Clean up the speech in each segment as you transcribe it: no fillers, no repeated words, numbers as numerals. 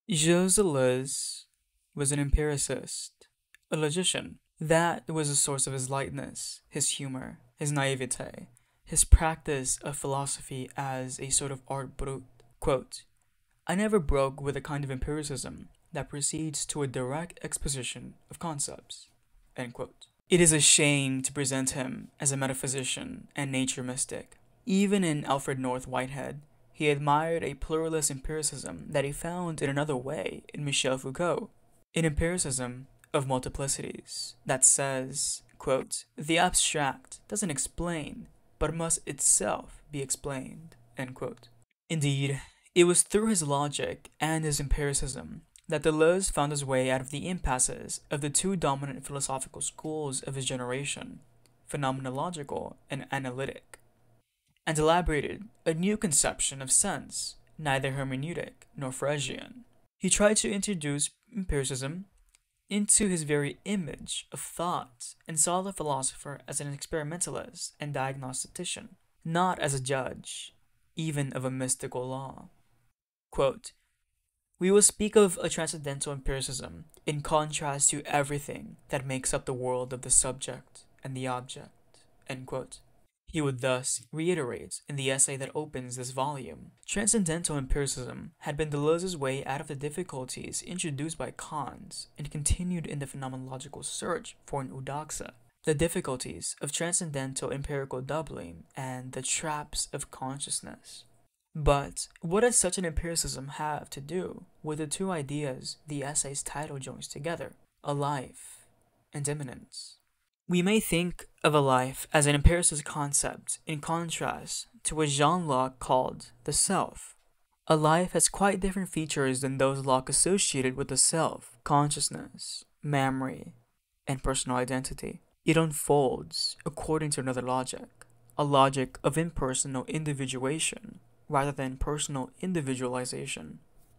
Gilles Deleuze was an empiricist, a logician. That was the source of his lightness, his humor, his naivete, his practice of philosophy as a sort of art brut. Quote, I never broke with a kind of empiricism that proceeds to a direct exposition of concepts. End quote. It is a shame to present him as a metaphysician and nature mystic. Even in Alfred North Whitehead, he admired a pluralist empiricism that he found in another way in Michel Foucault, an empiricism of multiplicities that says, quote, the abstract doesn't explain, but must itself be explained, end quote. Indeed, it was through his logic and his empiricism that Deleuze found his way out of the impasses of the two dominant philosophical schools of his generation, phenomenological and analytic, and elaborated a new conception of sense, neither hermeneutic nor Freudian. He tried to introduce empiricism into his very image of thought and saw the philosopher as an experimentalist and diagnostician, not as a judge, even of a mystical law. Quote, we will speak of a transcendental empiricism in contrast to everything that makes up the world of the subject and the object. End quote. He would thus reiterate in the essay that opens this volume, transcendental empiricism had been Deleuze's way out of the difficulties introduced by Kant and continued in the phenomenological search for an eudoxa, the difficulties of transcendental empirical doubling and the traps of consciousness. But what does such an empiricism have to do with the two ideas the essay's title joins together, a life and immanence? We may think of a life as an empiricist concept in contrast to what Jean Locke called the self. A life has quite different features than those Locke associated with the self, consciousness, memory, and personal identity. It unfolds according to another logic, a logic of impersonal individuation rather than personal individualization,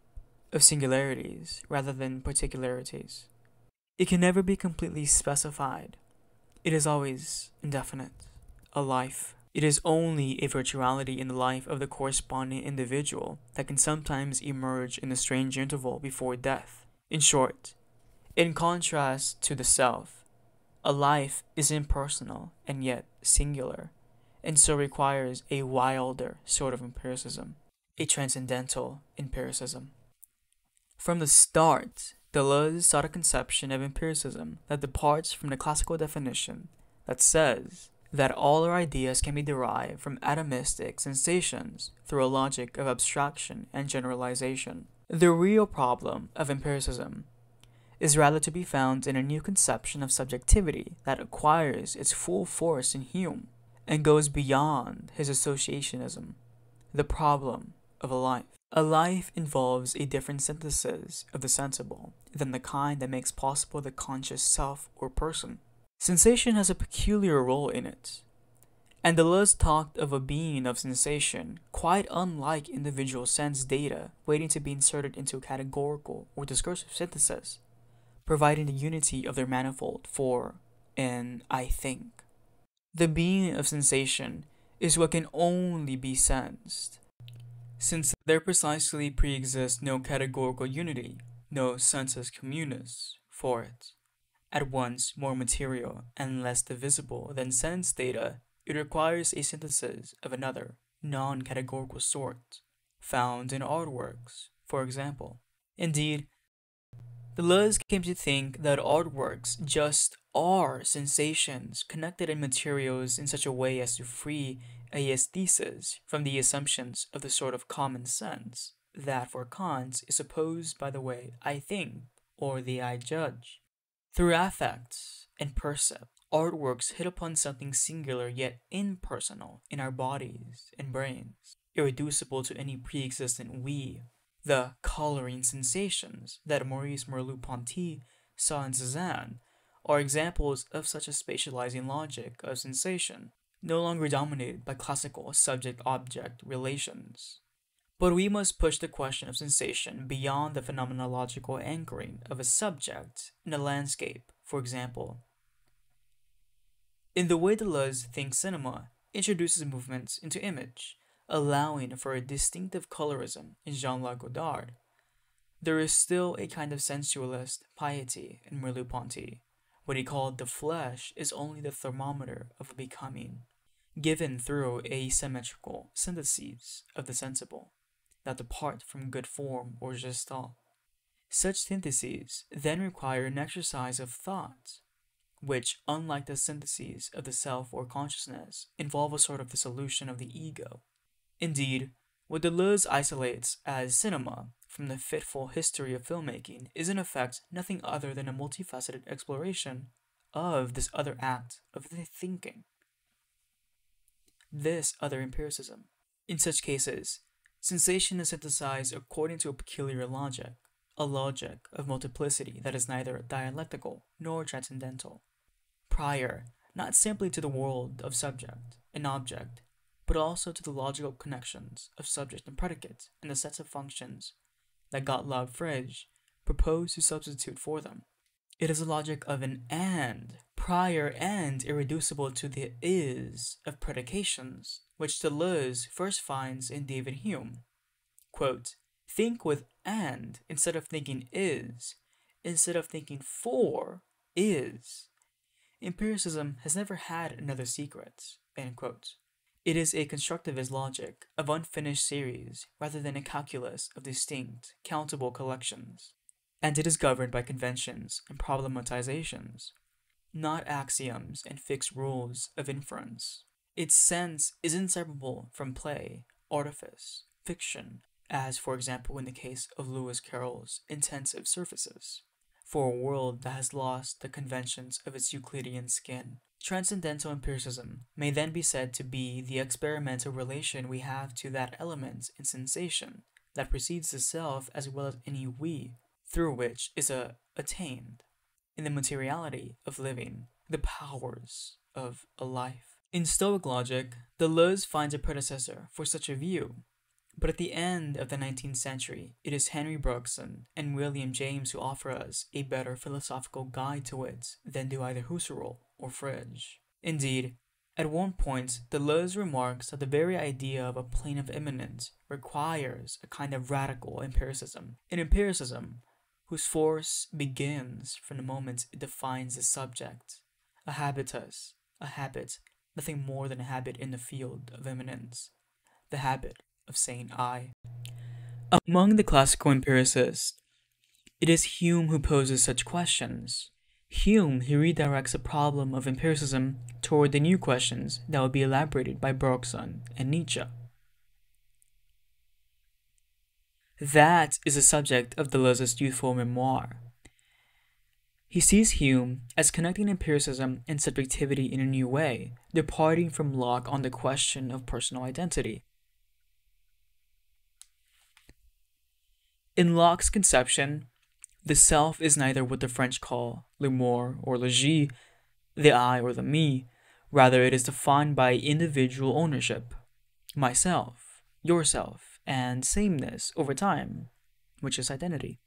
of singularities rather than particularities. It can never be completely specified. It is always indefinite, a life. It is only a virtuality in the life of the corresponding individual that can sometimes emerge in the strange interval before death. In short, in contrast to the self, a life is impersonal and yet singular, and so requires a wilder sort of empiricism, a transcendental empiricism. From the start, Deleuze sought a conception of empiricism that departs from the classical definition that says that all our ideas can be derived from atomistic sensations through a logic of abstraction and generalization. The real problem of empiricism is rather to be found in a new conception of subjectivity that acquires its full force in Hume and goes beyond his associationism, the problem of a life. A life involves a different synthesis of the sensible than the kind that makes possible the conscious self or person. Sensation has a peculiar role in it, and Deleuze talked of a being of sensation quite unlike individual sense data waiting to be inserted into a categorical or discursive synthesis, providing the unity of their manifold for an I think. The being of sensation is what can only be sensed, since there precisely pre-exists no categorical unity, no sensus communis, for it. At once more material and less divisible than sense data, it requires a synthesis of another, non-categorical sort, found in artworks, for example. Indeed, Deleuze came to think that artworks just are sensations connected in materials in such a way as to free aesthesis from the assumptions of the sort of common sense that for Kant is opposed by the way I think or the I judge. Through affects and percept, artworks hit upon something singular yet impersonal in our bodies and brains, irreducible to any pre-existent we. The coloring sensations that Maurice Merleau-Ponty saw in Cézanne are examples of such a spatializing logic of sensation, no longer dominated by classical subject-object relations. But we must push the question of sensation beyond the phenomenological anchoring of a subject in a landscape, for example. In the way Deleuze thinks cinema introduces movements into image, allowing for a distinctive colorism in Jean-Luc Godard, there is still a kind of sensualist piety in Merleau-Ponty. What he called the flesh is only the thermometer of a becoming, given through asymmetrical syntheses of the sensible, that depart from good form or gestalt. Such syntheses then require an exercise of thought, which, unlike the syntheses of the self or consciousness, involve a sort of dissolution of the ego. Indeed, what Deleuze isolates as cinema from the fitful history of filmmaking is in effect nothing other than a multifaceted exploration of this other act of the thinking, this other empiricism. In such cases, sensation is synthesized according to a peculiar logic, a logic of multiplicity that is neither dialectical nor transcendental, prior not simply to the world of subject and object, but also to the logical connections of subject and predicate and the sets of functions that Gottlob Frege proposed to substitute for them. It is a logic of an and, prior and irreducible to the is of predications, which Deleuze first finds in David Hume. Quote, think with and instead of thinking is, instead of thinking for is. Empiricism has never had another secret, end quote. It is a constructivist logic of unfinished series rather than a calculus of distinct, countable collections, and it is governed by conventions and problematizations, not axioms and fixed rules of inference. Its sense is inseparable from play, artifice, fiction, as for example in the case of Lewis Carroll's Intensive Surfaces, for a world that has lost the conventions of its Euclidean skin. Transcendental empiricism may then be said to be the experimental relation we have to that element in sensation that precedes the self as well as any we, through which is attained, in the materiality of living, the powers of a life. In Stoic logic, Deleuze finds a predecessor for such a view, but at the end of the 19th century, it is Henry Bergson and William James who offer us a better philosophical guide to it than do either Husserl or Frege. Indeed, at one point, Deleuze remarks that the very idea of a plane of immanence requires a kind of radical empiricism, an empiricism whose force begins from the moment it defines the subject, a habitus, a habit, nothing more than a habit in the field of immanence, the habit of saying I. Among the classical empiricists, it is Hume who poses such questions. Hume, he redirects the problem of empiricism toward the new questions that will be elaborated by Bergson and Nietzsche. That is the subject of Deleuze's youthful memoir. He sees Hume as connecting empiricism and subjectivity in a new way, departing from Locke on the question of personal identity. In Locke's conception, the self is neither what the French call le moi or le je, the I or the me. Rather, it is defined by individual ownership, myself, yourself, and sameness over time, which is identity.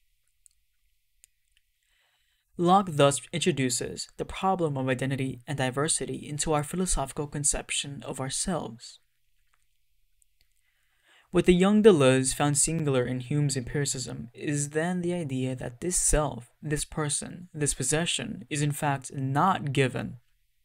Locke thus introduces the problem of identity and diversity into our philosophical conception of ourselves. What the young Deleuze found singular in Hume's empiricism is then the idea that this self, this person, this possession is in fact not given.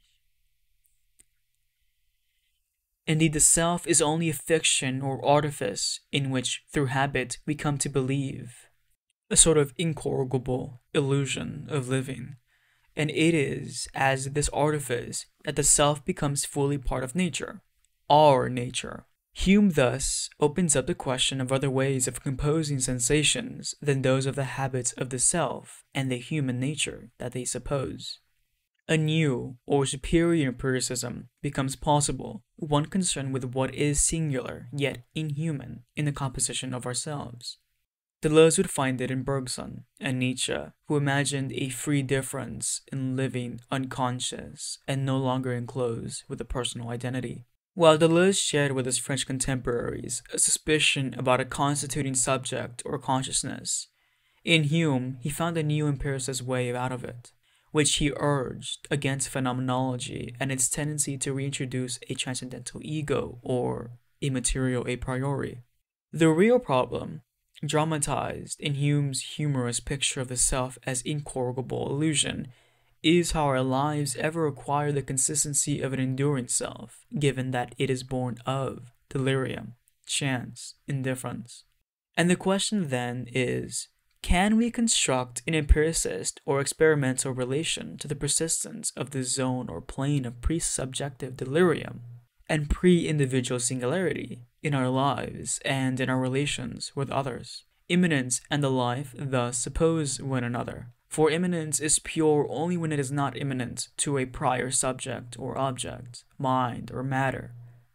Indeed, the self is only a fiction or artifice in which, through habit, we come to believe, a sort of incorrigible illusion of living. And it is as this artifice that the self becomes fully part of nature, our nature. Hume thus opens up the question of other ways of composing sensations than those of the habits of the self and the human nature that they suppose. A new or superior empiricism becomes possible, one concerned with what is singular yet inhuman in the composition of ourselves. Deleuze would find it in Bergson and Nietzsche, who imagined a free difference in living unconscious and no longer enclosed with a personal identity. While Deleuze shared with his French contemporaries a suspicion about a constituting subject or consciousness, in Hume he found a new empiricist way out of it, which he urged against phenomenology and its tendency to reintroduce a transcendental ego or a material a priori. The real problem dramatized in Hume's humorous picture of the self as incorrigible illusion, is how our lives ever acquire the consistency of an enduring self, given that it is born of delirium, chance, indifference. And the question then is, can we construct an empiricist or experimental relation to the persistence of the zone or plane of pre-subjective delirium and pre-individual singularity in our lives and in our relations with others? Immanence and the life thus suppose one another, for immanence is pure only when it is not immanent to a prior subject or object, mind or matter.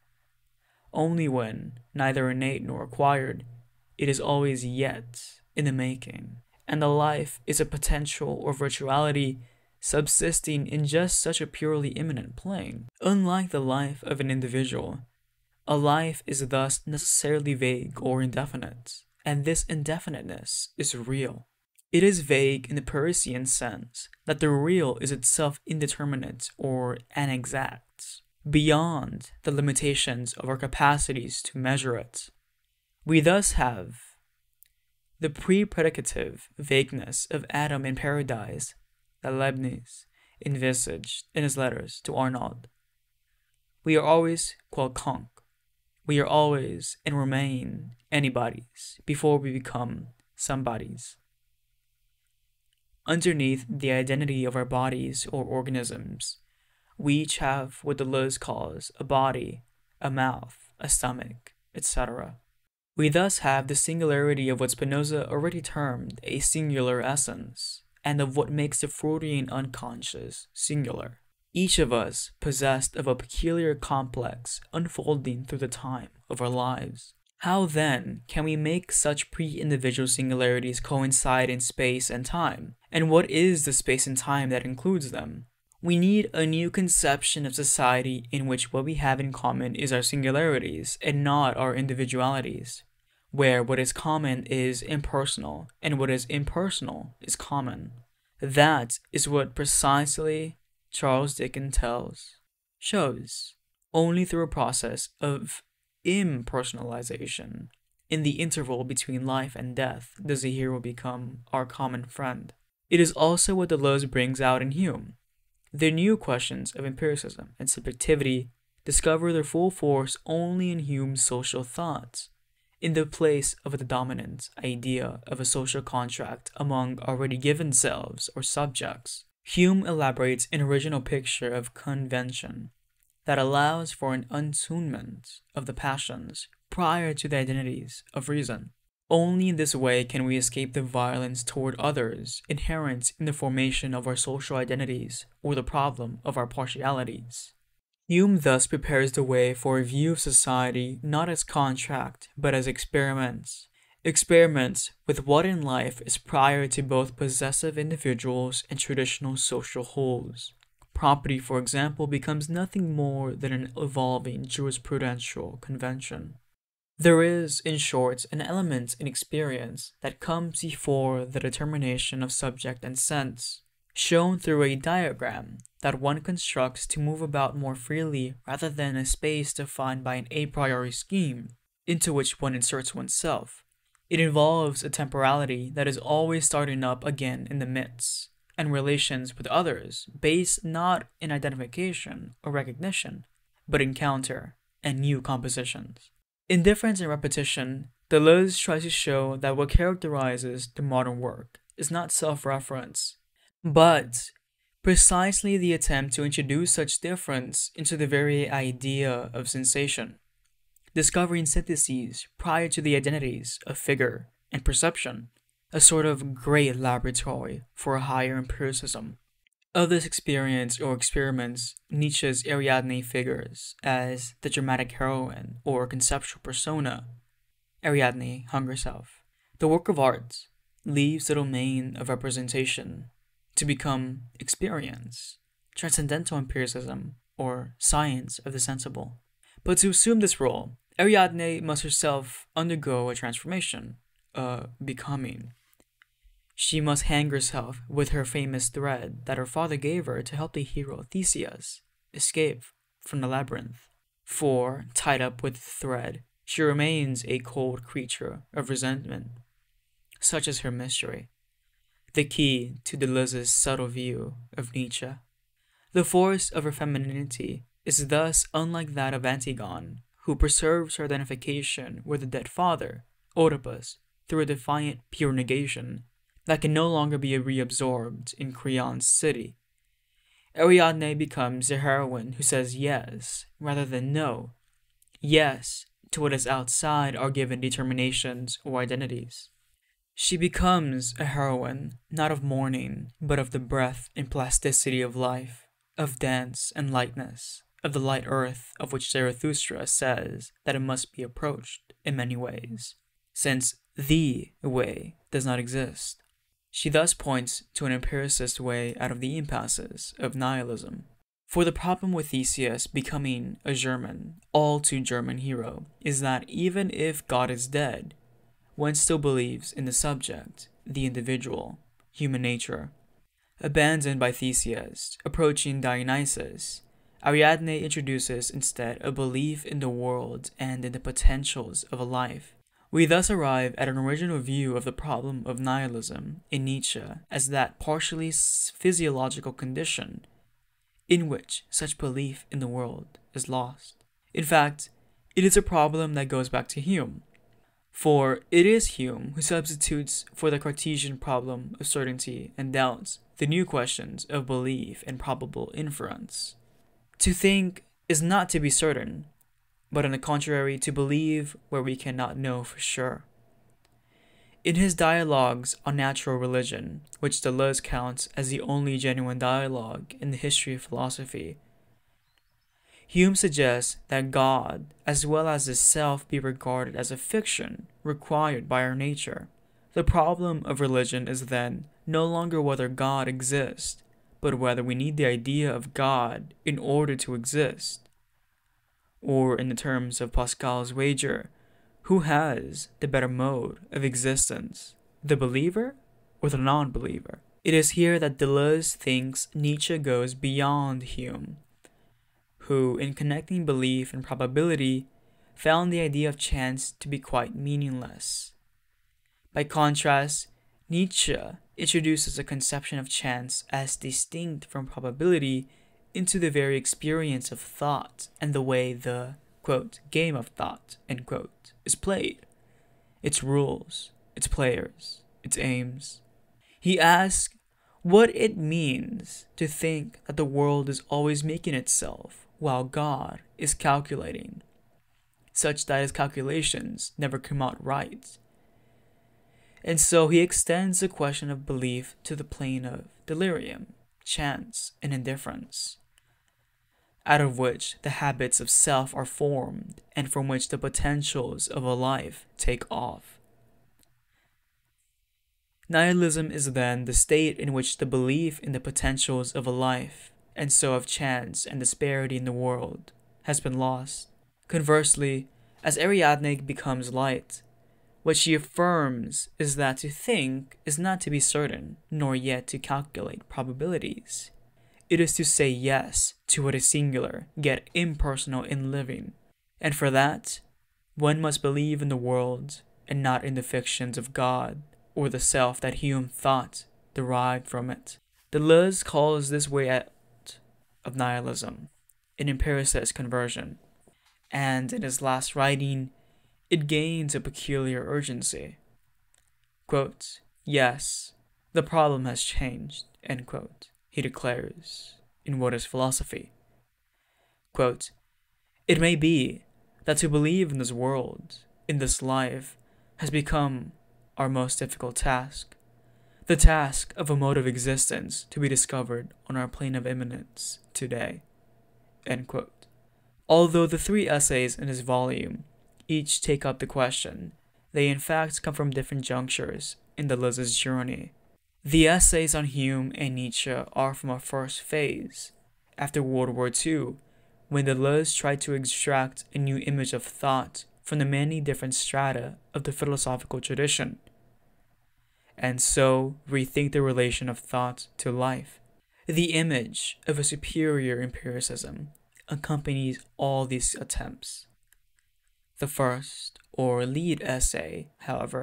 Only when, neither innate nor acquired, it is always yet in the making, and the life is a potential or virtuality subsisting in just such a purely immanent plane. Unlike the life of an individual, a life is thus necessarily vague or indefinite, and this indefiniteness is real. It is vague in the Parisian sense that the real is itself indeterminate or inexact, beyond the limitations of our capacities to measure it. We thus have the pre-predicative vagueness of Adam in Paradise that Leibniz envisaged in his letters to Arnauld. We are always quelconque. We are always and remain anybody's before we become somebody's. Underneath the identity of our bodies or organisms, we each have what Deleuze calls a body, a mouth, a stomach, etc. We thus have the singularity of what Spinoza already termed a singular essence, and of what makes the Freudian unconscious singular. Each of us possessed of a peculiar complex unfolding through the time of our lives. How then can we make such pre-individual singularities coincide in space and time? And what is the space and time that includes them? We need a new conception of society in which what we have in common is our singularities and not our individualities, where what is common is impersonal and what is impersonal is common. That is what precisely Charles Dickens shows. Only through a process of impersonalization, in the interval between life and death, does the hero become our common friend. It is also what Deleuze brings out in Hume. The new questions of empiricism and subjectivity discover their full force only in Hume's social thoughts, in the place of the dominant idea of a social contract among already given selves or subjects. Hume elaborates an original picture of convention that allows for an attunement of the passions prior to the identities of reason. Only in this way can we escape the violence toward others inherent in the formation of our social identities or the problem of our partialities. Hume thus prepares the way for a view of society not as contract, but as experiments. Experiments with what in life is prior to both possessive individuals and traditional social wholes. Property, for example, becomes nothing more than an evolving jurisprudential convention. There is, in short, an element in experience that comes before the determination of subject and sense, shown through a diagram that one constructs to move about more freely rather than a space defined by an a priori scheme into which one inserts oneself. It involves a temporality that is always starting up again in the midst, and relations with others based not in identification or recognition, but encounter and new compositions. In Difference and Repetition, Deleuze tries to show that what characterizes the modern work is not self-reference, but precisely the attempt to introduce such difference into the very idea of sensation, discovering syntheses prior to the identities of figure and perception, a sort of great laboratory for a higher empiricism. Of this experience or experiments, Nietzsche's Ariadne figures as the dramatic heroine or conceptual persona. Ariadne hung herself. The work of art leaves the domain of representation to become experience, transcendental empiricism, or science of the sensible. But to assume this role, Ariadne must herself undergo a transformation, a becoming. She must hang herself with her famous thread that her father gave her to help the hero Theseus escape from the labyrinth. For, tied up with the thread, she remains a cold creature of resentment, such is her mystery, the key to Deleuze's subtle view of Nietzsche. The force of her femininity is thus unlike that of Antigone, who preserves her identification with the dead father, Oedipus, through a defiant pure negation that can no longer be reabsorbed in Creon's city. Ariadne becomes a heroine who says yes rather than no, yes to what is outside our given determinations or identities. She becomes a heroine not of mourning, but of the breadth and plasticity of life, of dance and lightness, of the light earth of which Zarathustra says that it must be approached in many ways, since the way does not exist. She thus points to an empiricist way out of the impasses of nihilism. For the problem with Theseus becoming a German, all too German hero is that even if God is dead, one still believes in the subject, the individual, human nature. Abandoned by Theseus, approaching Dionysus, Ariadne introduces instead a belief in the world and in the potentials of a life. We thus arrive at an original view of the problem of nihilism in Nietzsche as that partially physiological condition in which such belief in the world is lost. In fact, it is a problem that goes back to Hume, for it is Hume who substitutes for the Cartesian problem of certainty and doubt the new questions of belief and probable inference. To think is not to be certain, but on the contrary to believe where we cannot know for sure. In his dialogues on natural religion, which Deleuze counts as the only genuine dialogue in the history of philosophy, Hume suggests that God, as well as the self, be regarded as a fiction required by our nature. The problem of religion is then no longer whether God exists, but whether we need the idea of God in order to exist. Or, in the terms of Pascal's wager, who has the better mode of existence, the believer or the non-believer? It is here that Deleuze thinks Nietzsche goes beyond Hume, who, in connecting belief and probability, found the idea of chance to be quite meaningless. By contrast, Nietzsche introduces a conception of chance as distinct from probability into the very experience of thought and the way the, quote, game of thought, end quote, is played, its rules, its players, its aims. He asks what it means to think that the world is always making itself while God is calculating, such that his calculations never come out right. And so he extends the question of belief to the plane of delirium, chance, and indifference, out of which the habits of self are formed and from which the potentials of a life take off. Nihilism is then the state in which the belief in the potentials of a life, and so of chance and disparity in the world, has been lost. Conversely, as Ariadne becomes light, what she affirms is that to think is not to be certain, nor yet to calculate probabilities. It is to say yes to what is singular, yet impersonal in living. And for that, one must believe in the world, and not in the fictions of God, or the self that Hume thought derived from it. Deleuze calls this way out of nihilism an empiricist conversion, and in his last writing, it gains a peculiar urgency. Quote, yes, the problem has changed, end quote, he declares in What is Philosophy? Quote, it may be that to believe in this world, in this life, has become our most difficult task, the task of a mode of existence to be discovered on our plane of immanence today, end quote. Although the three essays in his volume each take up the question, they in fact come from different junctures in Deleuze's journey. The essays on Hume and Nietzsche are from a first phase, after World War II, when Deleuze tried to extract a new image of thought from the many different strata of the philosophical tradition, and so rethink the relation of thought to life. The image of a superior empiricism accompanies all these attempts. The first, or lead essay, however,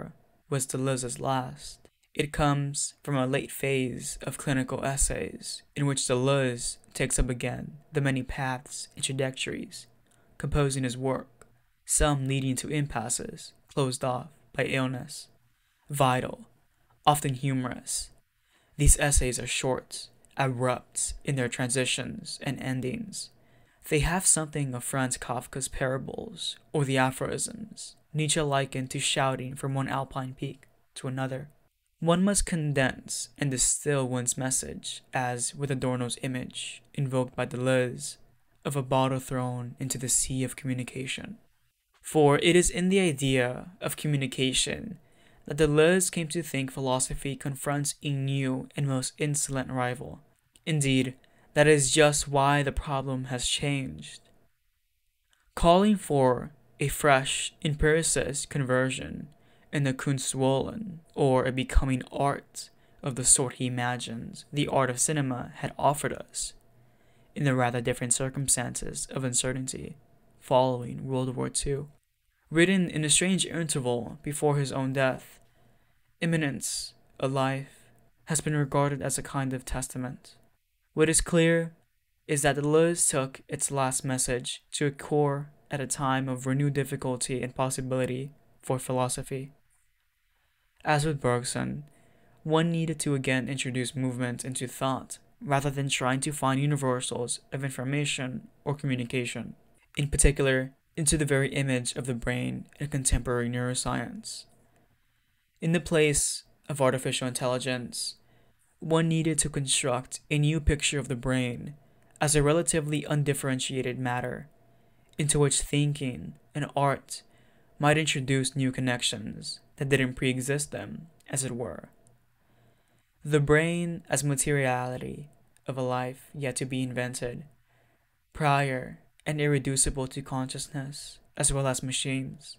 was Deleuze's last. It comes from a late phase of clinical essays in which Deleuze takes up again the many paths and trajectories composing his work, some leading to impasses closed off by illness. Vital, often humorous, these essays are short, abrupt in their transitions and endings. They have something of Franz Kafka's parables or the aphorisms Nietzsche likened to shouting from one alpine peak to another. One must condense and distill one's message, as with Adorno's image, invoked by Deleuze, of a bottle thrown into the sea of communication. For it is in the idea of communication that Deleuze came to think philosophy confronts a new and most insolent rival. Indeed, that is just why the problem has changed. Calling for a fresh empiricist conversion in the Kunstwollen, or a becoming art of the sort he imagines the art of cinema had offered us, in the rather different circumstances of uncertainty following World War II. Written in a strange interval before his own death, Immanence A Life has been regarded as a kind of testament. What is clear is that Deleuze took its last message to a core at a time of renewed difficulty and possibility for philosophy. As with Bergson, one needed to again introduce movement into thought, rather than trying to find universals of information or communication, in particular, into the very image of the brain in contemporary neuroscience. In the place of artificial intelligence, one needed to construct a new picture of the brain as a relatively undifferentiated matter, into which thinking and art might introduce new connections that didn't pre-exist them, as it were. The brain as materiality of a life yet to be invented, prior and irreducible to consciousness as well as machines.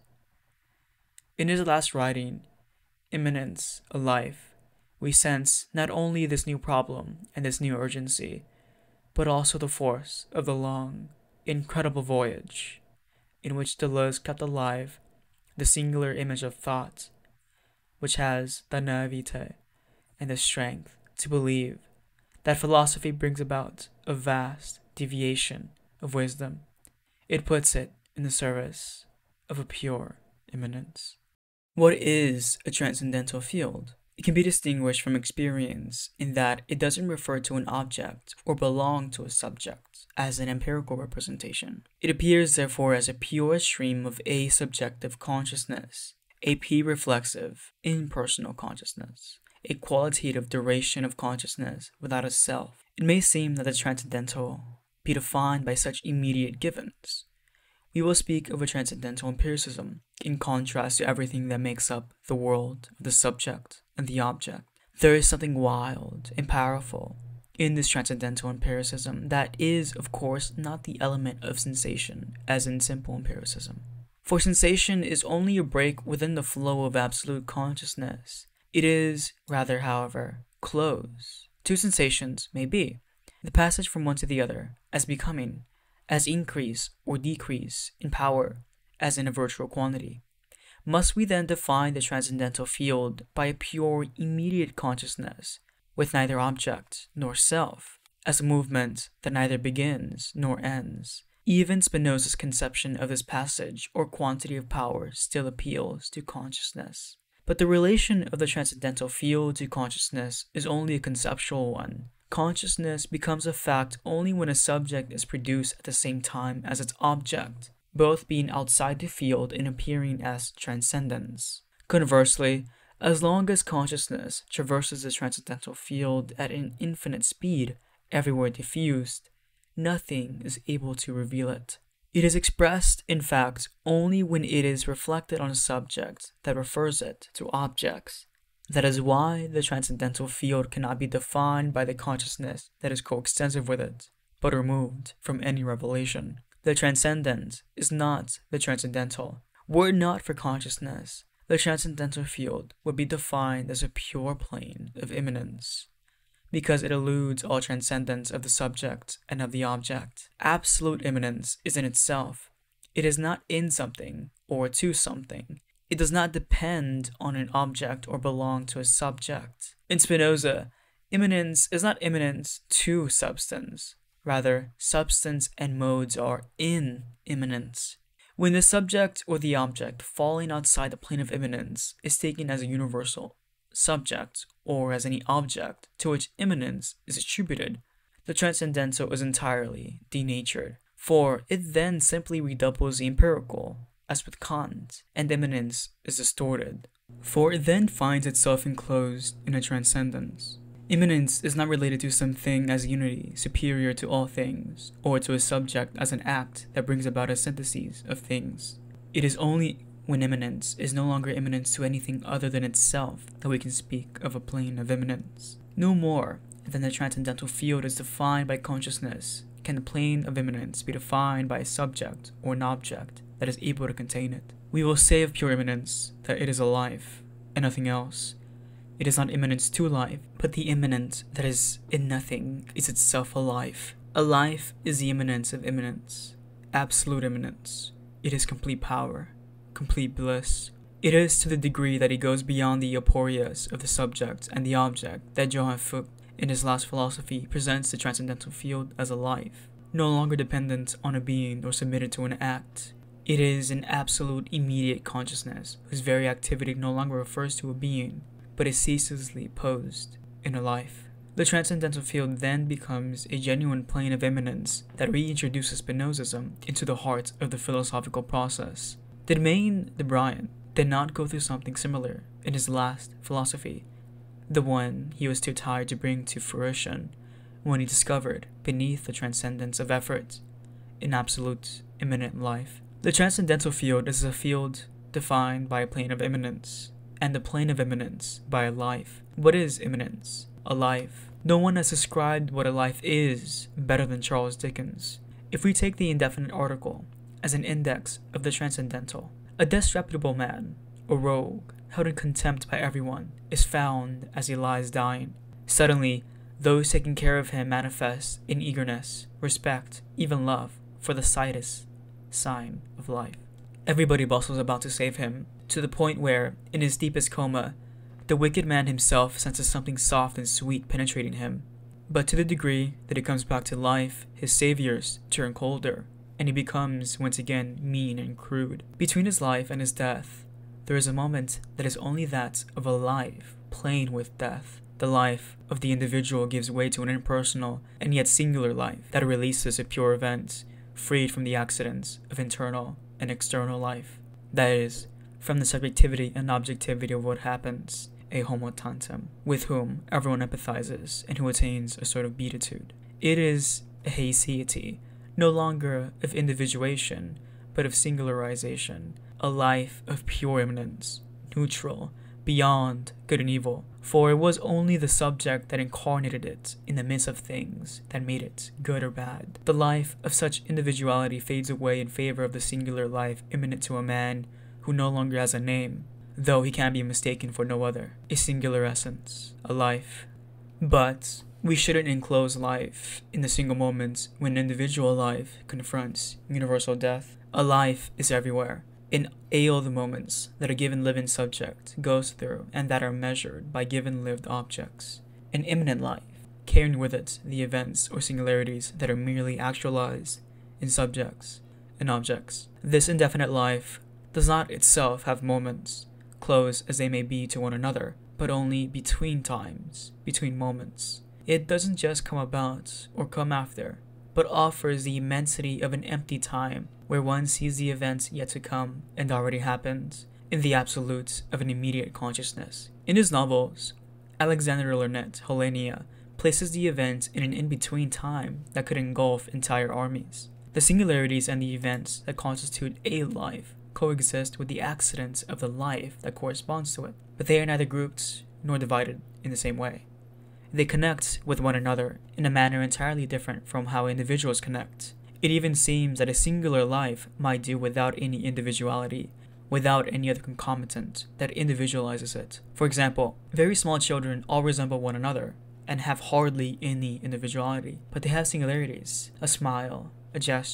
In his last writing, Immanence A Life, we sense not only this new problem and this new urgency, but also the force of the long, incredible voyage in which Deleuze kept alive the singular image of thought, which has the naivete and the strength to believe that philosophy brings about a vast deviation of wisdom. It puts it in the service of a pure immanence. What is a transcendental field? It can be distinguished from experience in that it doesn't refer to an object or belong to a subject as an empirical representation. It appears therefore as a pure stream of asubjective consciousness, a p-reflexive, impersonal consciousness, a qualitative duration of consciousness without a self. It may seem that the transcendental be defined by such immediate givens. We will speak of a transcendental empiricism in contrast to everything that makes up the world of the subject and the object. There is something wild and powerful in this transcendental empiricism that is, of course, not the element of sensation, as in simple empiricism. For sensation is only a break within the flow of absolute consciousness. It is, rather, however, close. Two sensations may be the passage from one to the other, as becoming, as increase or decrease in power, as in a virtual quantity. Must we then define the transcendental field by a pure immediate consciousness, with neither object nor self, as a movement that neither begins nor ends? Even Spinoza's conception of this passage or quantity of power still appeals to consciousness. But the relation of the transcendental field to consciousness is only a conceptual one. Consciousness becomes a fact only when a subject is produced at the same time as its object, both being outside the field and appearing as transcendence. Conversely, as long as consciousness traverses the transcendental field at an infinite speed, everywhere diffused, nothing is able to reveal it. It is expressed, in fact, only when it is reflected on a subject that refers it to objects. That is why the transcendental field cannot be defined by the consciousness that is coextensive with it, but removed from any revelation. The transcendent is not the transcendental. Were it not for consciousness, the transcendental field would be defined as a pure plane of immanence, because it eludes all transcendence of the subject and of the object. Absolute immanence is in itself. It is not in something or to something. It does not depend on an object or belong to a subject. In Spinoza, immanence is not immanence to substance. Rather, substance and modes are in immanence. When the subject or the object falling outside the plane of immanence is taken as a universal subject or as any object to which immanence is attributed, the transcendental is entirely denatured, for it then simply redoubles the empirical, as with Kant, and immanence is distorted, for it then finds itself enclosed in a transcendence. Immanence is not related to something as unity superior to all things, or to a subject as an act that brings about a synthesis of things. It is only when immanence is no longer immanence to anything other than itself that we can speak of a plane of immanence. No more than the transcendental field is defined by consciousness can the plane of immanence be defined by a subject or an object that is able to contain it. We will say of pure immanence that it is a life, and nothing else. It is not immanence to life, but the immanence that is in nothing is itself a life. A life is the immanence of immanence, absolute immanence. It is complete power, complete bliss. It is to the degree that it goes beyond the aporias of the subject and the object that Johann Fuchs, in his last philosophy, presents the transcendental field as a life, no longer dependent on a being or submitted to an act. It is an absolute immediate consciousness whose very activity no longer refers to a being, but is ceaselessly posed in a life. The transcendental field then becomes a genuine plane of immanence that reintroduces Spinozism into the heart of the philosophical process. Did Maine de Brian did not go through something similar in his last philosophy, the one he was too tired to bring to fruition, when he discovered, beneath the transcendence of effort, an absolute immanent life. The transcendental field is a field defined by a plane of immanence, and the plane of immanence by a life. What is immanence? A life. No one has described what a life is better than Charles Dickens. If we take the indefinite article as an index of the transcendental, a disreputable man, a rogue, held in contempt by everyone, is found as he lies dying. Suddenly, those taking care of him manifest in eagerness, respect, even love, for the slightest sign of life. Everybody bustles about to save him, to the point where, in his deepest coma, the wicked man himself senses something soft and sweet penetrating him. But to the degree that he comes back to life, his saviors turn colder, and he becomes once again mean and crude. Between his life and his death, there is a moment that is only that of a life playing with death. The life of the individual gives way to an impersonal and yet singular life that releases a pure event, freed from the accidents of internal and external life. That is, from the subjectivity and objectivity of what happens, a homo tantum, with whom everyone empathizes and who attains a sort of beatitude. It is a haesiety, no longer of individuation, but of singularization, a life of pure immanence, neutral, beyond good and evil, for it was only the subject that incarnated it in the midst of things that made it good or bad. The life of such individuality fades away in favor of the singular life immanent to a man who no longer has a name, though he can be mistaken for no other, a singular essence, a life. But we shouldn't enclose life in the single moments when individual life confronts universal death. A life is everywhere, in all the moments that a given living subject goes through and that are measured by given lived objects. An immanent life, carrying with it the events or singularities that are merely actualized in subjects and objects. This indefinite life does not itself have moments, close as they may be to one another, but only between times, between moments. It doesn't just come about or come after, but offers the immensity of an empty time where one sees the events yet to come and already happened, in the absolute of an immediate consciousness. In his novels, Alexander Lernet, Helenia, places the event in an in-between time that could engulf entire armies. The singularities and the events that constitute a life coexist with the accidents of the life that corresponds to it, but they are neither grouped nor divided in the same way. They connect with one another in a manner entirely different from how individuals connect. It even seems that a singular life might do without any individuality, without any other concomitant that individualizes it. For example, very small children all resemble one another and have hardly any individuality, but they have singularities, a smile, a gesture,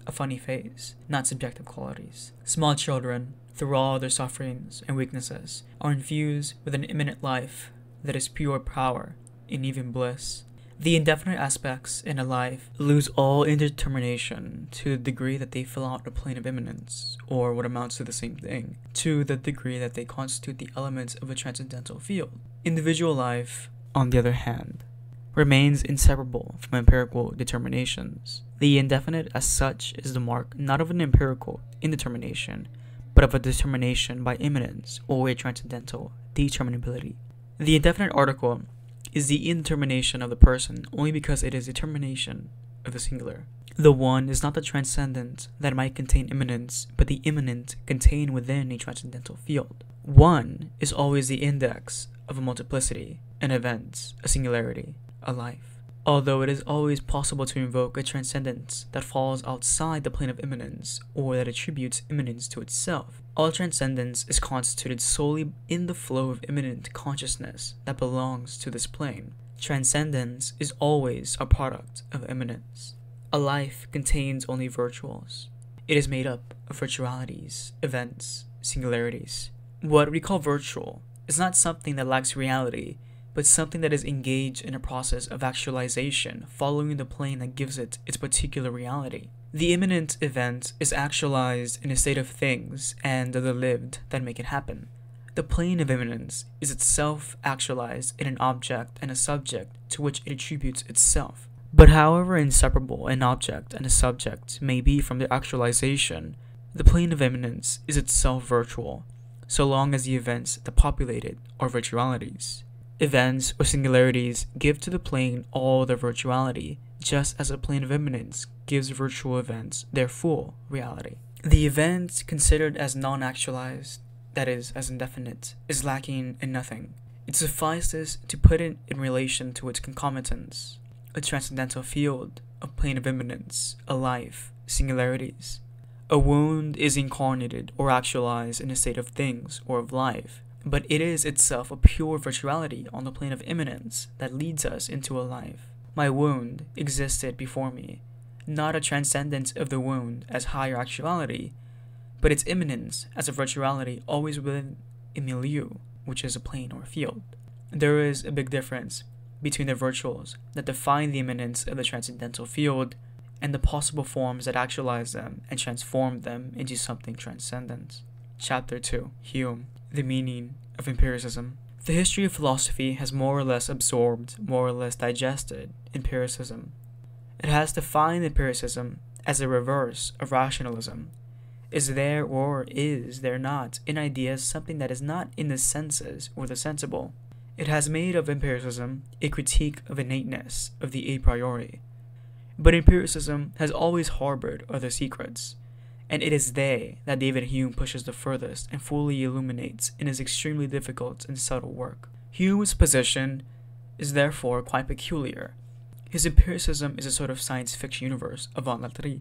a funny face, not subjective qualities. Small children, through all their sufferings and weaknesses, are infused with an immanent life that is pure power and even bliss. The indefinite aspects in a life lose all indetermination to the degree that they fill out the plane of immanence, or what amounts to the same thing, to the degree that they constitute the elements of a transcendental field. Individual life, on the other hand, remains inseparable from empirical determinations. The indefinite as such is the mark not of an empirical indetermination, but of a determination by immanence or a transcendental determinability. The indefinite article is the indetermination of the person only because it is determination of the singular. The one is not the transcendent that might contain immanence, but the immanent contained within a transcendental field. One is always the index of a multiplicity, an event, a singularity, a life. Although it is always possible to invoke a transcendence that falls outside the plane of immanence or that attributes immanence to itself, all transcendence is constituted solely in the flow of immanent consciousness that belongs to this plane. Transcendence is always a product of immanence. A life contains only virtuals. It is made up of virtualities, events, singularities. What we call virtual is not something that lacks reality, but something that is engaged in a process of actualization following the plane that gives it its particular reality. The immanent event is actualized in a state of things and of the lived that make it happen. The plane of immanence is itself actualized in an object and a subject to which it attributes itself. But however inseparable an object and a subject may be from their actualization, the plane of immanence is itself virtual, so long as the events that populate it are virtualities. Events or singularities give to the plane all their virtuality, just as a plane of immanence gives virtual events their full reality. The event considered as non-actualized, that is, as indefinite, is lacking in nothing. It suffices to put it in relation to its concomitants, a transcendental field, a plane of immanence, a life, singularities. A wound is incarnated or actualized in a state of things or of life, but it is itself a pure virtuality on the plane of immanence that leads us into a life. My wound existed before me, not a transcendence of the wound as higher actuality, but its immanence as a virtuality always within a milieu, which is a plane or field. There is a big difference between the virtuals that define the immanence of the transcendental field and the possible forms that actualize them and transform them into something transcendent. Chapter 2. Hume. The meaning of empiricism. The history of philosophy has more or less absorbed, more or less digested empiricism. It has defined empiricism as the reverse of rationalism. Is there or is there not in ideas something that is not in the senses or the sensible? It has made of empiricism a critique of innateness, of the a priori. But empiricism has always harbored other secrets, and it is they that David Hume pushes the furthest and fully illuminates in his extremely difficult and subtle work. Hume's position is therefore quite peculiar. His empiricism is a sort of science fiction universe avant la lettre,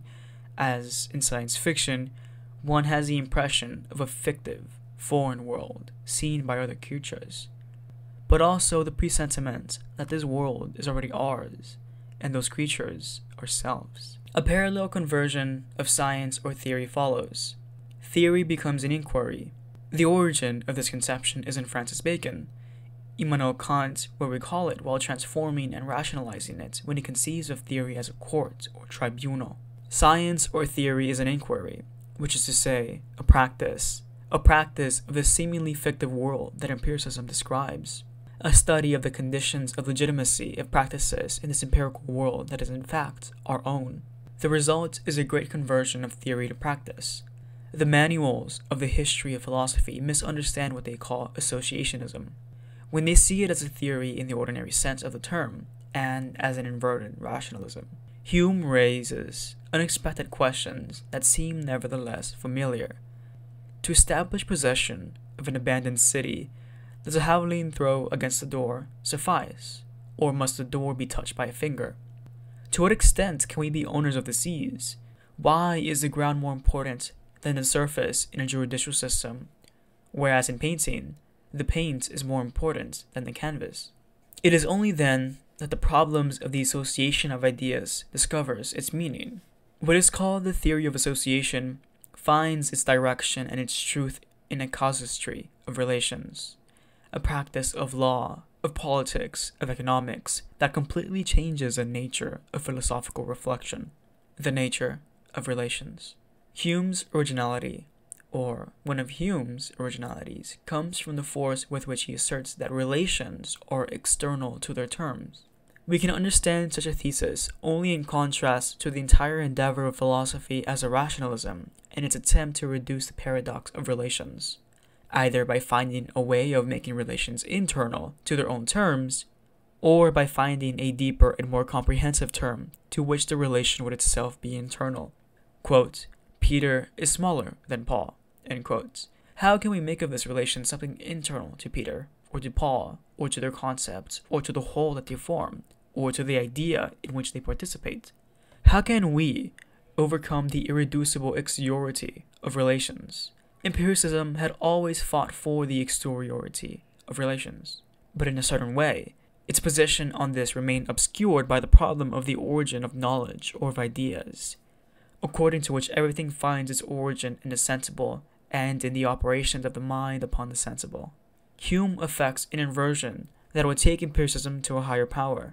as in science fiction, one has the impression of a fictive, foreign world seen by other creatures, but also the presentiment that this world is already ours, and those creatures ourselves. A parallel conversion of science or theory follows. Theory becomes an inquiry. The origin of this conception is in Francis Bacon. Immanuel Kant will recall it while transforming and rationalizing it when he conceives of theory as a court or tribunal. Science or theory is an inquiry, which is to say, a practice of the seemingly fictive world that empiricism describes. A study of the conditions of legitimacy of practices in this empirical world that is in fact our own. The result is a great conversion of theory to practice. The manuals of the history of philosophy misunderstand what they call associationism, when they see it as a theory in the ordinary sense of the term, and as an inverted rationalism. Hume raises unexpected questions that seem nevertheless familiar. To establish possession of an abandoned city, does a howling throw against the door suffice, or must the door be touched by a finger? To what extent can we be owners of the seas? Why is the ground more important than the surface in a judicial system, whereas in painting, the paint is more important than the canvas? It is only then that the problems of the association of ideas discovers its meaning. What is called the theory of association finds its direction and its truth in a casuistry of relations, a practice of law, of politics, of economics that completely changes the nature of philosophical reflection, the nature of relations. Hume's originality, or one of Hume's originalities, comes from the force with which he asserts that relations are external to their terms. We can understand such a thesis only in contrast to the entire endeavor of philosophy as a rationalism and its attempt to reduce the paradox of relations, either by finding a way of making relations internal to their own terms, or by finding a deeper and more comprehensive term to which the relation would itself be internal. Quote, Peter is smaller than Paul. End quote. How can we make of this relation something internal to Peter, or to Paul, or to their concepts, or to the whole that they form, or to the idea in which they participate? How can we overcome the irreducible exteriority of relations? Empiricism had always fought for the exteriority of relations, but in a certain way, its position on this remained obscured by the problem of the origin of knowledge or of ideas, according to which everything finds its origin in the sensible and in the operations of the mind upon the sensible. Hume effects an inversion that would take empiricism to a higher power.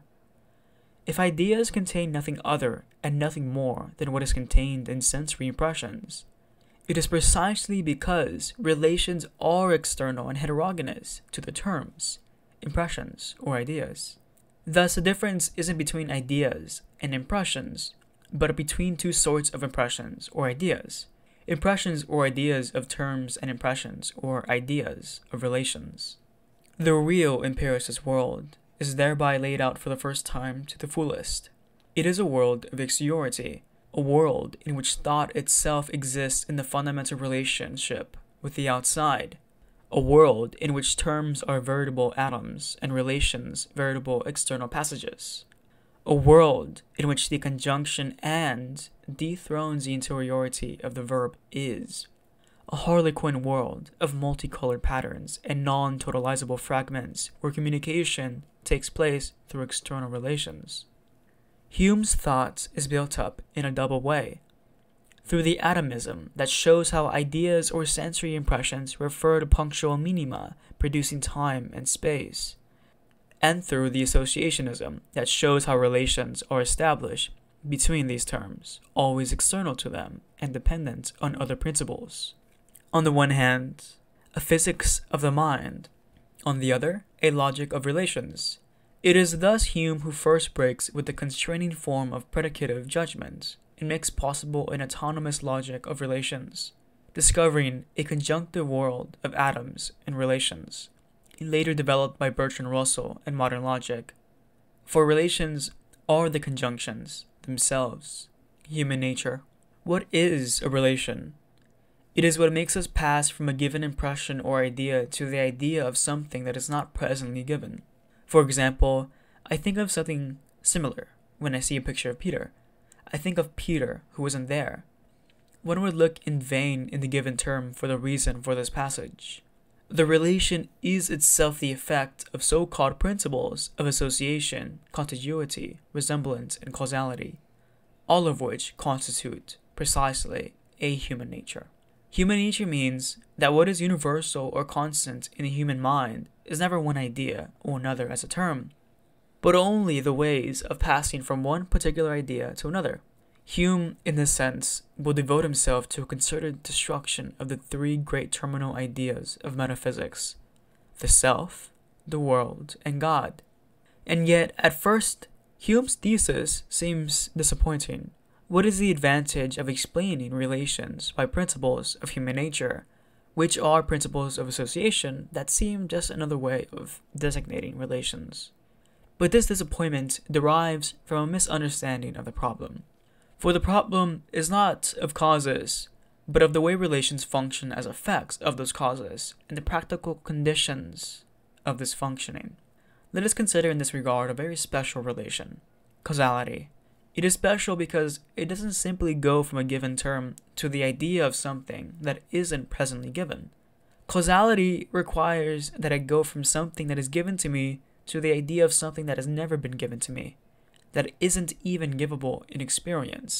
If ideas contain nothing other and nothing more than what is contained in sensory impressions, it is precisely because relations are external and heterogeneous to the terms, impressions, or ideas. Thus, the difference isn't between ideas and impressions, but between two sorts of impressions or ideas. Impressions or ideas of terms and impressions or ideas of relations. The real empiricist world is thereby laid out for the first time to the fullest. It is a world of exteriority, a world in which thought itself exists in the fundamental relationship with the outside, a world in which terms are veritable atoms and relations veritable external passages, a world in which the conjunction and dethrones the interiority of the verb is, a harlequin world of multicolored patterns and non-totalizable fragments where communication takes place through external relations. Hume's thought is built up in a double way, through the atomism that shows how ideas or sensory impressions refer to punctual minima producing time and space, and through the associationism that shows how relations are established between these terms, always external to them and dependent on other principles. On the one hand, a physics of the mind, on the other, a logic of relations. It is thus Hume who first breaks with the constraining form of predicative judgment and makes possible an autonomous logic of relations, discovering a conjunctive world of atoms and relations, later developed by Bertrand Russell and modern logic. For relations are the conjunctions themselves, human nature. What is a relation? It is what makes us pass from a given impression or idea to the idea of something that is not presently given. For example, I think of something similar when I see a picture of Peter. I think of Peter who wasn't there. One would look in vain in the given term for the reason for this passage. The relation is itself the effect of so-called principles of association, contiguity, resemblance, and causality, all of which constitute, precisely, a human nature. Human nature means that what is universal or constant in the human mind is never one idea or another as a term, but only the ways of passing from one particular idea to another. Hume, in this sense, will devote himself to a concerted destruction of the three great terminal ideas of metaphysics: the self, the world, and God. And yet, at first, Hume's thesis seems disappointing. What is the advantage of explaining relations by principles of human nature, which are principles of association that seem just another way of designating relations? But this disappointment derives from a misunderstanding of the problem. For the problem is not of causes, but of the way relations function as effects of those causes and the practical conditions of this functioning. Let us consider in this regard a very special relation: causality. It is special because it doesn't simply go from a given term to the idea of something that isn't presently given. Causality requires that I go from something that is given to me to the idea of something that has never been given to me, that isn't even givable in experience.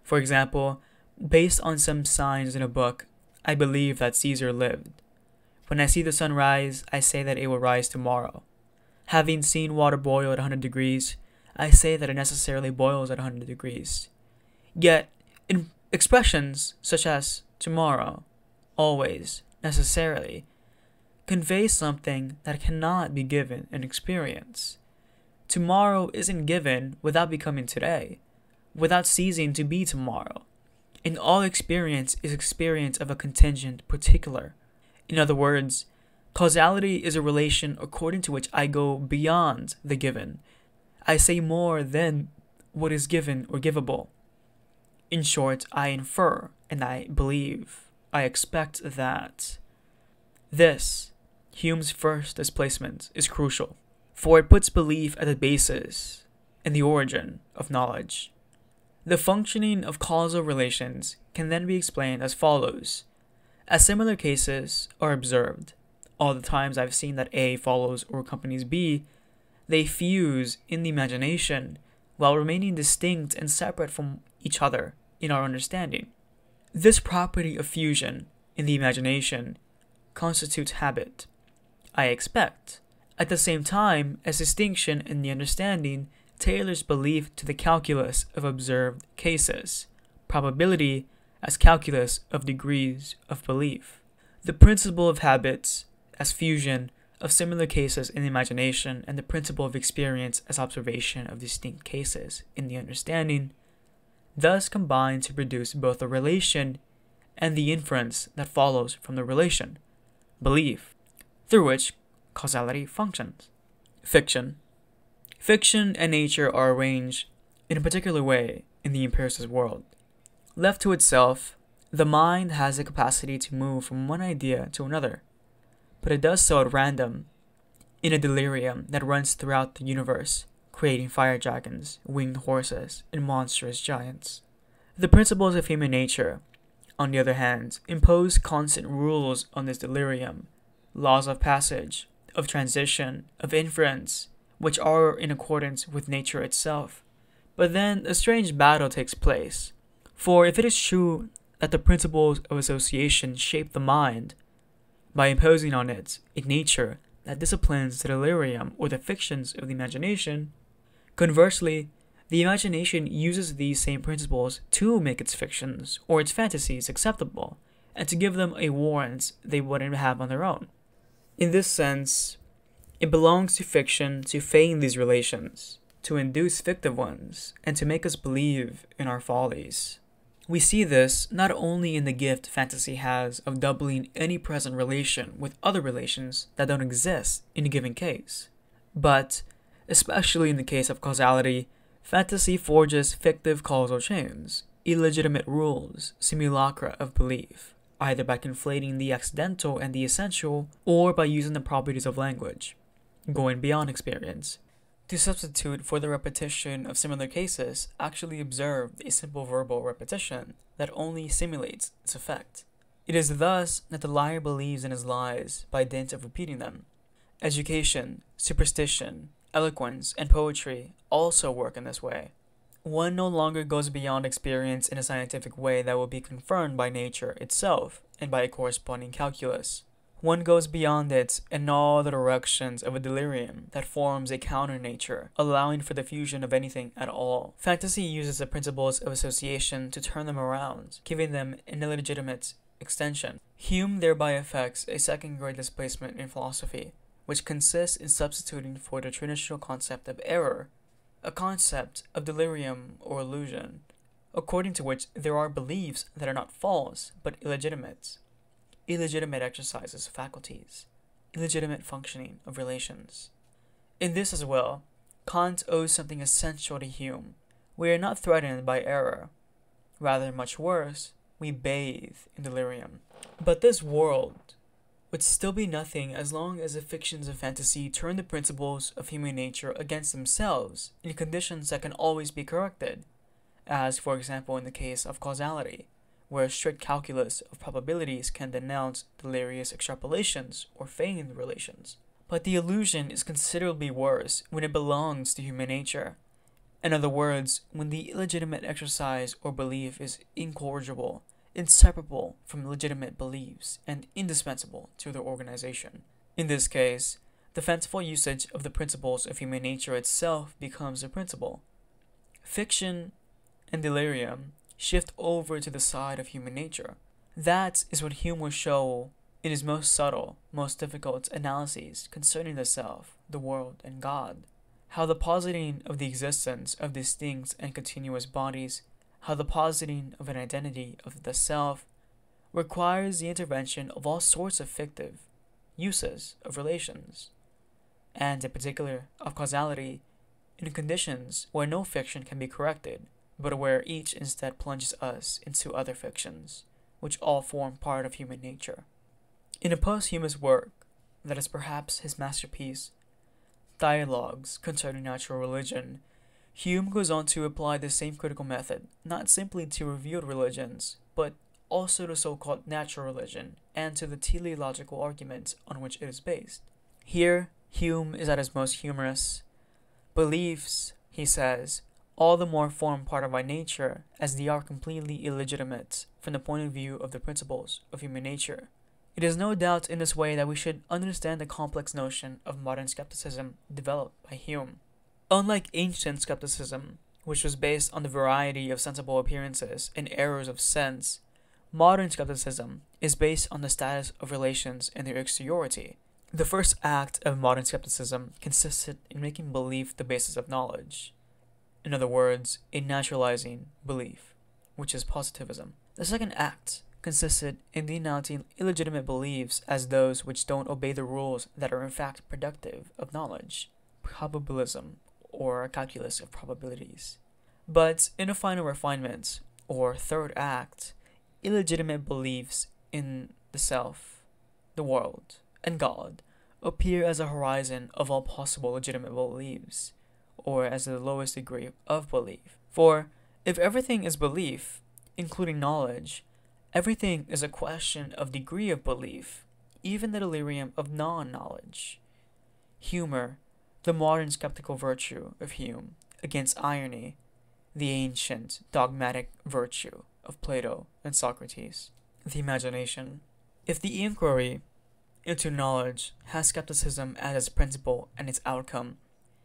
For example, based on some signs in a book, I believe that Caesar lived. When I see the sun rise, I say that it will rise tomorrow. Having seen water boil at 100 degrees, I say that it necessarily boils at 100 degrees. Yet, in expressions such as tomorrow, always, necessarily, convey something that cannot be given in experience. Tomorrow isn't given without becoming today, without ceasing to be tomorrow. And all experience is experience of a contingent particular. In other words, causality is a relation according to which I go beyond the given. I say more than what is given or givable. In short, I infer, and I believe, I expect that. This, Hume's first displacement, is crucial, for it puts belief at the basis and the origin of knowledge. The functioning of causal relations can then be explained as follows. As similar cases are observed, all the times I've seen that A follows or accompanies B, they fuse in the imagination while remaining distinct and separate from each other in our understanding. This property of fusion in the imagination constitutes habit, I expect, at the same time as distinction in the understanding tailors belief to the calculus of observed cases, probability as calculus of degrees of belief. The principle of habits as fusion of similar cases in the imagination, and the principle of experience as observation of distinct cases in the understanding, thus combine to produce both the relation and the inference that follows from the relation, belief, through which causality functions. Fiction. Fiction and nature are arranged in a particular way in the empiricist world. Left to itself, the mind has the capacity to move from one idea to another, but it does so at random, in a delirium that runs throughout the universe, creating fire dragons, winged horses, and monstrous giants. The principles of human nature, on the other hand, impose constant rules on this delirium, laws of passage, of transition, of inference, which are in accordance with nature itself. But then a strange battle takes place, for if it is true that the principles of association shape the mind, by imposing on it a nature that disciplines the delirium or the fictions of the imagination, conversely, the imagination uses these same principles to make its fictions or its fantasies acceptable, and to give them a warrant they wouldn't have on their own. In this sense, it belongs to fiction to feign these relations, to induce fictive ones, and to make us believe in our follies. We see this not only in the gift fantasy has of doubling any present relation with other relations that don't exist in a given case, but, especially in the case of causality, fantasy forges fictive causal chains, illegitimate rules, simulacra of belief, either by conflating the accidental and the essential, or by using the properties of language, going beyond experience, to substitute for the repetition of similar cases actually observed a simple verbal repetition that only simulates its effect. It is thus that the liar believes in his lies by dint of repeating them. Education, superstition, eloquence, and poetry also work in this way. One no longer goes beyond experience in a scientific way that will be confirmed by nature itself and by a corresponding calculus. One goes beyond it in all the directions of a delirium that forms a counter-nature, allowing for the fusion of anything at all. Fantasy uses the principles of association to turn them around, giving them an illegitimate extension. Hume thereby effects a second-grade displacement in philosophy, which consists in substituting for the traditional concept of error, a concept of delirium or illusion, according to which there are beliefs that are not false but illegitimate exercises of faculties, illegitimate functioning of relations. In this as well, Kant owes something essential to Hume. We are not threatened by error. Rather, much worse, we bathe in delirium. But this world would still be nothing as long as the fictions of fantasy turn the principles of human nature against themselves in conditions that can always be corrected, as for example in the case of causality, where a strict calculus of probabilities can denounce delirious extrapolations or feigned relations. But the illusion is considerably worse when it belongs to human nature, In other words, when the illegitimate exercise or belief is incorrigible, inseparable from legitimate beliefs, and indispensable to their organization. In this case, the fanciful usage of the principles of human nature itself becomes a principle. Fiction and delirium shift over to the side of human nature. That is what Hume will show in his most subtle, most difficult analyses concerning the self, the world, and God. How the positing of the existence of distinct and continuous bodies, how the positing of an identity of the self, requires the intervention of all sorts of fictive uses of relations, and in particular of causality, in conditions where no fiction can be corrected, but where each instead plunges us into other fictions, which all form part of human nature. In a posthumous work that is perhaps his masterpiece, Dialogues Concerning Natural Religion, Hume goes on to apply the same critical method, not simply to revealed religions, but also to so-called natural religion, and to the teleological arguments on which it is based. Here, Hume is at his most humorous. Beliefs, he says, all the more form part of our nature, as they are completely illegitimate from the point of view of the principles of human nature. It is no doubt in this way that we should understand the complex notion of modern skepticism developed by Hume. Unlike ancient skepticism, which was based on the variety of sensible appearances and errors of sense, modern skepticism is based on the status of relations and their exteriority. The first act of modern skepticism consisted in making belief the basis of knowledge. In other words, in naturalizing belief, which is positivism. The second act consisted in denouncing illegitimate beliefs as those which don't obey the rules that are in fact productive of knowledge, probabilism, or a calculus of probabilities. But in a final refinement, or third act, illegitimate beliefs in the self, the world, and God appear as a horizon of all possible legitimate beliefs, or as the lowest degree of belief. For if everything is belief, including knowledge, everything is a question of degree of belief, even the delirium of non-knowledge. Humor, the modern skeptical virtue of Hume, against irony, the ancient dogmatic virtue of Plato and Socrates. The imagination. If the inquiry into knowledge has skepticism as its principle and its outcome,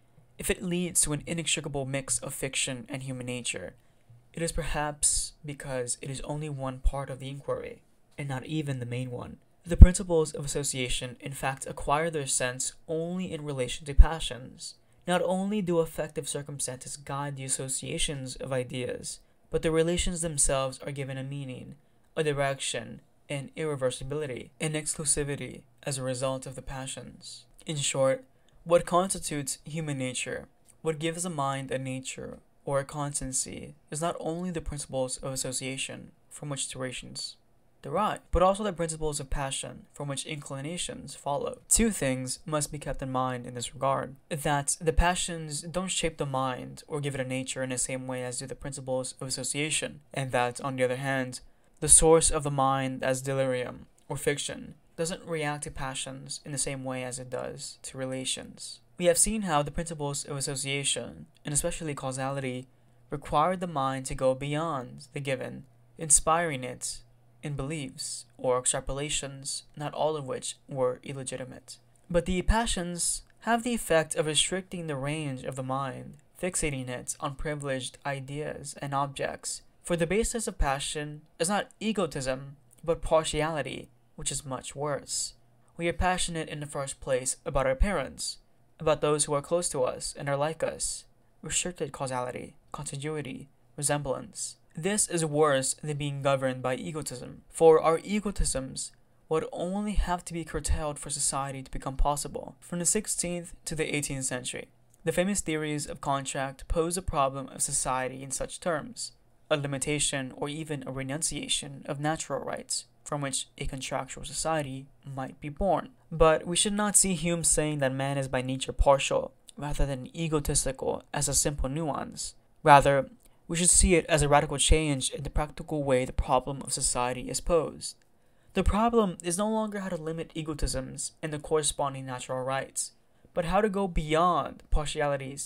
if it leads to an inextricable mix of fiction and human nature, it is perhaps because it is only one part of the inquiry, and not even the main one. The principles of association in fact acquire their sense only in relation to passions. Not only do affective circumstances guide the associations of ideas, but the relations themselves are given a meaning, a direction, an irreversibility, an exclusivity as a result of the passions. In short, what constitutes human nature, what gives a mind a nature or a constancy, is not only the principles of association from which durations derive, but also the principles of passion from which inclinations follow. Two things must be kept in mind in this regard: that the passions don't shape the mind or give it a nature in the same way as do the principles of association, and that, on the other hand, the source of the mind as delirium or fiction doesn't react to passions in the same way as it does to relations. We have seen how the principles of association, and especially causality, require the mind to go beyond the given, inspiring it in beliefs or extrapolations, not all of which were illegitimate. But the passions have the effect of restricting the range of the mind, fixating it on privileged ideas and objects. For the basis of passion is not egotism, but partiality, which is much worse. We are passionate in the first place about our parents, about those who are close to us and are like us. Restricted causality, contiguity, resemblance. This is worse than being governed by egotism, for our egotisms would only have to be curtailed for society to become possible. From the 16th to the 18th century, the famous theories of contract pose a problem of society in such terms: a limitation or even a renunciation of natural rights, from which a contractual society might be born. But we should not see Hume saying that man is by nature partial, rather than egotistical, as a simple nuance. Rather, we should see it as a radical change in the practical way the problem of society is posed. The problem is no longer how to limit egotisms and the corresponding natural rights, but how to go beyond partialities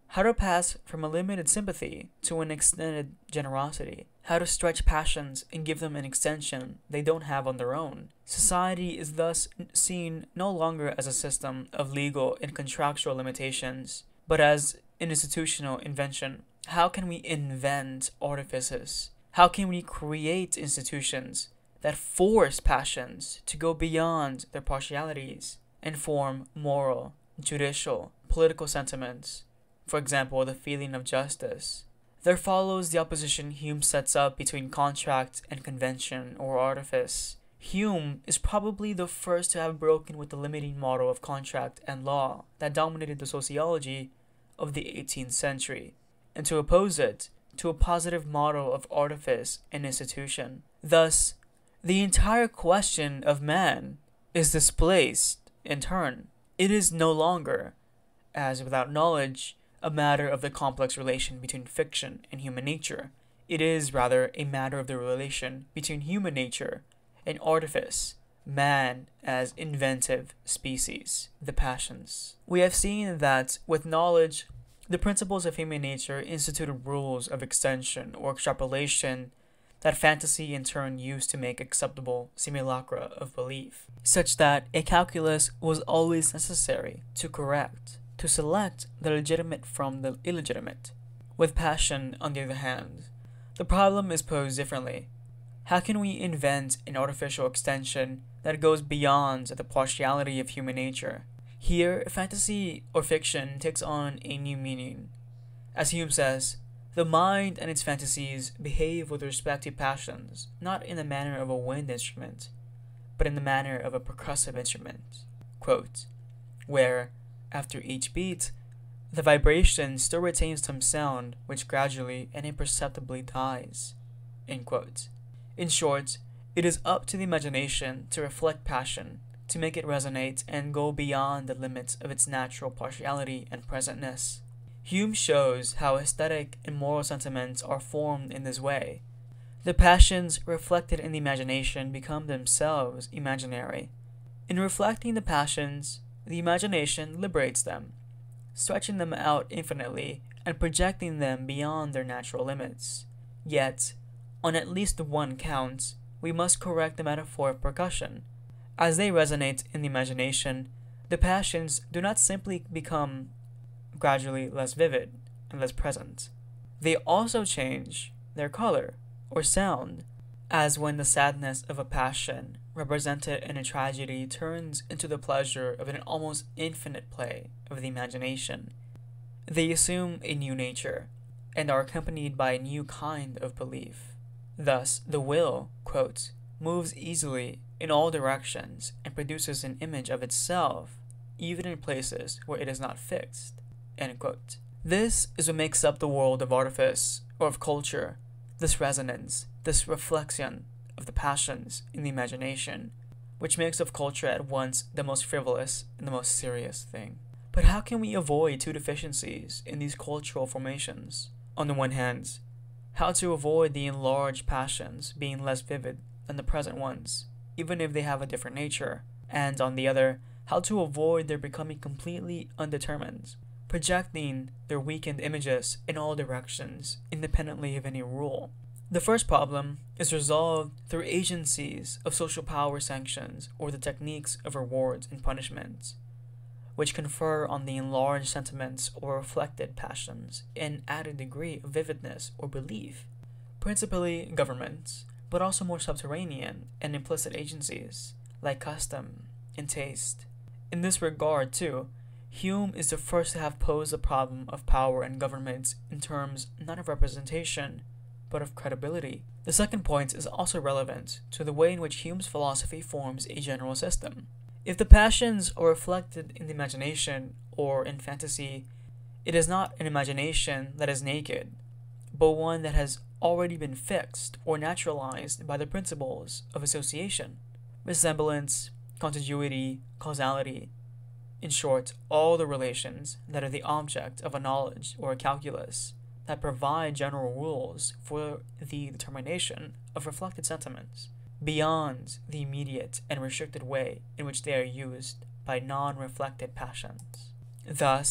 how to pass from a limited sympathy to an extended generosity, how to stretch passions and give them an extension they don't have on their own. Society is thus seen no longer as a system of legal and contractual limitations, but as an institutional invention. How can we invent artifices? How can we create institutions that force passions to go beyond their partialities and form moral, judicial, political sentiments? For example, the feeling of justice. There follows the opposition Hume sets up between contract and convention or artifice. Hume is probably the first to have broken with the limiting model of contract and law that dominated the sociology of the 18th century, and to oppose it to a positive model of artifice and institution. Thus, the entire question of man is displaced in turn. It is no longer, as without knowledge, a matter of the complex relation between fiction and human nature. It is rather a matter of the relation between human nature and artifice, man as inventive species, the passions. We have seen that with knowledge, the principles of human nature instituted rules of extension or extrapolation that fantasy in turn used to make acceptable simulacra of belief, such that a calculus was always necessary to correct, to select the legitimate from the illegitimate. With passion, on the other hand, the problem is posed differently. How can we invent an artificial extension that goes beyond the partiality of human nature? Here, fantasy or fiction takes on a new meaning. As Hume says, the mind and its fantasies behave with respect to passions, not in the manner of a wind instrument, but in the manner of a percussive instrument, quote, where, after each beat, the vibration still retains some sound which gradually and imperceptibly dies. End quote. In short, it is up to the imagination to reflect passion, to make it resonate and go beyond the limits of its natural partiality and presentness. Hume shows how aesthetic and moral sentiments are formed in this way. The passions reflected in the imagination become themselves imaginary. In reflecting the passions, the imagination liberates them, stretching them out infinitely and projecting them beyond their natural limits. Yet, on at least one count, we must correct the metaphor of percussion. As they resonate in the imagination, the passions do not simply become gradually less vivid and less present. They also change their color or sound, as when the sadness of a passion represented in a tragedy turns into the pleasure of an almost infinite play of the imagination. They assume a new nature and are accompanied by a new kind of belief. Thus, the will, quote, moves easily in all directions and produces an image of itself, even in places where it is not fixed. End quote. This is what makes up the world of artifice or of culture, this resonance, this reflection of the passions in the imagination, which makes of culture at once the most frivolous and the most serious thing. But how can we avoid two deficiencies in these cultural formations? On the one hand, how to avoid the enlarged passions being less vivid than the present ones, even if they have a different nature, and on the other, how to avoid their becoming completely undetermined, projecting their weakened images in all directions, independently of any rule. The first problem is resolved through agencies of social power sanctions or the techniques of rewards and punishments, which confer on the enlarged sentiments or reflected passions an added degree of vividness or belief, principally governments, but also more subterranean and implicit agencies, like custom and taste. In this regard, too, Hume is the first to have posed the problem of power and government in terms not of representation, but of credibility. The second point is also relevant to the way in which Hume's philosophy forms a general system. If the passions are reflected in the imagination or in fantasy, it is not an imagination that is naked, but one that has already been fixed or naturalized by the principles of association, resemblance, contiguity, causality. In short, all the relations that are the object of a knowledge or a calculus that provide general rules for the determination of reflected sentiments beyond the immediate and restricted way in which they are used by non-reflected passions. Thus,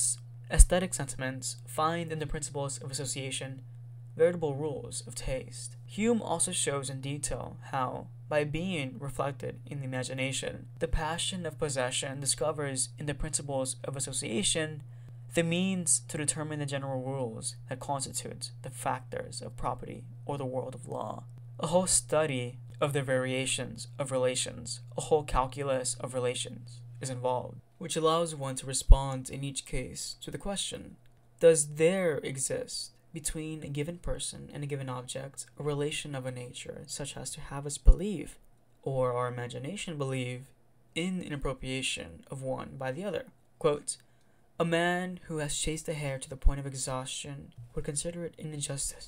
Aesthetic sentiments find in the principles of association veritable rules of taste. Hume also shows in detail how, by being reflected in the imagination, the passion of possession discovers in the principles of association the means to determine the general rules that constitute the factors of property or the world of law. A whole study of the variations of relations, a whole calculus of relations is involved, which allows one to respond in each case to the question, does there exist between a given person and a given object a relation of a nature such as to have us believe, or our imagination believe, in an appropriation of one by the other? Quote, a man who has chased a hare to the point of exhaustion would consider it an injustice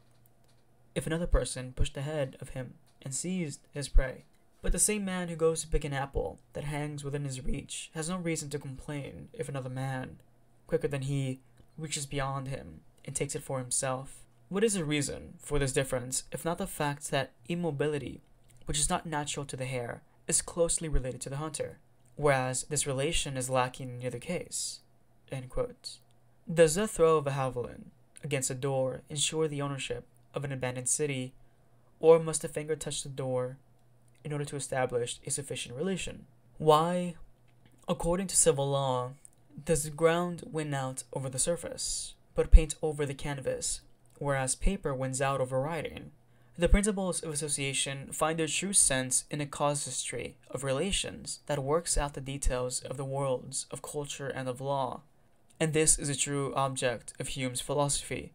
if another person pushed ahead of him and seized his prey. But the same man who goes to pick an apple that hangs within his reach has no reason to complain if another man, quicker than he, reaches beyond him and takes it for himself. What is the reason for this difference if not the fact that immobility, which is not natural to the hare, is closely related to the hunter, whereas this relation is lacking in either case? End quote. Does the throw of a javelin against a door ensure the ownership of an abandoned city, or must a finger touch the door in order to establish a sufficient relation? Why, according to civil law, does the ground win out over the surface, but paint over the canvas, whereas paper wins out over writing? The principles of association find their true sense in a casuistry of relations that works out the details of the worlds of culture and of law. And this is a true object of Hume's philosophy.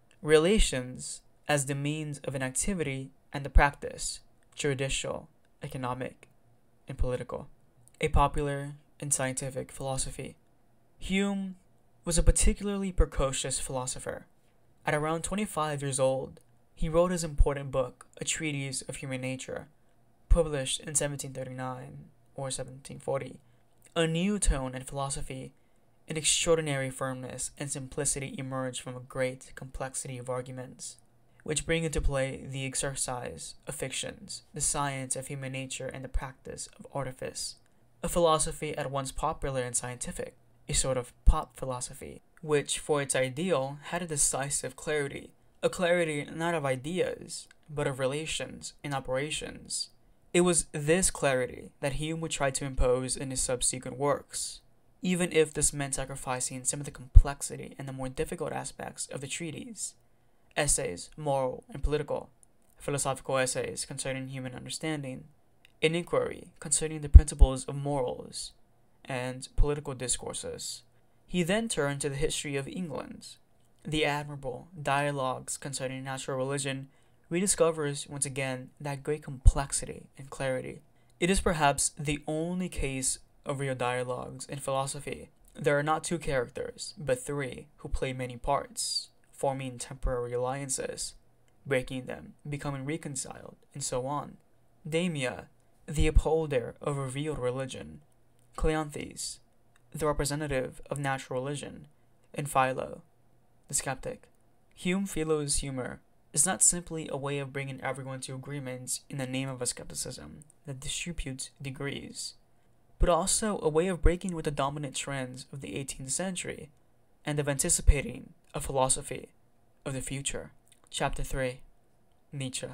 Relations as the means of an activity and the practice, juridical, economic, and political. A popular and scientific philosophy. Hume was a particularly precocious philosopher. At around 25 years old, he wrote his important book, A Treatise of Human Nature, published in 1739 or 1740. A new tone in philosophy, an extraordinary firmness and simplicity emerged from a great complexity of arguments, which bring into play the exercise of fictions, the science of human nature, and the practice of artifice. A philosophy at once popular and scientific, a sort of pop philosophy, which for its ideal had a decisive clarity, a clarity not of ideas, but of relations and operations. It was this clarity that Hume would try to impose in his subsequent works, even if this meant sacrificing some of the complexity and the more difficult aspects of the treatise. Essays, moral and political, philosophical essays concerning human understanding, an inquiry concerning the principles of morals, and political discourses. He then turned to the history of England. The admirable dialogues concerning natural religion rediscovers once again that great complexity and clarity. It is perhaps the only case of real dialogues in philosophy. There are not two characters, but three, who play many parts, forming temporary alliances, breaking them, becoming reconciled, and so on. Damia, the upholder of revealed religion, Cleanthes, the representative of natural religion, and Philo, the skeptic. Philo's humor is not simply a way of bringing everyone to agreement in the name of a skepticism that distributes degrees, but also a way of breaking with the dominant trends of the 18th century and of anticipating a philosophy of the future. Chapter 3. Nietzsche,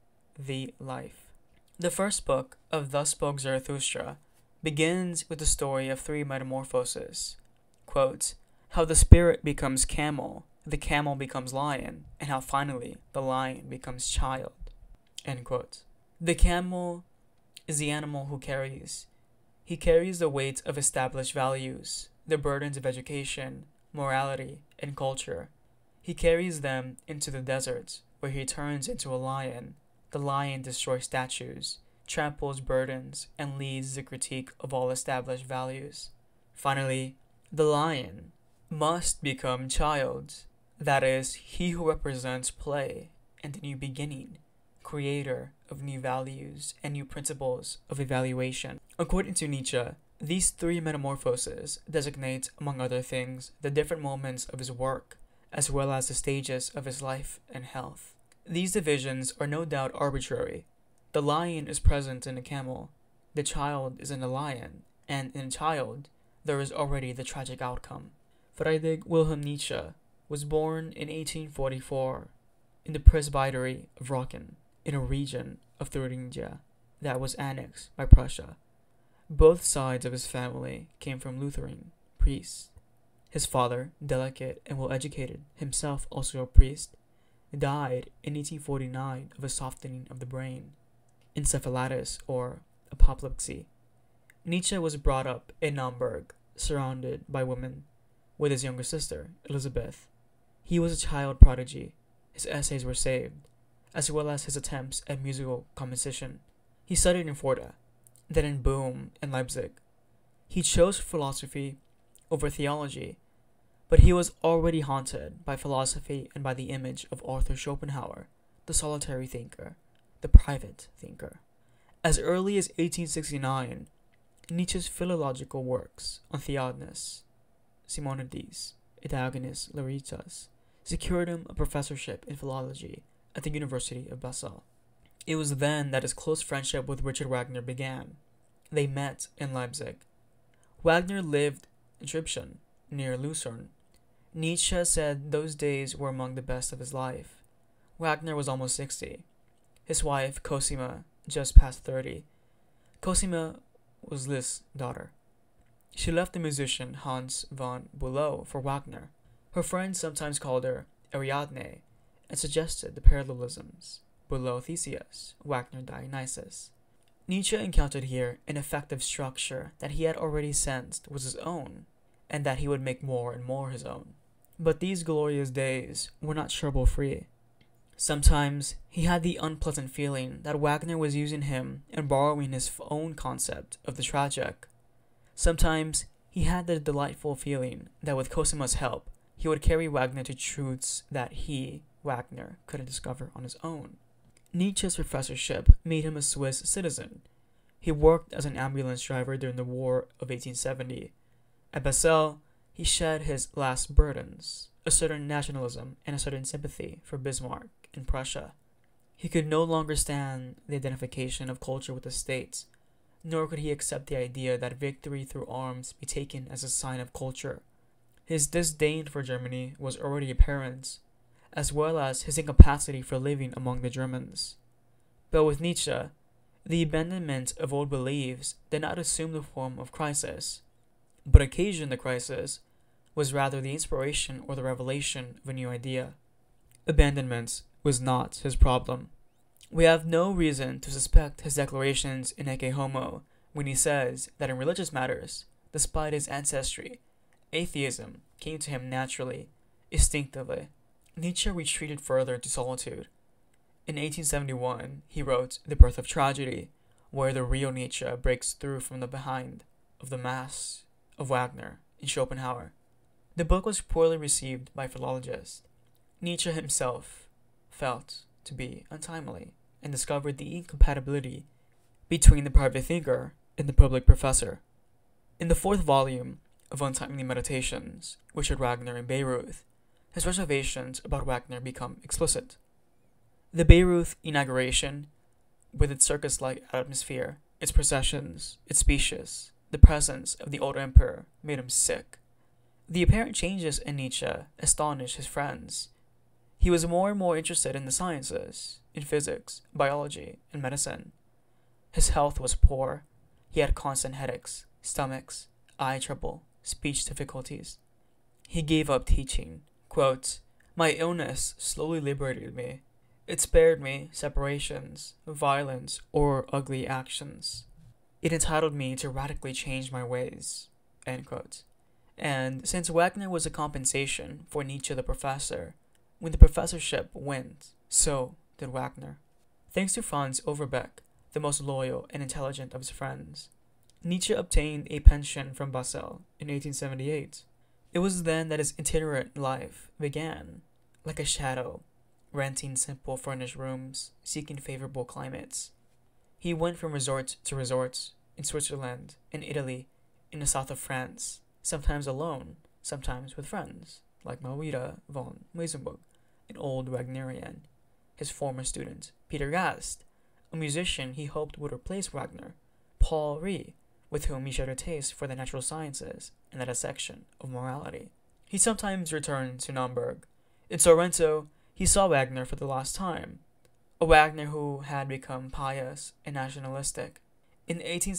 The Life. The first book of Thus Spoke Zarathustra begins with the story of three metamorphoses. Quote, how the spirit becomes camel, the camel becomes lion, and how finally the lion becomes child. End quote. The camel is the animal who carries. He carries the weight of established values, the burdens of education, morality, and culture. He carries them into the desert, where he turns into a lion. The lion destroys statues, tramples burdens, and leads the critique of all established values. Finally, the lion must become child, that is, he who represents play and a new beginning, creator of new values and new principles of evaluation. According to Nietzsche, these three metamorphoses designate, among other things, the different moments of his work, as well as the stages of his life and health. These divisions are no doubt arbitrary. The lion is present in a camel, the child is in a lion, and in a child, there is already the tragic outcome. Friedrich Wilhelm Nietzsche was born in 1844 in the Presbytery of Rocken, in a region of Thuringia that was annexed by Prussia. Both sides of his family came from Lutheran priests. His father, delicate and well-educated, himself also a priest, died in 1849 of a softening of the brain, encephalitis or apoplexy. Nietzsche was brought up in Naumburg, surrounded by women, with his younger sister, Elizabeth. He was a child prodigy. His essays were saved, as well as his attempts at musical composition. He studied in Forda, then in Boom and Leipzig. He chose philosophy over theology, but he was already haunted by philosophy and by the image of Arthur Schopenhauer, the solitary thinker, the private thinker. As early as 1869, Nietzsche's philological works on Theognis, Simonides, Itagonis, Laritas secured him a professorship in philology at the University of Basel. It was then that his close friendship with Richard Wagner began. They met in Leipzig. Wagner lived in Tribschen, near Lucerne. Nietzsche said those days were among the best of his life. Wagner was almost 60. His wife, Cosima, just past 30. Cosima was Liszt's daughter. She left the musician Hans von Bülow for Wagner. Her friends sometimes called her Ariadne and suggested the parallelisms: Bülow Theseus, Wagner Dionysus. Nietzsche encountered here an effective structure that he had already sensed was his own, and that he would make more and more his own. But these glorious days were not trouble-free. Sometimes he had the unpleasant feeling that Wagner was using him and borrowing his own concept of the tragic. Sometimes he had the delightful feeling that with Cosima's help, he would carry Wagner to truths that he, Wagner, couldn't discover on his own. Nietzsche's professorship made him a Swiss citizen. He worked as an ambulance driver during the War of 1870. At Basel, he shed his last burdens, a certain nationalism and a certain sympathy for Bismarck and Prussia. He could no longer stand the identification of culture with the states, nor could he accept the idea that victory through arms be taken as a sign of culture. His disdain for Germany was already apparent, as well as his incapacity for living among the Germans. But with Nietzsche, the abandonment of old beliefs did not assume the form of crisis, but occasioned the crisis was rather the inspiration or the revelation of a new idea. Abandonment was not his problem. We have no reason to suspect his declarations in Ecce Homo when he says that in religious matters, despite his ancestry, atheism came to him naturally, instinctively. Nietzsche retreated further into solitude. In 1871, he wrote The Birth of Tragedy, where the real Nietzsche breaks through from the behind of the mask of Wagner and Schopenhauer. The book was poorly received by philologists. Nietzsche himself felt to be untimely and discovered the incompatibility between the private thinker and the public professor. In the fourth volume of Untimely Meditations, Richard Wagner in Bayreuth, his reservations about Wagner become explicit. The Bayreuth inauguration, with its circus-like atmosphere, its processions, its speeches, the presence of the old emperor made him sick. The apparent changes in Nietzsche astonished his friends. He was more and more interested in the sciences, in physics, biology, and medicine. His health was poor. He had constant headaches, stomachs, eye trouble, speech difficulties. He gave up teaching. Quote, "My illness slowly liberated me. It spared me separations, violence, or ugly actions. It entitled me to radically change my ways." End quote. And since Wagner was a compensation for Nietzsche the professor, when the professorship went, so did Wagner. Thanks to Franz Overbeck, the most loyal and intelligent of his friends, Nietzsche obtained a pension from Basel in 1878. It was then that his itinerant life began, like a shadow, renting simple furnished rooms, seeking favorable climates. He went from resort to resort in Switzerland, in Italy, in the south of France, sometimes alone, sometimes with friends, like Maurita von Meysenburg, an old Wagnerian, his former student, Peter Gast, a musician he hoped would replace Wagner, Paul Rie, with whom he shared a taste for the natural sciences and the dissection of morality. He sometimes returned to Naumburg. In Sorrento, he saw Wagner for the last time, a Wagner who had become pious and nationalistic. In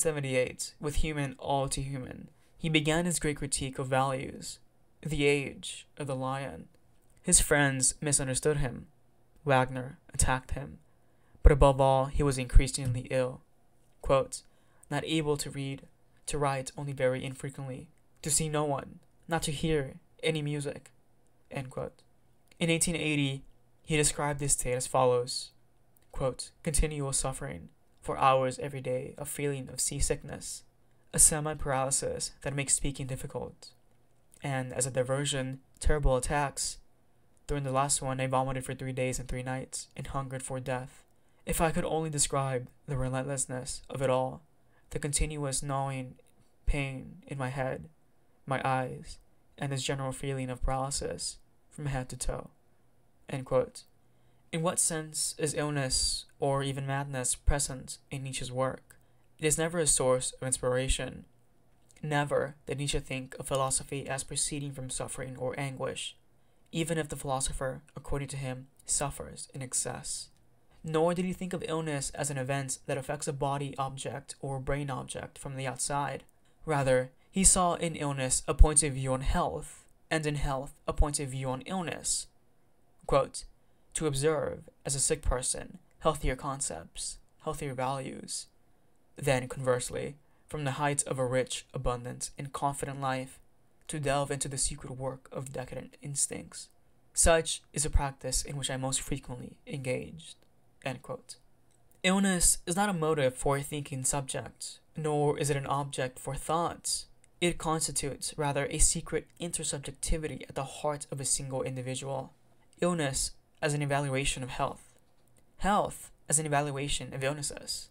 1878, with Human All Too Human, he began his great critique of values, the age of the lion. His friends misunderstood him. Wagner attacked him. But above all, he was increasingly ill. Quote, not able to read, to write only very infrequently, to see no one, not to hear any music. End quote. In 1880, he described this state as follows, quote, continual suffering for hours every day, a feeling of seasickness, a semi-paralysis that makes speaking difficult, and as a diversion, terrible attacks. During the last one, I vomited for 3 days and 3 nights and hungered for death. If I could only describe the relentlessness of it all, the continuous gnawing pain in my head, my eyes, and this general feeling of paralysis from head to toe. End quote. In what sense is illness or even madness present in Nietzsche's work? It is never a source of inspiration. Never did Nietzsche think of philosophy as proceeding from suffering or anguish, even if the philosopher, according to him, suffers in excess. Nor did he think of illness as an event that affects a body object or brain object from the outside. Rather, he saw in illness a point of view on health, and in health a point of view on illness. Quote, to observe, as a sick person, healthier concepts, healthier values. Then, conversely, from the height of a rich, abundant, and confident life, to delve into the secret work of decadent instincts. Such is a practice in which I most frequently engaged. End quote. Illness is not a motive for a thinking subject, nor is it an object for thoughts. It constitutes, rather, a secret intersubjectivity at the heart of a single individual. Illness as an evaluation of health. Health as an evaluation of illnesses.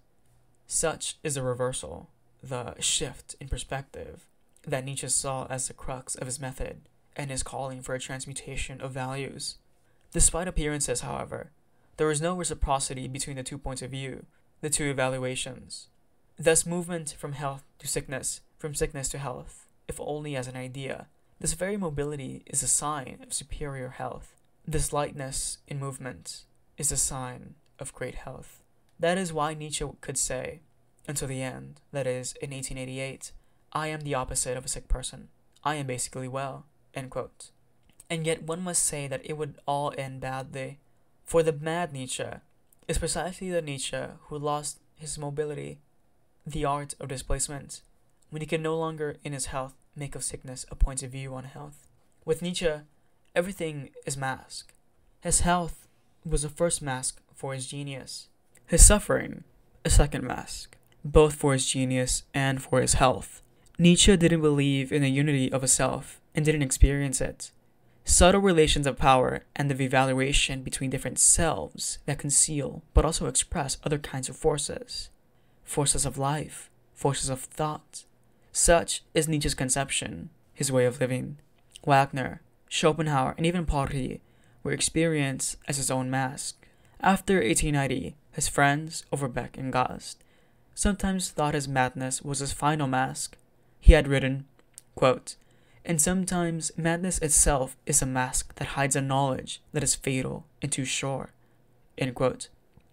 Such is the reversal, the shift in perspective, that Nietzsche saw as the crux of his method and his calling for a transmutation of values. Despite appearances, however, there is no reciprocity between the 2 points of view, the 2 evaluations. Thus, movement from health to sickness, from sickness to health, if only as an idea, this very mobility is a sign of superior health. This lightness in movement is a sign of great health. That is why Nietzsche could say, until the end, that is, in 1888, I am the opposite of a sick person. I am basically well. End quote. And yet one must say that it would all end badly. For the mad Nietzsche is precisely the Nietzsche who lost his mobility, the art of displacement, when he can no longer in his health make of sickness a point of view on health. With Nietzsche, everything is mask. His health was the first mask for his genius. His suffering, a second mask, both for his genius and for his health. Nietzsche didn't believe in the unity of a self and didn't experience it. Subtle relations of power and the evaluation between different selves that conceal but also express other kinds of forces. Forces of life, forces of thought. Such is Nietzsche's conception, his way of living. Wagner, Schopenhauer, and even Paris were experienced as his own mask. After 1890, his friends, Overbeck and Gast, sometimes thought his madness was his final mask. He had written, quote, and sometimes madness itself is a mask that hides a knowledge that is fatal and too sure. End quote.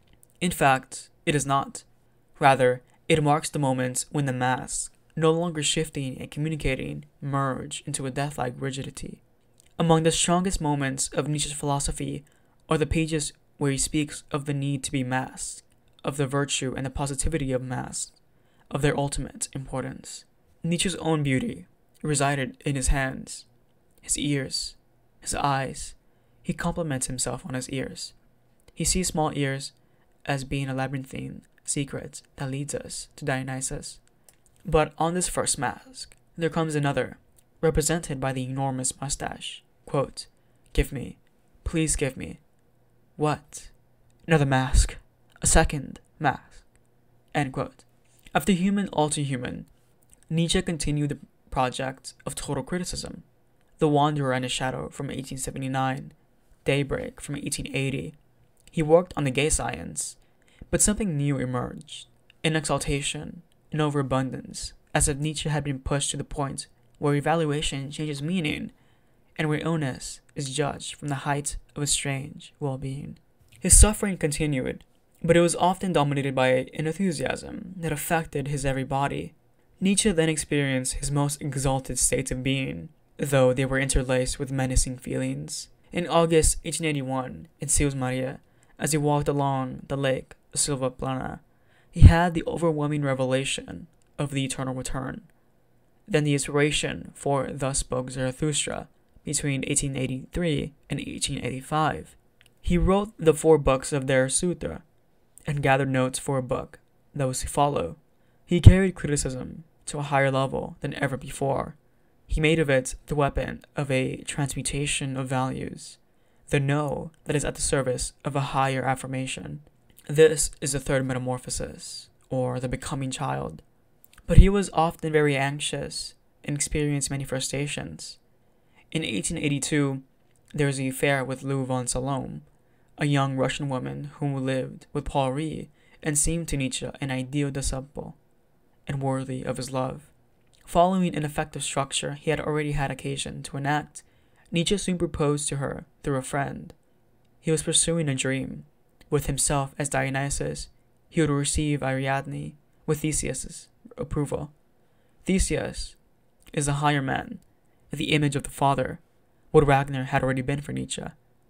In fact, it is not. Rather, it marks the moments when the masks, no longer shifting and communicating, merge into a death-like rigidity. Among the strongest moments of Nietzsche's philosophy are the pages where he speaks of the need to be masked, of the virtue and the positivity of masks, of their ultimate importance. Nietzsche's own beauty resided in his hands, his ears, his eyes. He compliments himself on his ears. He sees small ears as being a labyrinthine secret that leads us to Dionysus. But on this first mask, there comes another, represented by the enormous mustache. Quote, give me, please give me. What? Another mask. A second mask. End quote. After Human All Too Human, Nietzsche continued the project of total criticism. The Wanderer and His Shadow from 1879, Daybreak from 1880. He worked on the gay science, but something new emerged, an exaltation, an overabundance, as if Nietzsche had been pushed to the point where evaluation changes meaning, and where illness is judged from the height of a strange well-being. His suffering continued, but it was often dominated by an enthusiasm that affected his every body. Nietzsche then experienced his most exalted states of being, though they were interlaced with menacing feelings. In August 1881, in Sils Maria, as he walked along the lake Silva Plana, he had the overwhelming revelation of the eternal return. Then the inspiration for Thus Spoke Zarathustra between 1883 and 1885. He wrote the 4 books of their sutra and gathered notes for a book that was to follow. He carried criticism to a higher level than ever before. He made of it the weapon of a transmutation of values, the no that is at the service of a higher affirmation. This is the third metamorphosis, or the becoming child. But he was often very anxious and experienced many frustrations. In 1882, there was the affair with Lou von Salome, a young Russian woman who lived with Paul Riesz and seemed to Nietzsche an ideal disciple and worthy of his love. Following an effective structure he had already had occasion to enact, Nietzsche soon proposed to her through a friend. He was pursuing a dream. With himself as Dionysus, he would receive Ariadne with Theseus' approval. Theseus is a higher man, the image of the father, what Wagner had already been for Nietzsche.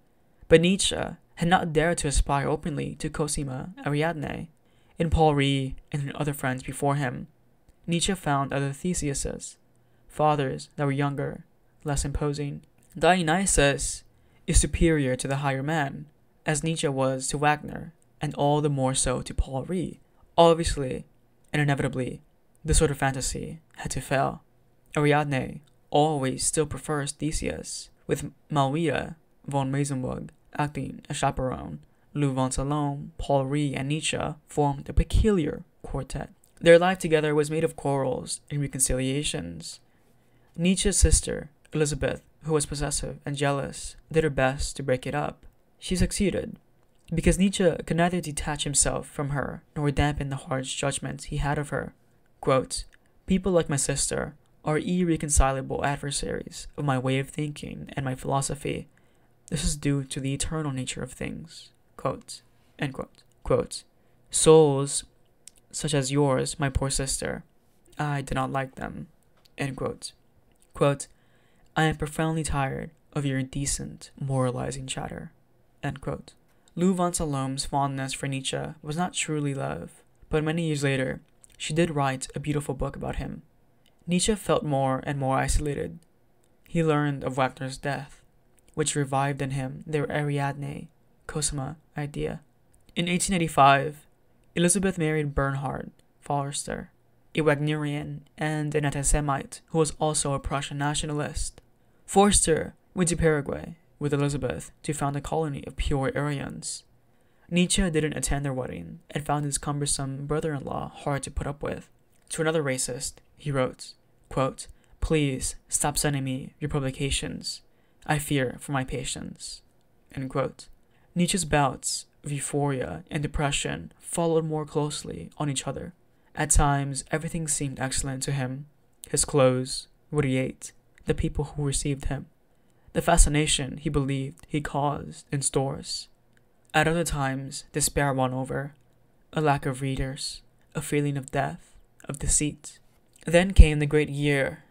But Nietzsche had not dared to aspire openly to Cosima Ariadne. In Paul Riesz and in other friends before him, Nietzsche found other Theseuses, fathers that were younger, less imposing. Dionysus is superior to the higher man, as Nietzsche was to Wagner, and all the more so to Paul Riesz. Obviously, and inevitably, this sort of fantasy had to fail. Ariadne always still prefers Theseus, with Malwida von Meysenburg acting as chaperone. Lou von Salome, Paul Riesz, and Nietzsche formed a peculiar quartet. Their life together was made of quarrels and reconciliations. Nietzsche's sister, Elizabeth, who was possessive and jealous, did her best to break it up. She succeeded, because Nietzsche could neither detach himself from her nor dampen the harsh judgment he had of her. Quote, "People like my sister are irreconcilable adversaries of my way of thinking and my philosophy. This is due to the eternal nature of things." Quote, end quote. Quote, "Souls such as yours, my poor sister, I do not like them." End quote. Quote, "I am profoundly tired of your indecent, moralizing chatter." End quote. Lou von Salome's fondness for Nietzsche was not truly love, but many years later, she did write a beautiful book about him. Nietzsche felt more and more isolated. He learned of Wagner's death, which revived in him the Ariadne, Cosima idea. In 1885, Elizabeth married Bernhard Forster, a Wagnerian and an anti-Semite who was also a Prussian nationalist. Forster went to Paraguay with Elizabeth to found a colony of pure Aryans. Nietzsche didn't attend their wedding and found his cumbersome brother-in-law hard to put up with. To another racist, he wrote, quote, "Please stop sending me your publications. I fear for my patience." End quote. Nietzsche's bouts of euphoria and depression followed more closely on each other. At times, everything seemed excellent to him. His clothes, what he ate, the people who received him, the fascination he believed he caused in stores. At other times, despair won over, a lack of readers, a feeling of death, of deceit. Then came the great year,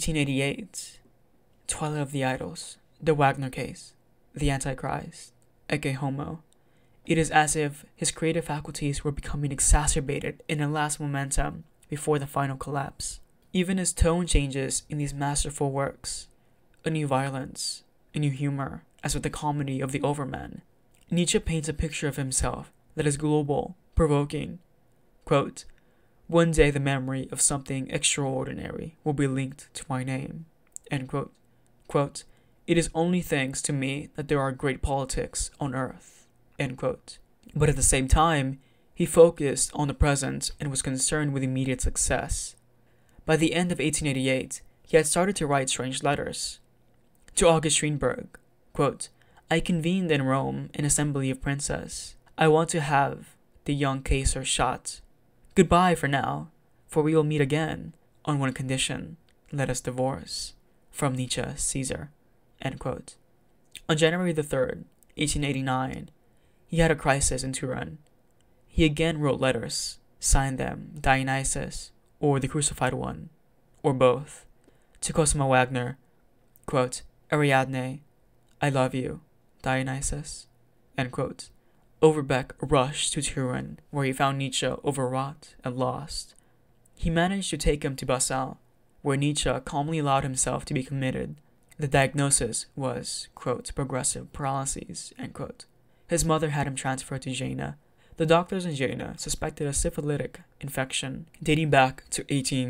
1888, Twilight of the Idols, the Wagner case, the Antichrist, Ecce Homo. It is as if his creative faculties were becoming exacerbated in a last momentum before the final collapse. Even his tone changes in these masterful works. A new violence, a new humor, as with the comedy of the Overman. Nietzsche paints a picture of himself that is global, provoking. Quote, "One day the memory of something extraordinary will be linked to my name." End quote. Quote, "It is only thanks to me that there are great politics on earth." End quote. But at the same time, he focused on the present and was concerned with immediate success. By the end of 1888, he had started to write strange letters. To August Strindberg, quote, "I convened in Rome an assembly of princes. I want to have the young Caesar shot. Goodbye for now, for we will meet again on one condition. Let us divorce." From Nietzsche, Caesar. End quote. On January the 3rd, 1889, he had a crisis in Turin. He again wrote letters, signed them Dionysus, or the Crucified One, or both, to Cosima Wagner, quote, Ariadne, I love you, Dionysus, end quote. Overbeck rushed to Turin, where he found Nietzsche overwrought and lost. He managed to take him to Basel, where Nietzsche calmly allowed himself to be committed. The diagnosis was, quote, progressive paralysis, end quote. His mother had him transferred to Jena. The doctors in Jena suspected a syphilitic infection dating back to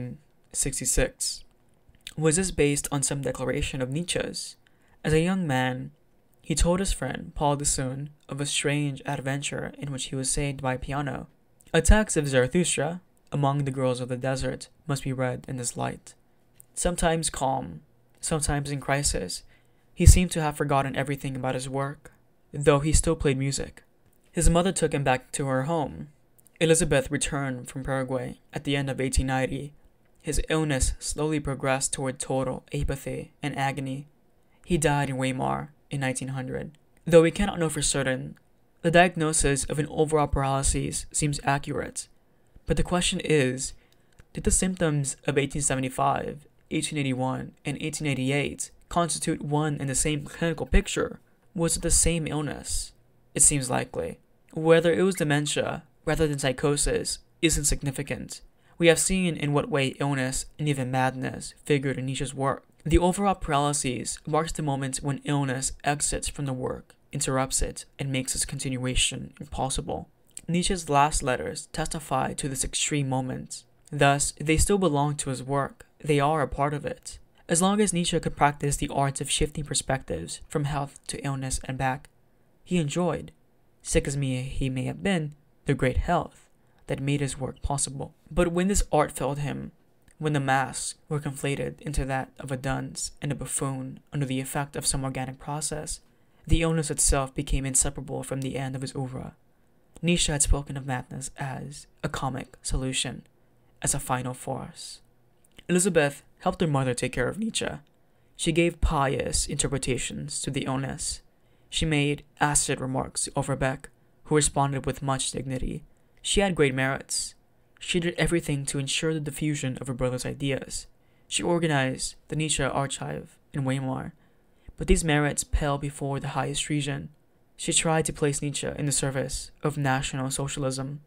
1866. Was this based on some declaration of Nietzsche's? As a young man, he told his friend Paul Dissoon of a strange adventure in which he was saved by a piano. A text of Zarathustra, Among the Girls of the Desert, must be read in this light. Sometimes calm, sometimes in crisis, he seemed to have forgotten everything about his work, though he still played music. His mother took him back to her home. Elizabeth returned from Paraguay at the end of 1890. His illness slowly progressed toward total apathy and agony. He died in Weimar in 1900. Though we cannot know for certain, the diagnosis of an overall paralysis seems accurate. But the question is, did the symptoms of 1875, 1881, and 1888 constitute one and the same clinical picture? Was it the same illness? It seems likely. Whether it was dementia rather than psychosis isn't significant. We have seen in what way illness and even madness figured in Nietzsche's work. The overall paralysis marks the moment when illness exits from the work, interrupts it, and makes its continuation impossible. Nietzsche's last letters testify to this extreme moment. Thus, they still belong to his work. They are a part of it. As long as Nietzsche could practice the arts of shifting perspectives from health to illness and back, he enjoyed, sick as he may have been, the great health that made his work possible. But when this art failed him, when the masks were conflated into that of a dunce and a buffoon under the effect of some organic process, the illness itself became inseparable from the end of his oeuvre. Nietzsche had spoken of madness as a comic solution, as a final force. Elizabeth helped her mother take care of Nietzsche. She gave pious interpretations to the illness. She made acid remarks to Overbeck, who responded with much dignity. She had great merits. She did everything to ensure the diffusion of her brother's ideas. She organized the Nietzsche Archive in Weimar, but these merits pale before the highest treason. She tried to place Nietzsche in the service of National Socialism.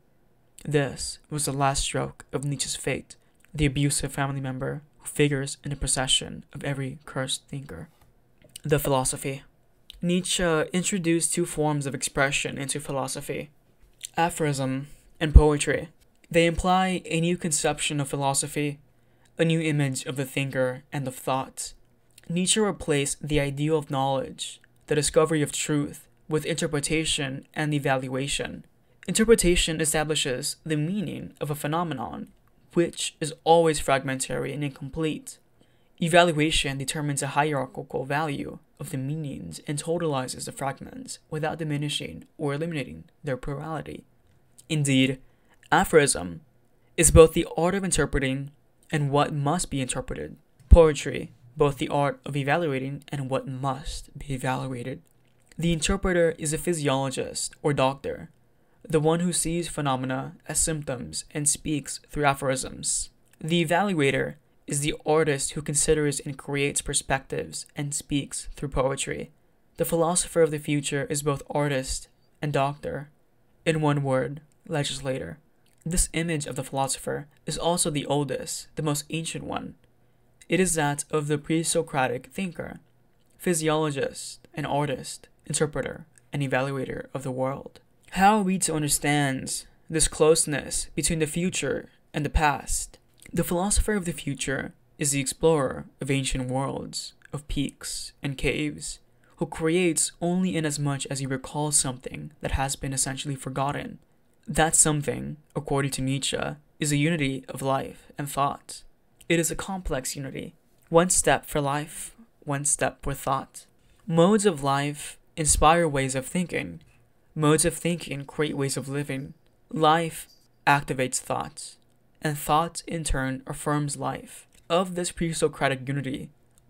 This was the last stroke of Nietzsche's fate, the abusive family member who figures in the procession of every cursed thinker. The philosophy. Nietzsche introduced two forms of expression into philosophy: aphorism and poetry. They imply a new conception of philosophy, a new image of the thinker and of thought. Nietzsche replaced the ideal of knowledge, the discovery of truth, with interpretation and evaluation. Interpretation establishes the meaning of a phenomenon, which is always fragmentary and incomplete. Evaluation determines a hierarchical value of the meanings and totalizes the fragments without diminishing or eliminating their plurality. Indeed, aphorism is both the art of interpreting and what must be interpreted. Poetry, both the art of evaluating and what must be evaluated. The interpreter is a physiologist or doctor, the one who sees phenomena as symptoms and speaks through aphorisms. The evaluator is the artist who considers and creates perspectives and speaks through poetry. The philosopher of the future is both artist and doctor. In one word, legislator. This image of the philosopher is also the oldest, the most ancient one. It is that of the pre-Socratic thinker, physiologist, and artist, interpreter, and evaluator of the world. How are we to understand this closeness between the future and the past? The philosopher of the future is the explorer of ancient worlds, of peaks and caves, who creates only inasmuch as he recalls something that has been essentially forgotten. That something, according to Nietzsche, is a unity of life and thought. It is a complex unity, one step for life, one step for thought. Modes of life inspire ways of thinking. Modes of thinking create ways of living. Life activates thoughts, and thought in turn affirms life. Of this pre-Socratic unity,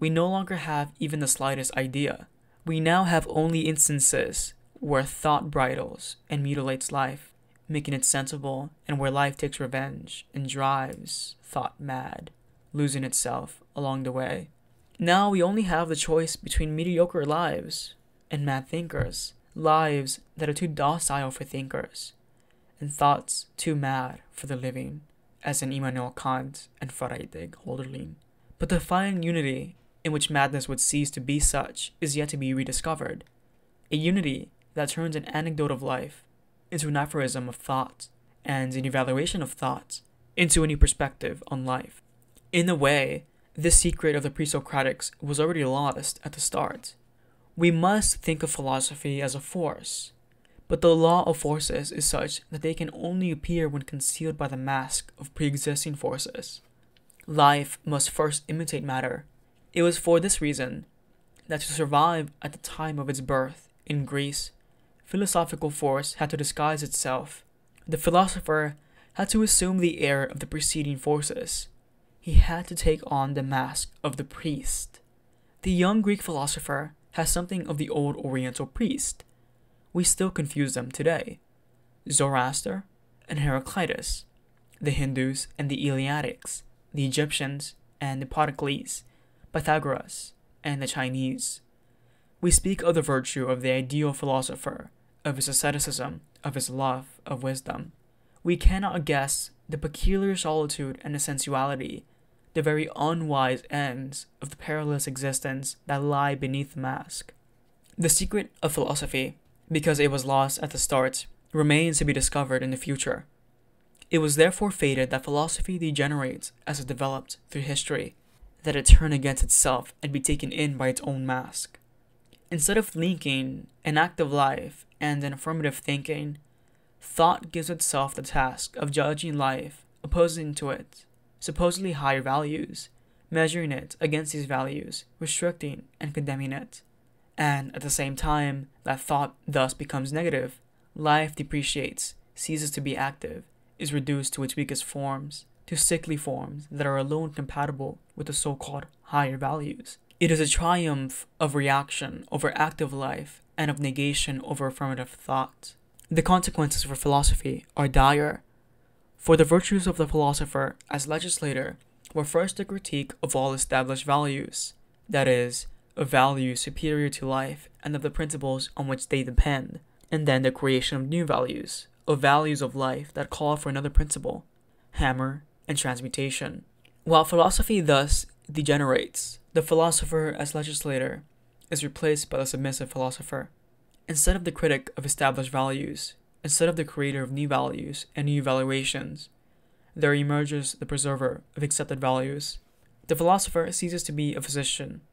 we no longer have even the slightest idea. We now have only instances where thought bridles and mutilates life, making it sensible, and where life takes revenge and drives thought mad, losing itself along the way. Now we only have the choice between mediocre lives and mad thinkers, lives that are too docile for thinkers, and thoughts too mad for the living, as in Immanuel Kant and Friedrich Hölderlin. But the final unity in which madness would cease to be such is yet to be rediscovered, a unity that turns an anecdote of life into an aphorism of thought, and an evaluation of thought into a new perspective on life. In a way, this secret of the pre-Socratics was already lost at the start. We must think of philosophy as a force, but the law of forces is such that they can only appear when concealed by the mask of pre-existing forces. Life must first imitate matter. It was for this reason that to survive at the time of its birth in Greece, philosophical force had to disguise itself. The philosopher had to assume the air of the preceding forces. He had to take on the mask of the priest. The young Greek philosopher has something of the old Oriental priest. We still confuse them today. Zoroaster and Heraclitus, the Hindus and the Eleatics, the Egyptians and the Empedocles, Pythagoras and the Chinese. We speak of the virtue of the ideal philosopher, of his asceticism, of his love of wisdom. We cannot guess the peculiar solitude and the sensuality, the very unwise ends of the perilous existence that lie beneath the mask. The secret of philosophy, because it was lost at the start, remains to be discovered in the future. It was therefore fated that philosophy degenerates as it developed through history, that it turn against itself and be taken in by its own mask. Instead of linking an active life and an affirmative thinking, thought gives itself the task of judging life, opposing to it supposedly higher values, measuring it against these values, restricting and condemning it. And at the same time that thought thus becomes negative, life depreciates, ceases to be active, is reduced to its weakest forms, to sickly forms that are alone compatible with the so-called higher values. It is a triumph of reaction over active life and of negation over affirmative thought. The consequences for philosophy are dire, for the virtues of the philosopher as legislator were first the critique of all established values, that is, of values superior to life and of the principles on which they depend, and then the creation of new values, of values of life that call for another principle, hammer and transmutation. While philosophy thus degenerates, the philosopher as legislator is replaced by the submissive philosopher. Instead of the critic of established values, instead of the creator of new values and new evaluations, there emerges the preserver of accepted values. The philosopher ceases to be a physician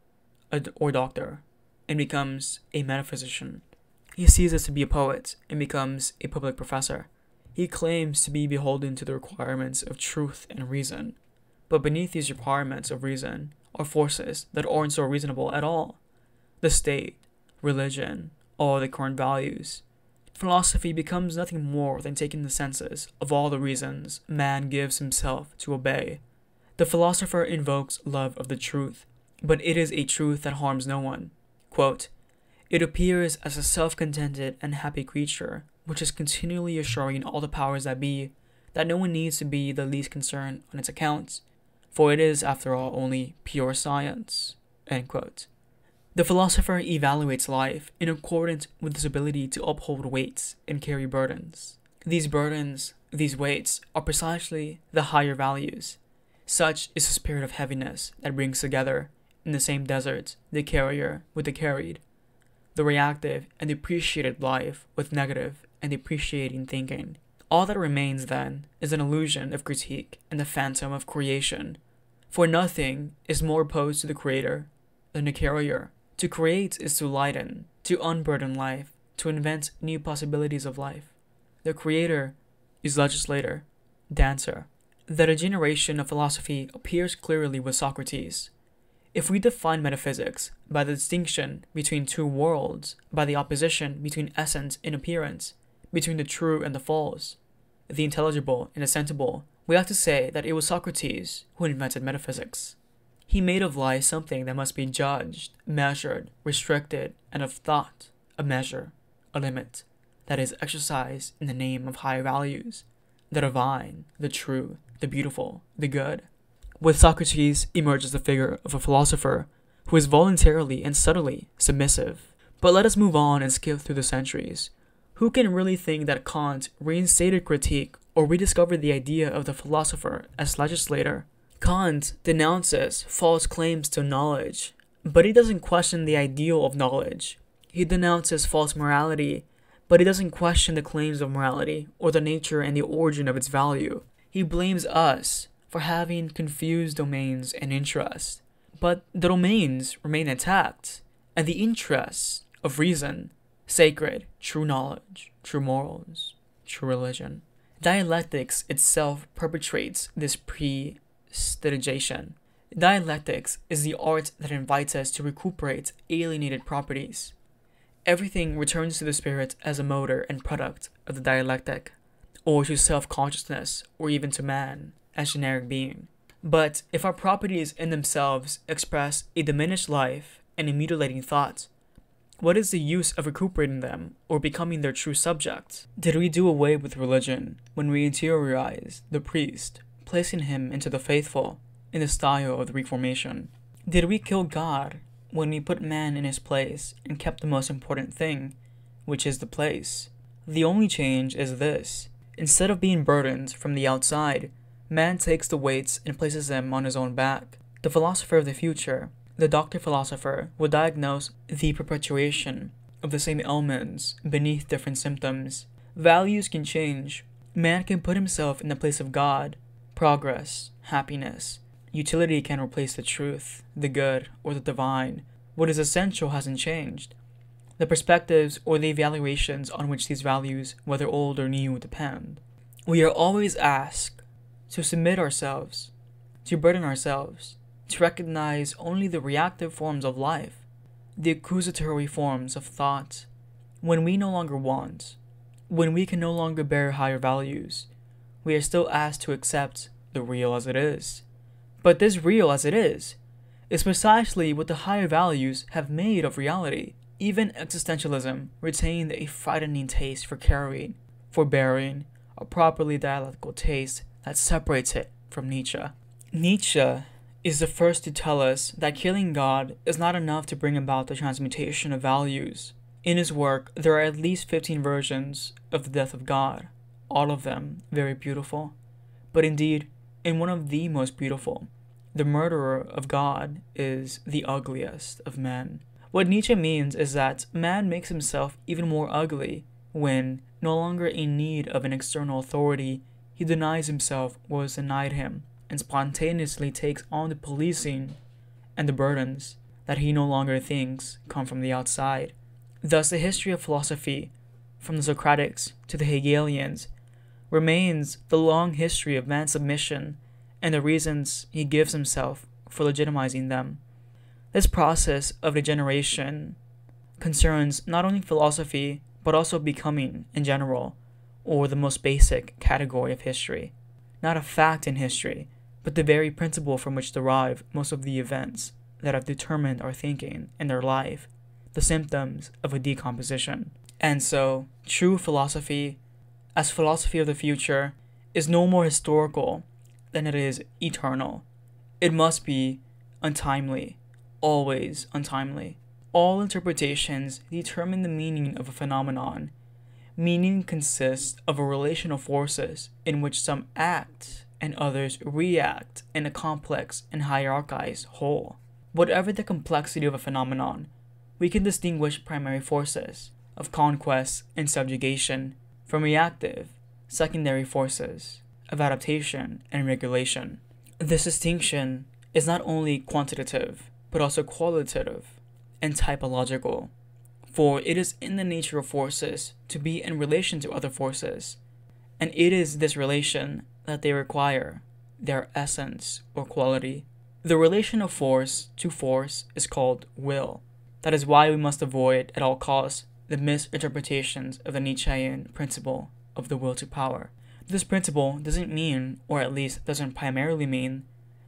or doctor and becomes a metaphysician. He ceases to be a poet and becomes a public professor. He claims to be beholden to the requirements of truth and reason, but beneath these requirements of reason are forces that aren't so reasonable at all. The state, religion, all the current values. Philosophy becomes nothing more than taking the senses of all the reasons man gives himself to obey. The philosopher invokes love of the truth, but it is a truth that harms no one. Quote, "It appears as a self-contented and happy creature, which is continually assuring all the powers that be that no one needs to be the least concerned on its account, for it is, after all, only pure science." End quote. The philosopher evaluates life in accordance with his ability to uphold weights and carry burdens. These burdens, these weights, are precisely the higher values. Such is the spirit of heaviness that brings together, in the same desert, the carrier with the carried, the reactive and depreciated life with negative and depreciating thinking. All that remains, then, is an illusion of critique and the phantom of creation, for nothing is more opposed to the creator than the carrier. To create is to lighten, to unburden life, to invent new possibilities of life. The creator is legislator, dancer. The degeneration of philosophy appears clearly with Socrates. If we define metaphysics by the distinction between two worlds, by the opposition between essence and appearance, between the true and the false, the intelligible and the sensible, we have to say that it was Socrates who invented metaphysics. He made of life something that must be judged, measured, restricted, and of thought, a measure, a limit, that is exercised in the name of higher values, the divine, the true, the beautiful, the good. With Socrates emerges the figure of a philosopher who is voluntarily and subtly submissive. But let us move on and skip through the centuries. Who can really think that Kant reinstated critique or rediscovered the idea of the philosopher as legislator? Kant denounces false claims to knowledge, but he doesn't question the ideal of knowledge. He denounces false morality, but he doesn't question the claims of morality or the nature and the origin of its value. He blames us for having confused domains and interests, but the domains remain intact, and the interests of reason, sacred, true knowledge, true morals, true religion. Dialectics itself perpetrates this prestidigitation. Dialectics is the art that invites us to recuperate alienated properties. Everything returns to the spirit as a motor and product of the dialectic, or to self-consciousness, or even to man as generic being. But if our properties in themselves express a diminished life and a mutilating thought, what is the use of recuperating them or becoming their true subject? Did we do away with religion when we interiorized the priest, placing him into the faithful in the style of the Reformation? Did we kill God when we put man in his place and kept the most important thing, which is the place? The only change is this: instead of being burdened from the outside, man takes the weights and places them on his own back. The philosopher of the future, the doctor-philosopher, will diagnose the perpetuation of the same ailments beneath different symptoms. Values can change. Man can put himself in the place of God, progress, happiness. Utility can replace the truth, the good, or the divine. What is essential hasn't changed. The perspectives or the evaluations on which these values, whether old or new, depend. We are always asked to submit ourselves, to burden ourselves, to recognize only the reactive forms of life, the accusatory forms of thought. When we no longer want, when we can no longer bear higher values, we are still asked to accept the real as it is. But this real as it is precisely what the higher values have made of reality. Even existentialism retained a frightening taste for caring, for bearing, a properly dialectical taste that separates it from Nietzsche. Nietzsche is the first to tell us that killing God is not enough to bring about the transmutation of values. In his work, there are at least 15 versions of the death of God, all of them very beautiful. But indeed, in one of the most beautiful, the murderer of God is the ugliest of men. What Nietzsche means is that man makes himself even more ugly when, no longer in need of an external authority, he denies himself what was denied him, and spontaneously takes on the policing and the burdens that he no longer thinks come from the outside. Thus, the history of philosophy, from the Socratics to the Hegelians, remains the long history of man's submission and the reasons he gives himself for legitimizing them. This process of degeneration concerns not only philosophy, but also becoming in general, or the most basic category of history. Not a fact in history, but the very principle from which derive most of the events that have determined our thinking and our life, the symptoms of a decomposition. And so, true philosophy, as philosophy of the future, is no more historical than it is eternal. It must be untimely, always untimely. All interpretations determine the meaning of a phenomenon. Meaning consists of a relation of forces in which some act and others react in a complex and hierarchized whole. Whatever the complexity of a phenomenon, we can distinguish primary forces of conquest and subjugation from reactive, secondary forces of adaptation and regulation. This distinction is not only quantitative, but also qualitative and typological, for it is in the nature of forces to be in relation to other forces, and it is this relation that they require, their essence or quality. The relation of force to force is called will. That is why we must avoid at all costs the misinterpretations of the Nietzschean principle of the will to power. This principle doesn't mean, or at least doesn't primarily mean,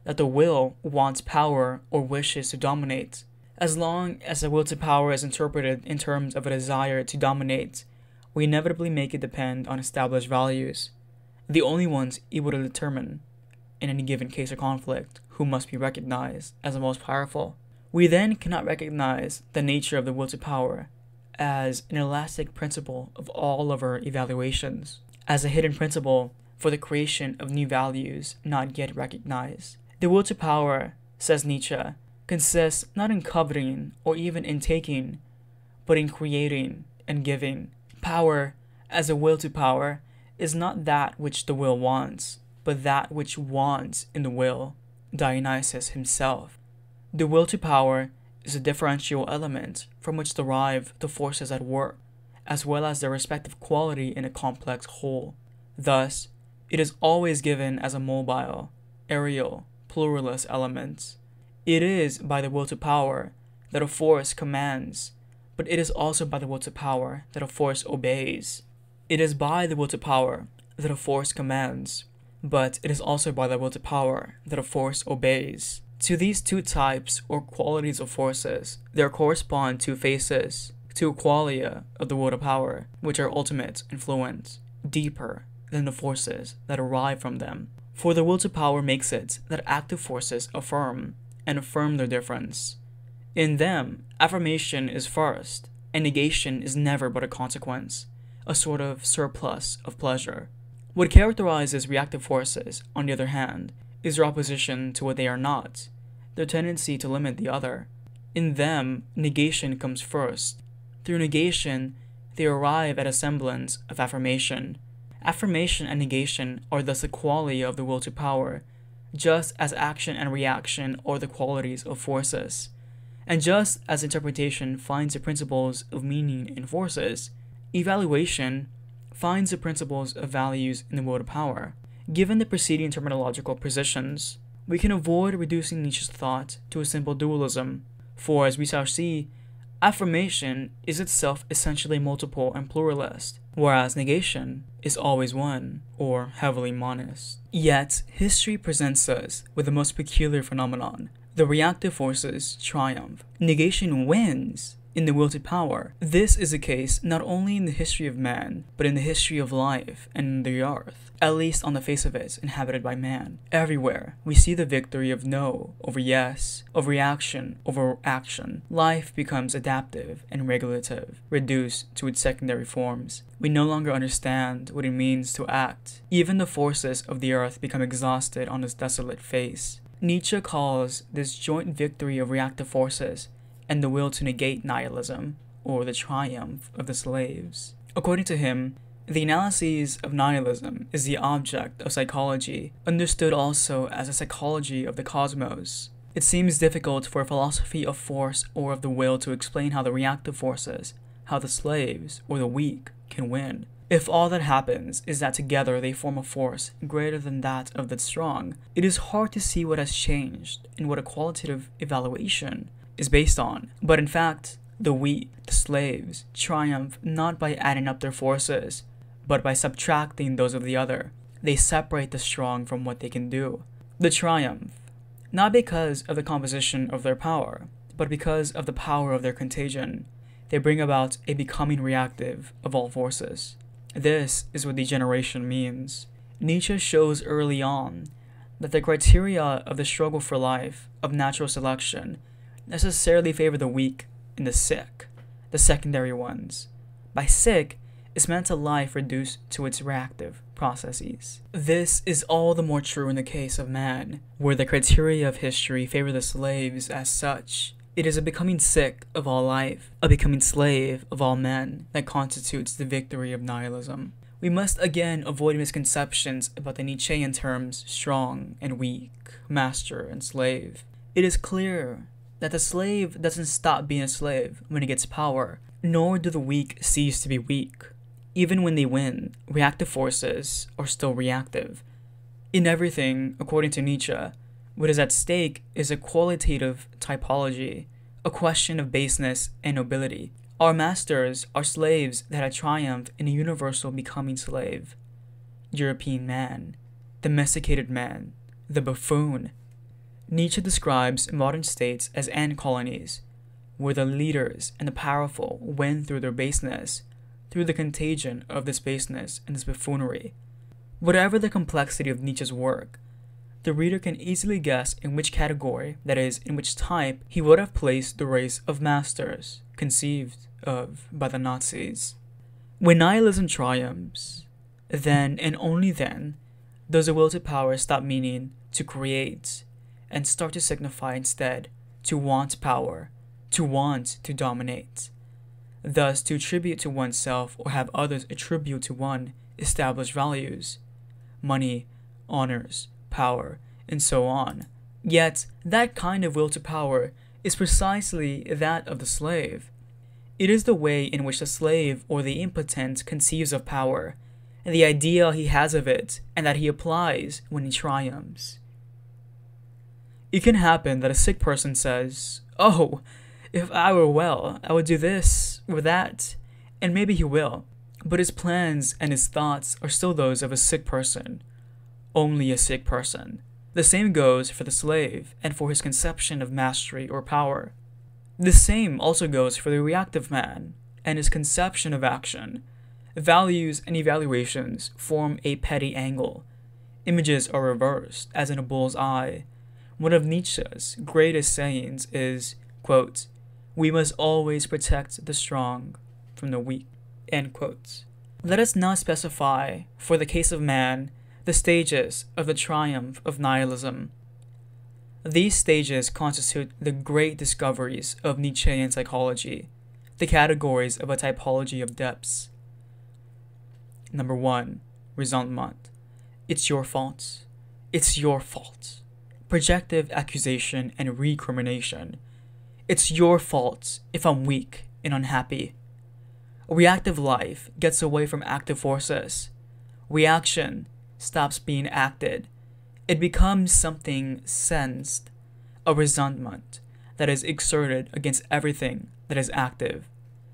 that the will wants power or wishes to dominate. As long as the will to power is interpreted in terms of a desire to dominate, we inevitably make it depend on established values, the only ones able to determine, in any given case or conflict, who must be recognized as the most powerful. We then cannot recognize the nature of the will to power as an elastic principle of all of our evaluations, as a hidden principle for the creation of new values not yet recognized. The will to power, says Nietzsche, consists not in coveting or even in taking, but in creating and giving. Power, as a will to power, is not that which the will wants, but that which wants in the will, Dionysus himself. The will to power is a differential element from which derive the forces at work, as well as their respective quality in a complex whole. Thus, it is always given as a mobile, aerial, pluralist element. It is by the will to power that a force commands, but it is also by the will to power that a force obeys. It is by the will to power that a force commands, but it is also by the will to power that a force obeys. To these two types or qualities of forces, there correspond two faces, two qualia of the will to power, which are ultimate and fluent, deeper than the forces that arise from them. For the will to power makes it that active forces affirm their difference. In them, affirmation is first, and negation is never but a consequence, a sort of surplus of pleasure. What characterizes reactive forces, on the other hand, is their opposition to what they are not, their tendency to limit the other. In them, negation comes first. Through negation, they arrive at a semblance of affirmation. Affirmation and negation are thus the quality of the will to power, just as action and reaction are the qualities of forces. And just as interpretation finds the principles of meaning in forces, evaluation finds the principles of values in the will to power. Given the preceding terminological positions, we can avoid reducing Nietzsche's thought to a simple dualism, for as we shall see, affirmation is itself essentially multiple and pluralist, whereas negation is always one, or heavily monist. Yet, history presents us with the most peculiar phenomenon. The reactive forces triumph. Negation wins in the will to power. This is the case not only in the history of man, but in the history of life and in the earth, at least on the face of it, inhabited by man. Everywhere, we see the victory of no over yes, of reaction over action. Life becomes adaptive and regulative, reduced to its secondary forms. We no longer understand what it means to act. Even the forces of the earth become exhausted on its desolate face. Nietzsche calls this joint victory of reactive forces and the will to negate nihilism, or the triumph of the slaves. According to him, the analysis of nihilism is the object of psychology, understood also as a psychology of the cosmos. It seems difficult for a philosophy of force or of the will to explain how the reactive forces, how the slaves, or the weak, can win. If all that happens is that together they form a force greater than that of the strong, it is hard to see what has changed and what a qualitative evaluation is based on. But in fact, the weak, the slaves, triumph not by adding up their forces, but by subtracting those of the other. They separate the strong from what they can do. They triumph, not because of the composition of their power, but because of the power of their contagion. They bring about a becoming reactive of all forces. This is what degeneration means. Nietzsche shows early on that the criteria of the struggle for life, of natural selection, necessarily favor the weak and the sick, the secondary ones. By sick is meant a life reduced to its reactive processes. This is all the more true in the case of man, where the criteria of history favor the slaves as such. It is a becoming sick of all life, a becoming slave of all men, that constitutes the victory of nihilism. We must again avoid misconceptions about the Nietzschean terms strong and weak, master and slave. It is clear that the slave doesn't stop being a slave when he gets power, nor do the weak cease to be weak. Even when they win, reactive forces are still reactive. In everything, according to Nietzsche, what is at stake is a qualitative typology, a question of baseness and nobility. Our masters are slaves that had triumphed in a universal becoming slave. European man, domesticated man, the buffoon, Nietzsche describes modern states as ant colonies, where the leaders and the powerful win through their baseness, through the contagion of this baseness and this buffoonery. Whatever the complexity of Nietzsche's work, the reader can easily guess in which category, that is, in which type, he would have placed the race of masters conceived of by the Nazis. When nihilism triumphs, then and only then does the will to power stop meaning to create and start to signify instead to want power, to want to dominate. Thus, to attribute to oneself or have others attribute to one established values, money, honors, power, and so on. Yet, that kind of will to power is precisely that of the slave. It is the way in which the slave or the impotent conceives of power, and the idea he has of it, and that he applies when he triumphs. It can happen that a sick person says, "Oh, if I were well, I would do this or that," and maybe he will, but his plans and his thoughts are still those of a sick person, only a sick person. The same goes for the slave and for his conception of mastery or power. The same also goes for the reactive man and his conception of action. Values and evaluations form a petty angle. Images are reversed, as in a bull's eye. One of Nietzsche's greatest sayings is, quote, "We must always protect the strong from the weak," end quote. Let us now specify, for the case of man, the stages of the triumph of nihilism. These stages constitute the great discoveries of Nietzschean psychology, the categories of a typology of depths. Number 1, resentment. It's your fault. It's your fault. Projective accusation and recrimination. It's your fault if I'm weak and unhappy. Reactive life gets away from active forces. Reaction stops being acted. It becomes something sensed, a resentment that is exerted against everything that is active.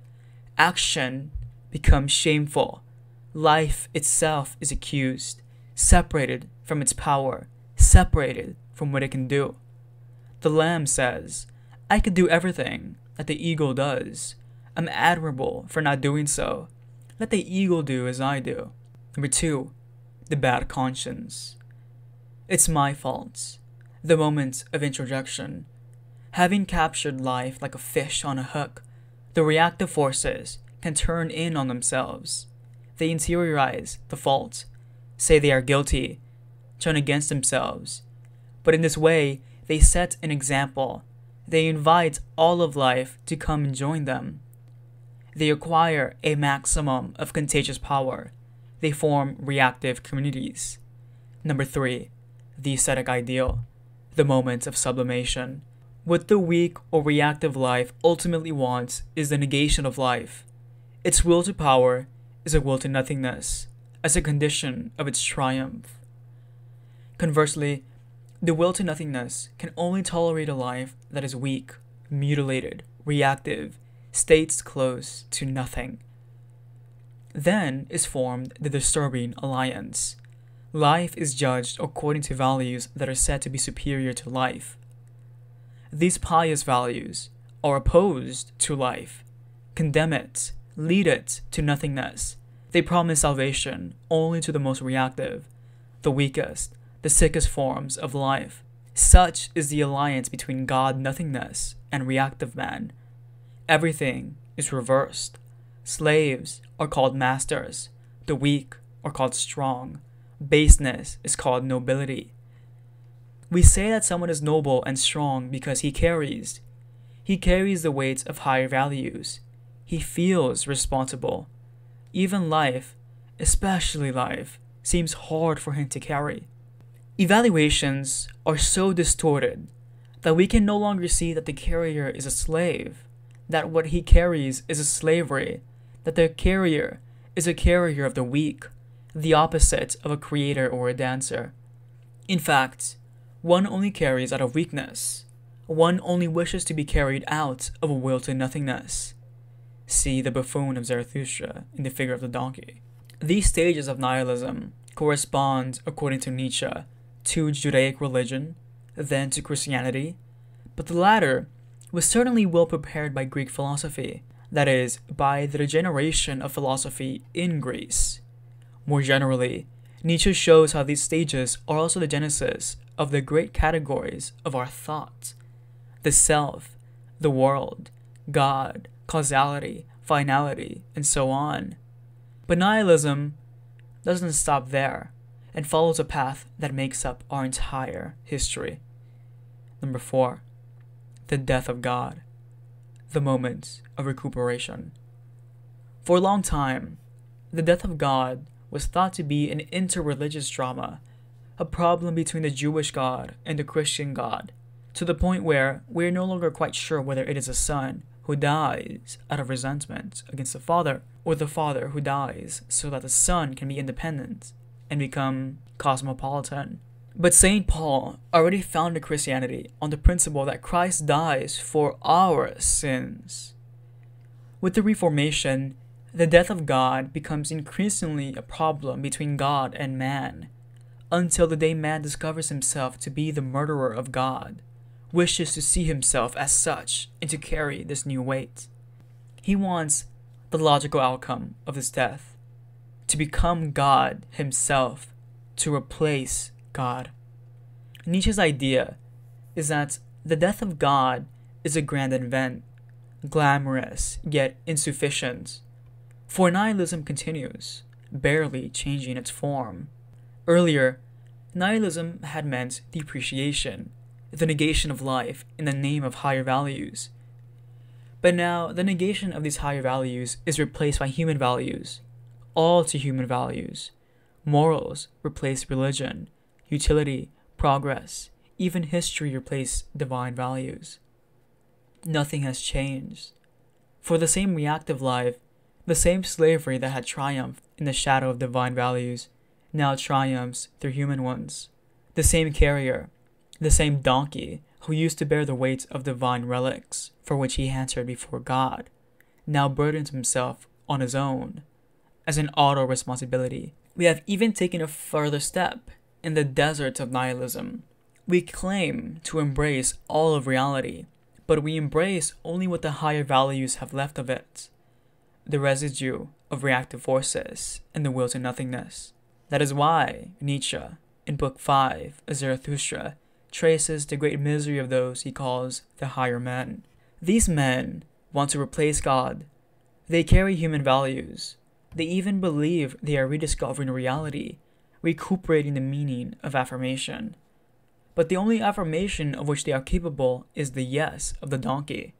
Action becomes shameful. Life itself is accused, separated from its power, separated from what it can do. The lamb says, "I can do everything that the eagle does. I'm admirable for not doing so. Let the eagle do as I do." Number 2, the bad conscience. It's my fault. The moment of introduction. Having captured life like a fish on a hook, the reactive forces can turn in on themselves. They interiorize the fault, say they are guilty, turn against themselves. But in this way, they set an example. They invite all of life to come and join them. They acquire a maximum of contagious power. They form reactive communities. Number 3, the ascetic ideal, the moment of sublimation. What the weak or reactive life ultimately wants is the negation of life. Its will to power is a will to nothingness, as a condition of its triumph. Conversely, the will to nothingness can only tolerate a life that is weak, mutilated, reactive, states close to nothing. Then is formed the disturbing alliance. Life is judged according to values that are said to be superior to life. These pious values are opposed to life, condemn it, lead it to nothingness. They promise salvation only to the most reactive, the weakest, the sickest forms of life. Such is the alliance between God-nothingness and reactive man. Everything is reversed. Slaves are called masters. The weak are called strong. Baseness is called nobility. We say that someone is noble and strong because he carries the weight of higher values. He feels responsible. Even life, especially life, seems hard for him to carry. Evaluations are so distorted that we can no longer see that the carrier is a slave, that what he carries is a slavery, that the carrier is a carrier of the weak, the opposite of a creator or a dancer. In fact, one only carries out of weakness. One only wishes to be carried out of a will to nothingness. See the buffoon of Zarathustra in the figure of the donkey. These stages of nihilism correspond, according to Nietzsche, to Judaic religion, then to Christianity, but the latter was certainly well prepared by Greek philosophy, that is, by the degeneration of philosophy in Greece. More generally, Nietzsche shows how these stages are also the genesis of the great categories of our thought: the self, the world, God, causality, finality, and so on. But nihilism doesn't stop there and follows a path that makes up our entire history. Number 4. The death of God, the moment of recuperation. For a long time, the death of God was thought to be an interreligious drama, a problem between the Jewish God and the Christian God, to the point where we are no longer quite sure whether it is a son who dies out of resentment against the father, or the father who dies so that the son can be independent and become cosmopolitan. But St. Paul already founded Christianity on the principle that Christ dies for our sins. With the Reformation, the death of God becomes increasingly a problem between God and man, until the day man discovers himself to be the murderer of God, wishes to see himself as such and to carry this new weight. He wants the logical outcome of his death, to become God himself, to replace God. Nietzsche's idea is that the death of God is a grand event, glamorous yet insufficient. For nihilism continues, barely changing its form. Earlier, nihilism had meant depreciation, the negation of life in the name of higher values. But now, the negation of these higher values is replaced by human values, all to human values. Morals replace religion, utility, progress, even history replace divine values. Nothing has changed. For the same reactive life, the same slavery that had triumphed in the shadow of divine values now triumphs through human ones. The same carrier, the same donkey who used to bear the weight of divine relics for which he answered before God, now burdens himself on his own as an auto-responsibility. We have even taken a further step in the desert of nihilism. We claim to embrace all of reality, but we embrace only what the higher values have left of it, the residue of reactive forces and the will to nothingness. That is why Nietzsche, in Book 5, Zarathustra, traces the great misery of those he calls the higher men. These men want to replace God. They carry human values. They even believe they are rediscovering reality, recuperating the meaning of affirmation. But the only affirmation of which they are capable is the yes of the donkey.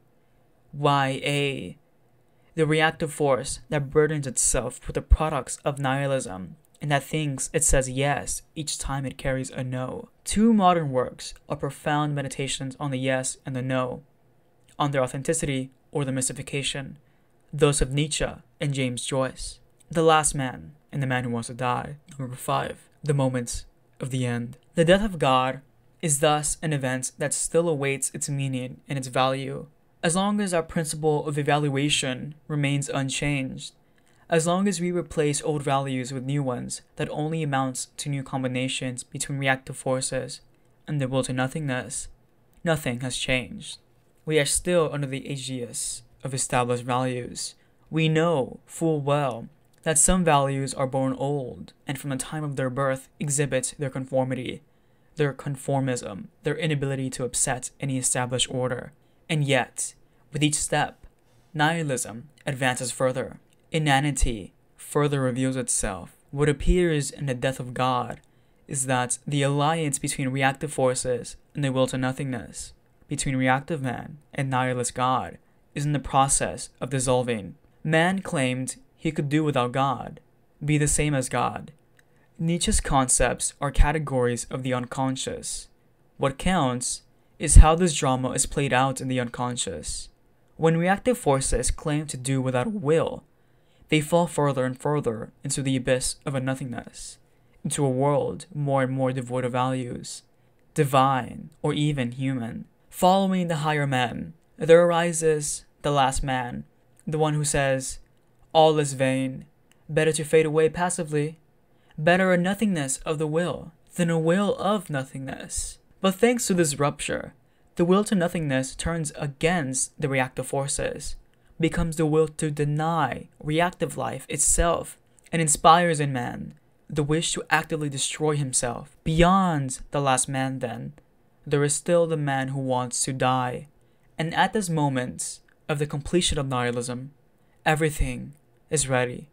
YA, the reactive force that burdens itself with the products of nihilism and that thinks it says yes each time it carries a no. Two modern works are profound meditations on the yes and the no, on their authenticity or the mystification, those of Nietzsche and James Joyce. The Last Man and the Man Who Wants to Die. Number 5. The Moments of the End. The death of God is thus an event that still awaits its meaning and its value, as long as our principle of evaluation remains unchanged. As long as we replace old values with new ones that only amounts to new combinations between reactive forces and the will to nothingness, nothing has changed. We are still under the aegis of established values. We know full well that some values are born old and from the time of their birth exhibit their conformity, their conformism, their inability to upset any established order. And yet, with each step, nihilism advances further. Inanity further reveals itself. What appears in the death of God is that the alliance between reactive forces and the will to nothingness, between reactive man and nihilist God, is in the process of dissolving. Man claimed he could do without God, be the same as God. Nietzsche's concepts are categories of the unconscious. What counts is how this drama is played out in the unconscious. When reactive forces claim to do without will, they fall further and further into the abyss of a nothingness, into a world more and more devoid of values, divine or even human. Following the higher man, there arises the last man, the one who says, "All is vain, better to fade away passively, better a nothingness of the will than a will of nothingness." But thanks to this rupture, the will to nothingness turns against the reactive forces, becomes the will to deny reactive life itself, and inspires in man the wish to actively destroy himself. Beyond the last man, then, there is still the man who wants to die. And at this moment of the completion of nihilism, everything is ready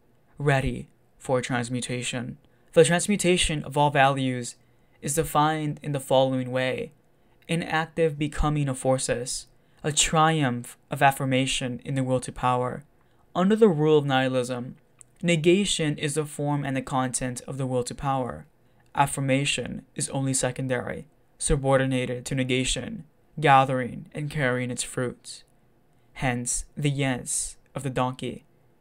for transmutation. The transmutation of all values is defined in the following way: an active becoming of forces, a triumph of affirmation in the will to power. Under the rule of nihilism, negation is the form and the content of the will to power. Affirmation is only secondary, subordinated to negation, gathering and carrying its fruits. Hence, the yes of the donkey.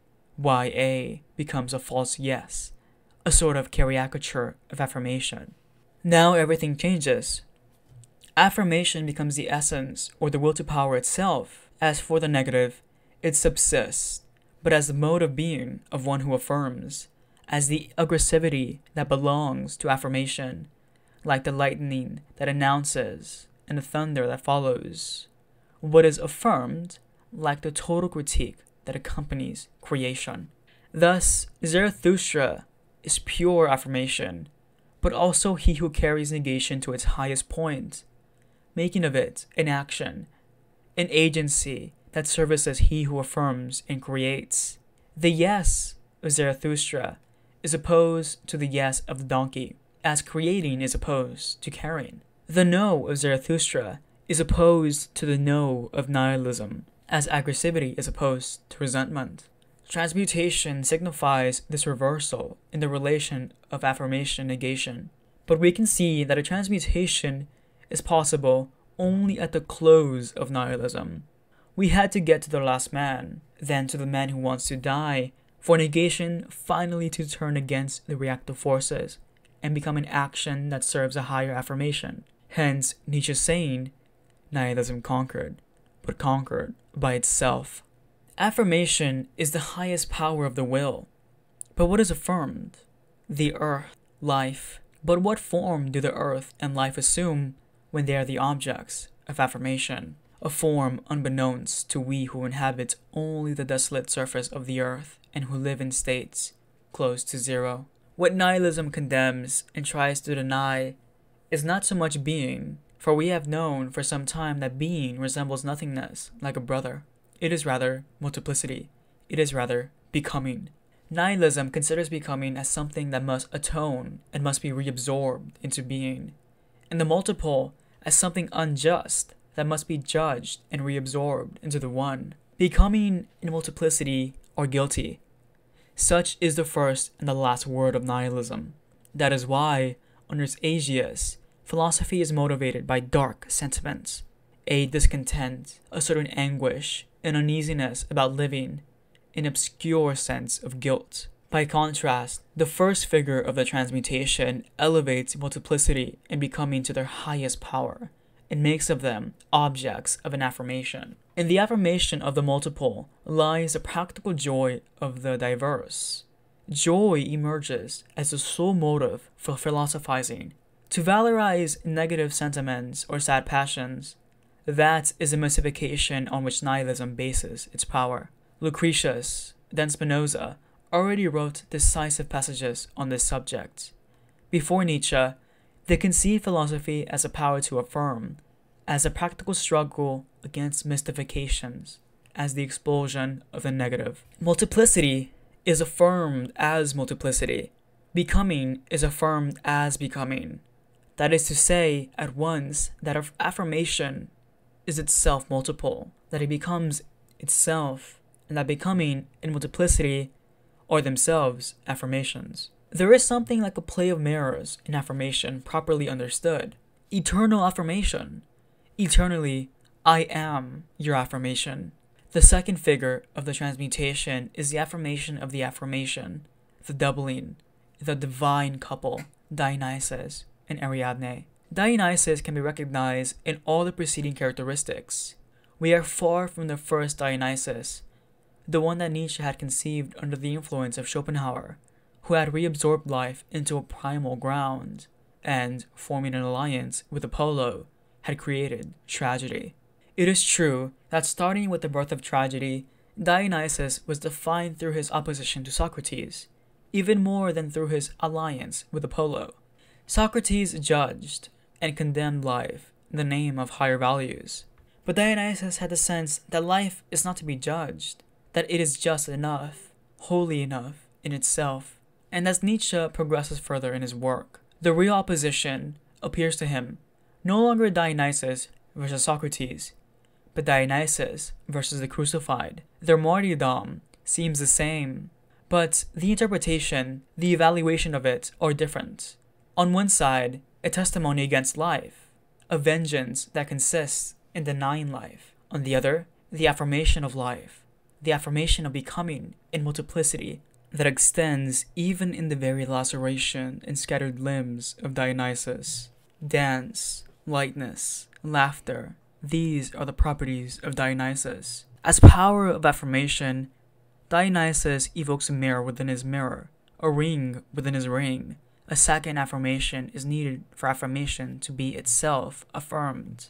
Why A becomes a false yes, a sort of caricature of affirmation. Now everything changes. Affirmation becomes the essence or the will to power itself. As for the negative, it subsists, but as the mode of being of one who affirms, as the aggressivity that belongs to affirmation, like the lightning that announces and the thunder that follows. What is affirmed, like the total critique that accompanies creation. Thus, Zarathustra is pure affirmation, but also he who carries negation to its highest point, making of it an action, an agency that services he who affirms and creates. The yes of Zarathustra is opposed to the yes of the donkey, as creating is opposed to carrying. The no of Zarathustra is opposed to the no of nihilism, as aggressivity is opposed to resentment. Transmutation signifies this reversal in the relation of affirmation-negation, but we can see that a transmutation is possible only at the close of nihilism. We had to get to the last man, then to the man who wants to die, for negation finally to turn against the reactive forces and become an action that serves a higher affirmation. Hence, Nietzsche's saying, nihilism conquered, but conquered by itself. Affirmation is the highest power of the will. But what is affirmed? The earth, life. But what form do the earth and life assume when they are the objects of affirmation? A form unbeknownst to we who inhabit only the desolate surface of the earth and who live in states close to zero. What nihilism condemns and tries to deny is not so much being, for we have known for some time that being resembles nothingness like a brother. It is rather multiplicity. It is rather becoming. Nihilism considers becoming as something that must atone and must be reabsorbed into being, and the multiple as something unjust that must be judged and reabsorbed into the one. Becoming and multiplicity are guilty. Such is the first and the last word of nihilism. That is why, under its aegis, philosophy is motivated by dark sentiments, a discontent, a certain anguish, an uneasiness about living, an obscure sense of guilt. By contrast, the first figure of the transmutation elevates multiplicity and becoming to their highest power, and makes of them objects of an affirmation. In the affirmation of the multiple lies the practical joy of the diverse. Joy emerges as the sole motive for philosophizing. To valorize negative sentiments or sad passions, that is the mystification on which nihilism bases its power. Lucretius, then Spinoza, already wrote decisive passages on this subject. Before Nietzsche, they conceived philosophy as a power to affirm, as a practical struggle against mystifications, as the expulsion of the negative. Multiplicity is affirmed as multiplicity. Becoming is affirmed as becoming. That is to say, at once, that affirmation is itself multiple, that it becomes itself, and that becoming and multiplicity are themselves affirmations. There is something like a play of mirrors in affirmation properly understood. Eternal affirmation. Eternally, I am your affirmation. The second figure of the transmutation is the affirmation of the affirmation, the doubling, the divine couple, Dionysus and Ariadne. Dionysus can be recognized in all the preceding characteristics. We are far from the first Dionysus, the one that Nietzsche had conceived under the influence of Schopenhauer, who had reabsorbed life into a primal ground, and forming an alliance with Apollo had created tragedy. It is true that starting with the birth of tragedy, Dionysus was defined through his opposition to Socrates, even more than through his alliance with Apollo. Socrates judged and condemned life in the name of higher values, but Dionysus had the sense that life is not to be judged, that it is just enough, holy enough in itself. And as Nietzsche progresses further in his work, the real opposition appears to him no longer Dionysus versus Socrates, but Dionysus versus the crucified. Their martyrdom seems the same, but the interpretation, the evaluation of it are different. On one side, a testimony against life, a vengeance that consists in denying life. On the other, the affirmation of life, the affirmation of becoming in multiplicity that extends even in the very laceration and scattered limbs of Dionysus. Dance, lightness, laughter, these are the properties of Dionysus. As power of affirmation, Dionysus evokes a mirror within his mirror, a ring within his ring. A second affirmation is needed for affirmation to be itself affirmed.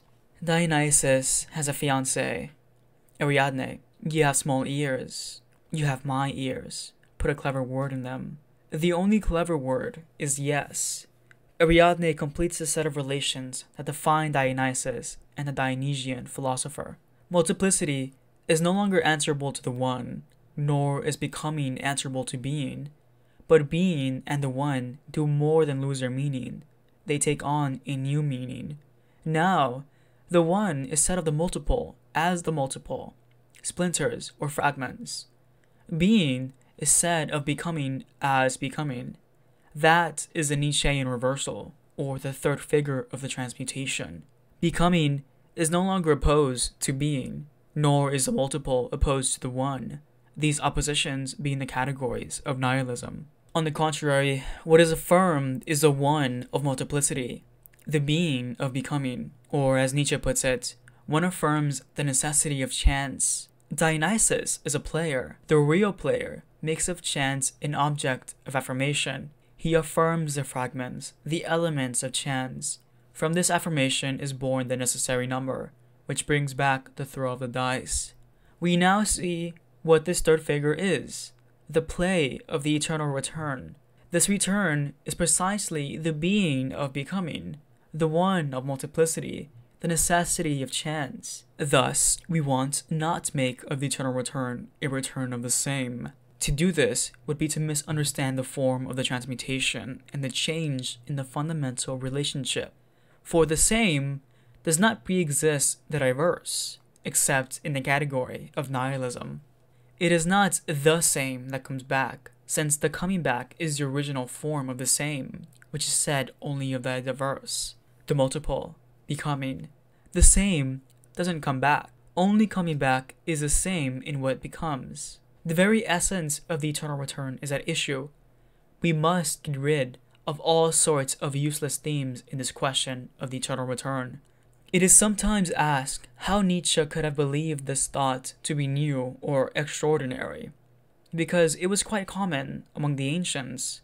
Dionysus has a fiancée, Ariadne. You have small ears. You have my ears. Put a clever word in them. The only clever word is yes. Ariadne completes the set of relations that define Dionysus and the Dionysian philosopher. Multiplicity is no longer answerable to the one, nor is becoming answerable to being. But being and the one do more than lose their meaning. They take on a new meaning. Now, the one is said of the multiple as the multiple, splinters or fragments. Being is said of becoming as becoming. That is the Nietzschean reversal, or the third figure of the transmutation. Becoming is no longer opposed to being, nor is the multiple opposed to the one, these oppositions being the categories of nihilism. On the contrary, what is affirmed is the one of multiplicity, the being of becoming, or as Nietzsche puts it, one affirms the necessity of chance. Dionysus is a player. The real player makes of chance an object of affirmation. He affirms the fragments, the elements of chance. From this affirmation is born the necessary number, which brings back the throw of the dice. We now see what this third figure is, the play of the eternal return. This return is precisely the being of becoming, the one of multiplicity, the necessity of chance. Thus, we want not to make of the eternal return a return of the same. To do this would be to misunderstand the form of the transmutation and the change in the fundamental relationship. For the same does not pre-exist the diverse, except in the category of nihilism. It is not the same that comes back, since the coming back is the original form of the same, which is said only of the diverse, the multiple, becoming. The same doesn't come back. Only coming back is the same in what it becomes. The very essence of the eternal return is at issue. We must get rid of all sorts of useless themes in this question of the eternal return. It is sometimes asked how Nietzsche could have believed this thought to be new or extraordinary, because it was quite common among the ancients.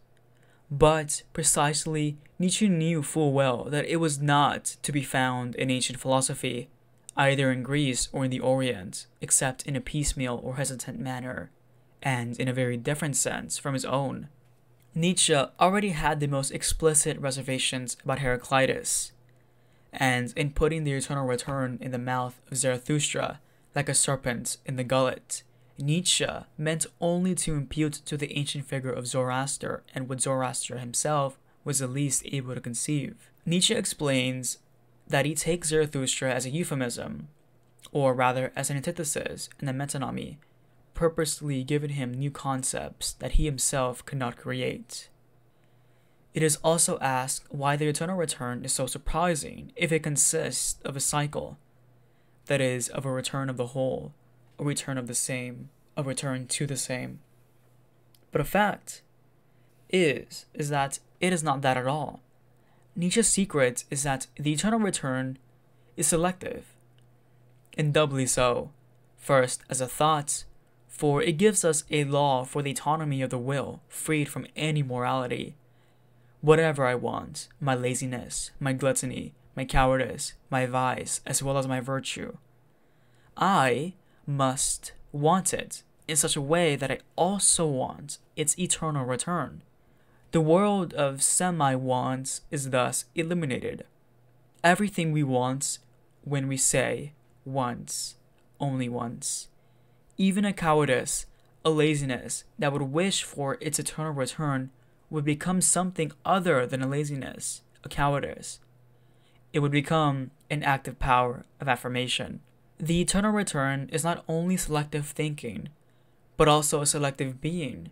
But precisely, Nietzsche knew full well that it was not to be found in ancient philosophy, either in Greece or in the Orient, except in a piecemeal or hesitant manner, and in a very different sense from his own. Nietzsche already had the most explicit reservations about Heraclitus, and in putting the eternal return in the mouth of Zarathustra, like a serpent in the gullet, Nietzsche meant only to impute to the ancient figure of Zoroaster and what Zoroaster himself was the least able to conceive. Nietzsche explains that he takes Zarathustra as a euphemism, or rather as an antithesis and a metonymy, purposely giving him new concepts that he himself could not create. It is also asked why the eternal return is so surprising if it consists of a cycle, that is, of a return of the whole, a return of the same, a return to the same. But a fact is that it is not that at all. Nietzsche's secret is that the eternal return is selective, and doubly so, first as a thought, for it gives us a law for the autonomy of the will, freed from any morality, whatever I want, my laziness, my gluttony, my cowardice, my vice, as well as my virtue. I must want it in such a way that I also want its eternal return. The world of semi-wants is thus eliminated. Everything we want when we say once, only once. Even a cowardice, a laziness that would wish for its eternal return would become something other than a laziness, a cowardice. It would become an active power of affirmation. The eternal return is not only selective thinking, but also a selective being.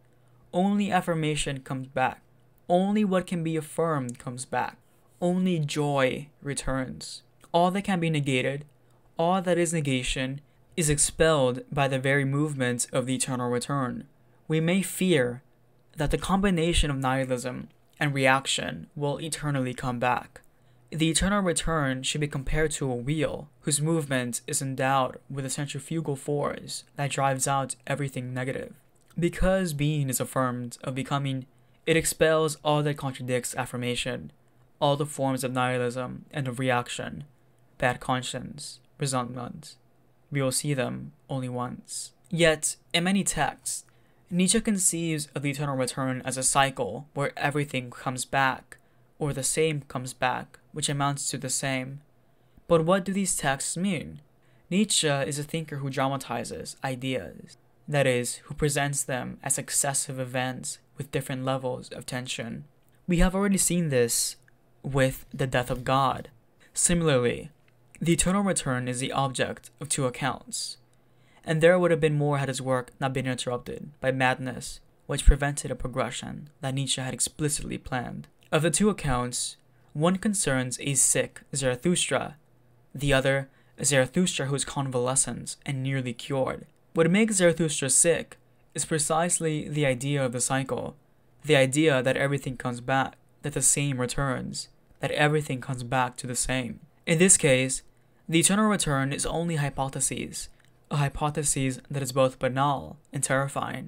Only affirmation comes back. Only what can be affirmed comes back. Only joy returns. All that can be negated, all that is negation, is expelled by the very movement of the eternal return. We may fear that the combination of nihilism and reaction will eternally come back. The eternal return should be compared to a wheel whose movement is endowed with a centrifugal force that drives out everything negative. Because being is affirmed of becoming, it expels all that contradicts affirmation, all the forms of nihilism and of reaction, bad conscience, resentment. We will see them only once. Yet, in many texts, Nietzsche conceives of the eternal return as a cycle where everything comes back, or the same comes back, which amounts to the same. But what do these texts mean? Nietzsche is a thinker who dramatizes ideas, that is, who presents them as successive events with different levels of tension. We have already seen this with the death of God. Similarly, the eternal return is the object of two accounts, and there would have been more had his work not been interrupted by madness, which prevented a progression that Nietzsche had explicitly planned. Of the two accounts, one concerns a sick Zarathustra, the other a Zarathustra who is convalescent and nearly cured. What makes Zarathustra sick is precisely the idea of the cycle, the idea that everything comes back, that the same returns, that everything comes back to the same. In this case, the eternal return is only hypothesis, a hypothesis that is both banal and terrifying.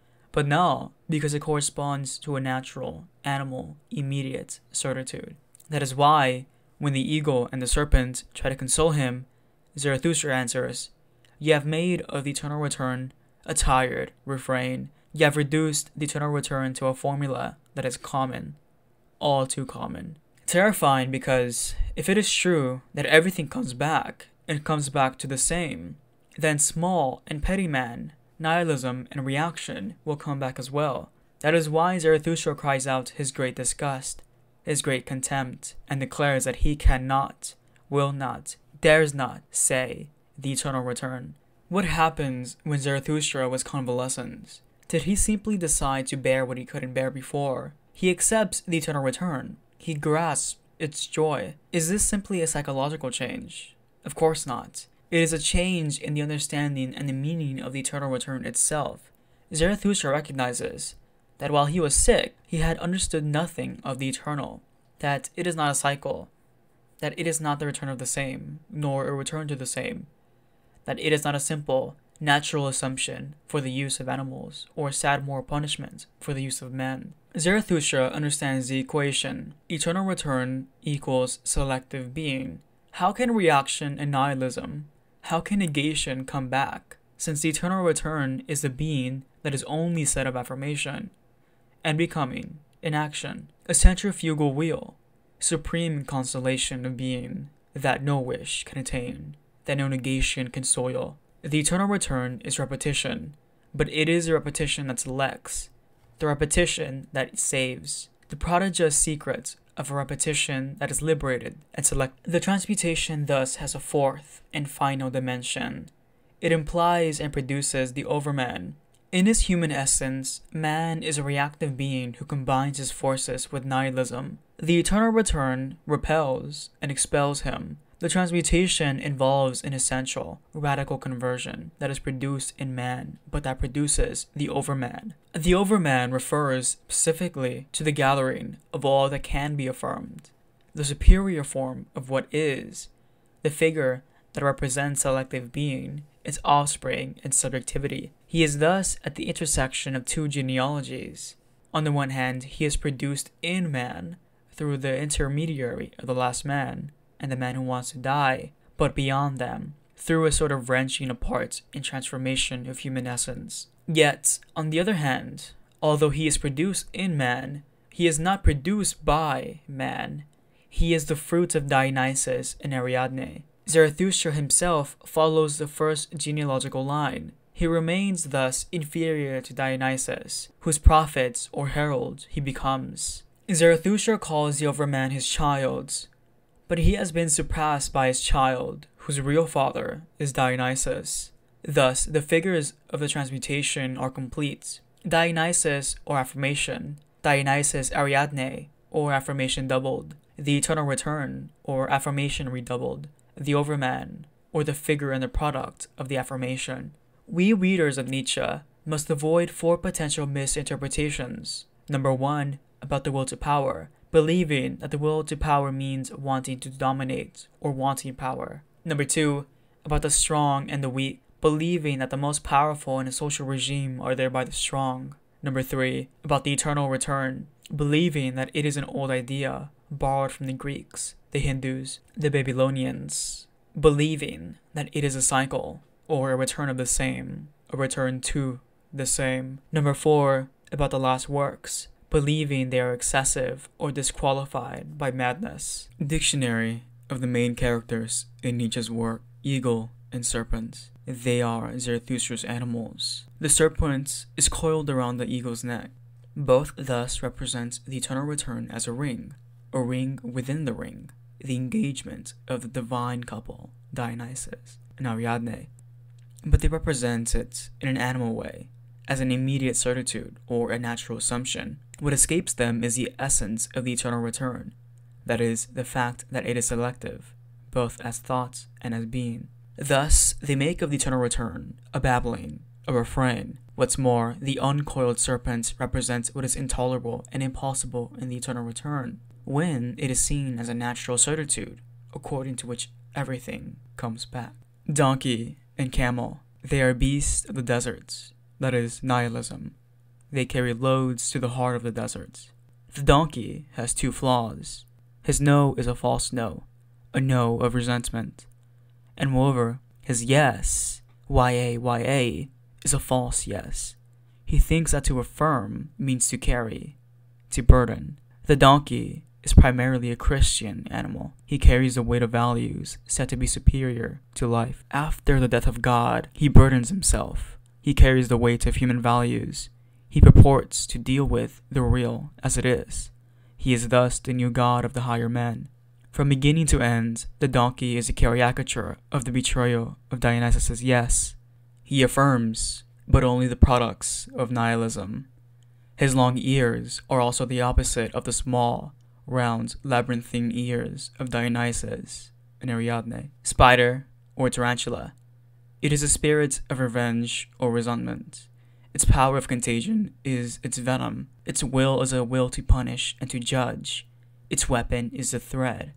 Banal because it corresponds to a natural, animal, immediate certitude. That is why, when the eagle and the serpent try to console him, Zarathustra answers, "You have made of the eternal return a tired refrain. You have reduced the eternal return to a formula that is common, all too common." Terrifying because if it is true that everything comes back, and comes back to the same, then small and petty man, nihilism and reaction will come back as well. That is why Zarathustra cries out his great disgust, his great contempt, and declares that he cannot, will not, dares not say the eternal return. What happens when Zarathustra was convalescent? Did he simply decide to bear what he couldn't bear before? He accepts the eternal return. He grasps its joy. Is this simply a psychological change? Of course not. It is a change in the understanding and the meaning of the eternal return itself. Zarathustra recognizes that while he was sick, he had understood nothing of the eternal, that it is not a cycle, that it is not the return of the same, nor a return to the same, that it is not a simple, natural assumption for the use of animals, or sad moral punishment for the use of men. Zarathustra understands the equation, eternal return equals selective being. How can reaction and nihilism, how can negation come back, since the eternal return is the being that is only set of affirmation, and becoming, in action, a centrifugal wheel, supreme constellation of being, that no wish can attain, that no negation can soil. The eternal return is repetition, but it is a repetition that selects, the repetition that saves, the prodigious secret of a repetition that is liberated and select. The transmutation thus has a fourth and final dimension. It implies and produces the overman. In his human essence, man is a reactive being who combines his forces with nihilism. The eternal return repels and expels him. The transmutation involves an essential, radical conversion that is produced in man, but that produces the overman. The overman refers specifically to the gathering of all that can be affirmed, the superior form of what is, the figure that represents selective being, its offspring and subjectivity. He is thus at the intersection of two genealogies, On the one hand, he is produced in man through the intermediary of the last man and the man who wants to die, but beyond them, through a sort of wrenching apart and transformation of human essence. Yet, on the other hand, although he is produced in man, he is not produced by man. He is the fruit of Dionysus and Ariadne. Zarathustra himself follows the first genealogical line. He remains thus inferior to Dionysus, whose prophet or herald he becomes. Zarathustra calls the overman his child, but he has been surpassed by his child, whose real father is Dionysus. Thus, the figures of the transmutation are complete. Dionysus or affirmation, Dionysus Ariadne or affirmation doubled, the eternal return or affirmation redoubled, the overman or the figure and the product of the affirmation. We readers of Nietzsche must avoid 4 potential misinterpretations. Number 1, about the will to power, believing that the will to power means wanting to dominate or wanting power. Number 2, about the strong and the weak, believing that the most powerful in a social regime are thereby the strong. Number 3, about the eternal return, believing that it is an old idea borrowed from the Greeks, the Hindus, the Babylonians, believing that it is a cycle, or a return of the same, a return to the same. Number 4, about the last works, believing they are excessive or disqualified by madness. Dictionary of the main characters in Nietzsche's work, eagle and serpent. They are Zarathustra's animals. The serpent is coiled around the eagle's neck. Both thus represent the eternal return as a ring within the ring, the engagement of the divine couple, Dionysus and Ariadne. But they represent it in an animal way, as an immediate certitude or a natural assumption. What escapes them is the essence of the eternal return, that is, the fact that it is selective, both as thought and as being. Thus, they make of the eternal return a babbling, a refrain. What's more, the uncoiled serpent represents what is intolerable and impossible in the eternal return, when it is seen as a natural certitude, according to which everything comes back. Donkey and camel, they are beasts of the deserts, that is, nihilism. They carry loads to the heart of the deserts. The donkey has 2 flaws. His no is a false no, a no of resentment. And moreover, his yes, Y-A, is a false yes. He thinks that to affirm means to carry, to burden. The donkey is primarily a Christian animal. He carries the weight of values said to be superior to life. After the death of God, he burdens himself. He carries the weight of human values. He purports to deal with the real as it is. He is thus the new god of the higher men. From beginning to end, the donkey is a caricature of the betrayal of Dionysus' yes. He affirms, but only the products of nihilism. His long ears are also the opposite of the small, round, labyrinthine ears of Dionysus and Ariadne. Spider, or tarantula. It is a spirit of revenge or resentment. Its power of contagion is its venom. Its will is a will to punish and to judge. Its weapon is the thread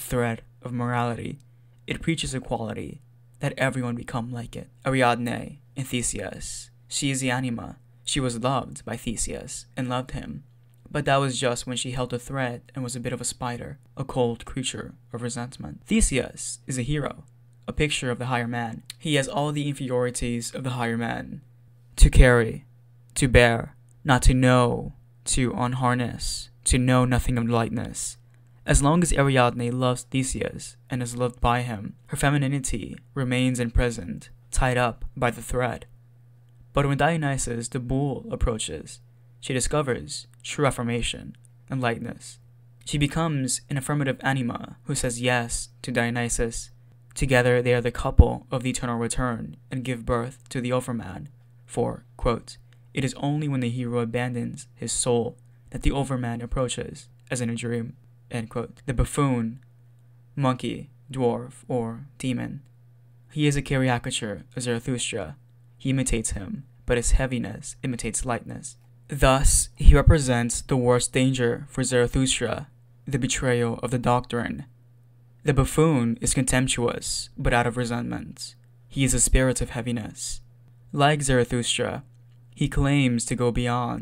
of morality. It preaches equality, that everyone become like it. Ariadne and Theseus. She is the anima. She was loved by Theseus and loved him. But that was just when she held a thread and was a bit of a spider, a cold creature of resentment. Theseus is a hero, a picture of the higher man. He has all the inferiorities of the higher man. To carry, to bear, not to know, to unharness, to know nothing of lightness. As long as Ariadne loves Theseus and is loved by him, her femininity remains imprisoned, tied up by the thread. But when Dionysus the bull approaches, she discovers true affirmation and lightness. She becomes an affirmative anima who says yes to Dionysus. Together they are the couple of the eternal return and give birth to the overman. For, quote, it is only when the hero abandons his soul that the overman approaches, as in a dream, end quote. The buffoon, monkey, dwarf, or demon. He is a caricature of Zarathustra. He imitates him, but his heaviness imitates lightness. Thus, he represents the worst danger for Zarathustra, the betrayal of the doctrine. The buffoon is contemptuous, but out of resentment. He is a spirit of heaviness. Like Zarathustra, he claims to go beyond,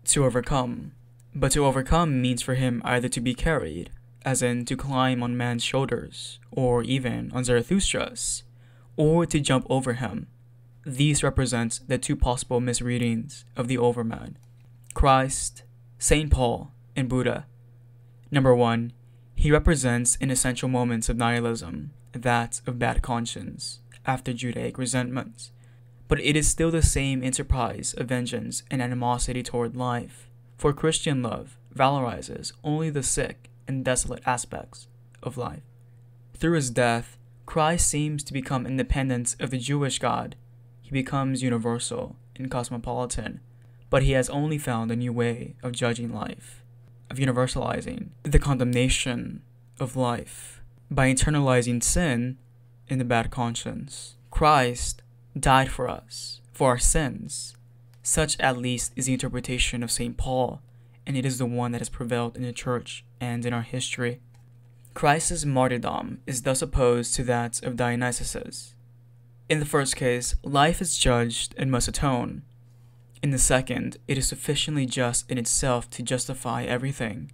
to overcome. But to overcome means for him either to be carried, as in to climb on man's shoulders, or even on Zarathustra's, or to jump over him. These represent the two possible misreadings of the overman: Christ, St. Paul, and Buddha. Number 1, he represents an essential moment of nihilism, that of bad conscience, after Judaic resentment. But it is still the same enterprise of vengeance and animosity toward life, for Christian love valorizes only the sick and desolate aspects of life. Through his death, Christ seems to become independent of the Jewish God. He becomes universal and cosmopolitan, but he has only found a new way of judging life, of universalizing the condemnation of life by internalizing sin in the bad conscience. Christ died for us, for our sins. Such at least is the interpretation of St. Paul, and it is the one that has prevailed in the church and in our history. Christ's martyrdom is thus opposed to that of Dionysus's. In the first case, life is judged and must atone. In the second, it is sufficiently just in itself to justify everything.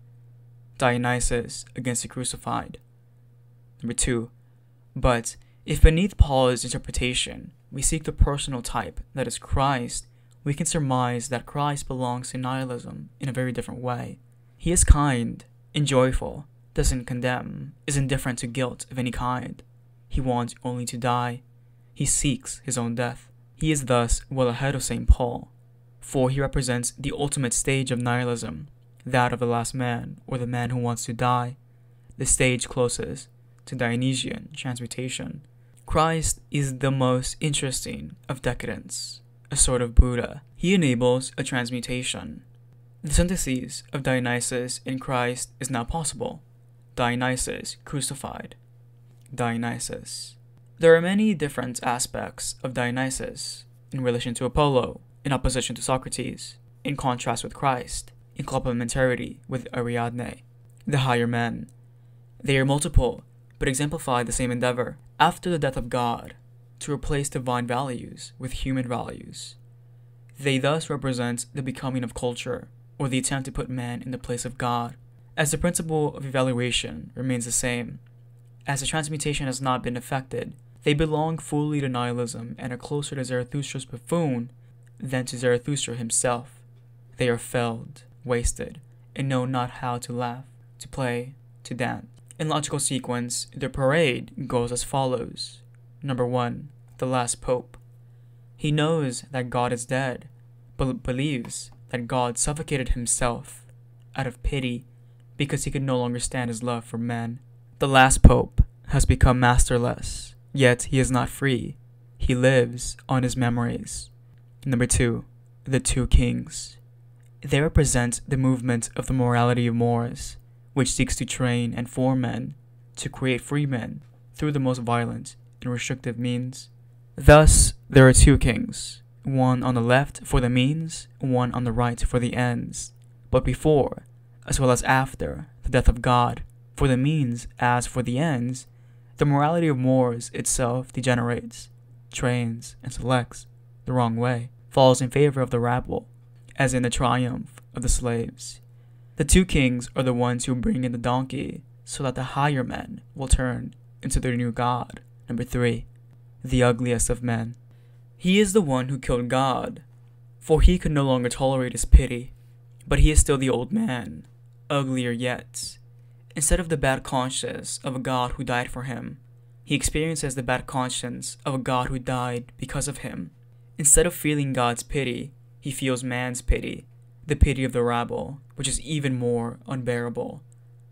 Dionysus against the crucified. Number 2. But if beneath Paul's interpretation we seek the personal type, that is Christ, we can surmise that Christ belongs to nihilism in a very different way. He is kind and joyful, doesn't condemn, is indifferent to guilt of any kind. He wants only to die. He seeks his own death. He is thus well ahead of St. Paul, for he represents the ultimate stage of nihilism, that of the last man, or the man who wants to die, the stage closest to Dionysian transmutation. Christ is the most interesting of decadents, a sort of Buddha. He enables a transmutation. The synthesis of Dionysus and Christ is now possible. Dionysus crucified. Dionysus. There are many different aspects of Dionysus in relation to Apollo, in opposition to Socrates, in contrast with Christ, in complementarity with Ariadne, the higher men. They are multiple, but exemplify the same endeavor, after the death of God, to replace divine values with human values. They thus represent the becoming of culture, or the attempt to put man in the place of God, as the principle of evaluation remains the same. As the transmutation has not been effected, they belong fully to nihilism and are closer to Zarathustra's buffoon than to Zarathustra himself. They are felled, wasted, and know not how to laugh, to play, to dance. In logical sequence, their parade goes as follows. Number 1, the last pope. He knows that God is dead, but believes that God suffocated himself out of pity because he could no longer stand his love for men. The last pope has become masterless, yet he is not free. He lives on his memories. Number 2, the two kings. They represent the movement of the morality of Moors, which seeks to train and form men, to create free men through the most violent and restrictive means. Thus, there are two kings, one on the left for the means, one on the right for the ends. But before, as well as after, the death of God, for the means as for the ends, the morality of Moors itself degenerates, trains, and selects the wrong way, falls in favor of the rabble, as in the triumph of the slaves. The two kings are the ones who bring in the donkey, so that the higher men will turn into their new god. Number 3, the ugliest of men. He is the one who killed God, for he could no longer tolerate his pity, but he is still the old man, uglier yet. Instead of the bad conscience of a God who died for him, he experiences the bad conscience of a God who died because of him. Instead of feeling God's pity, he feels man's pity, the pity of the rabble, which is even more unbearable.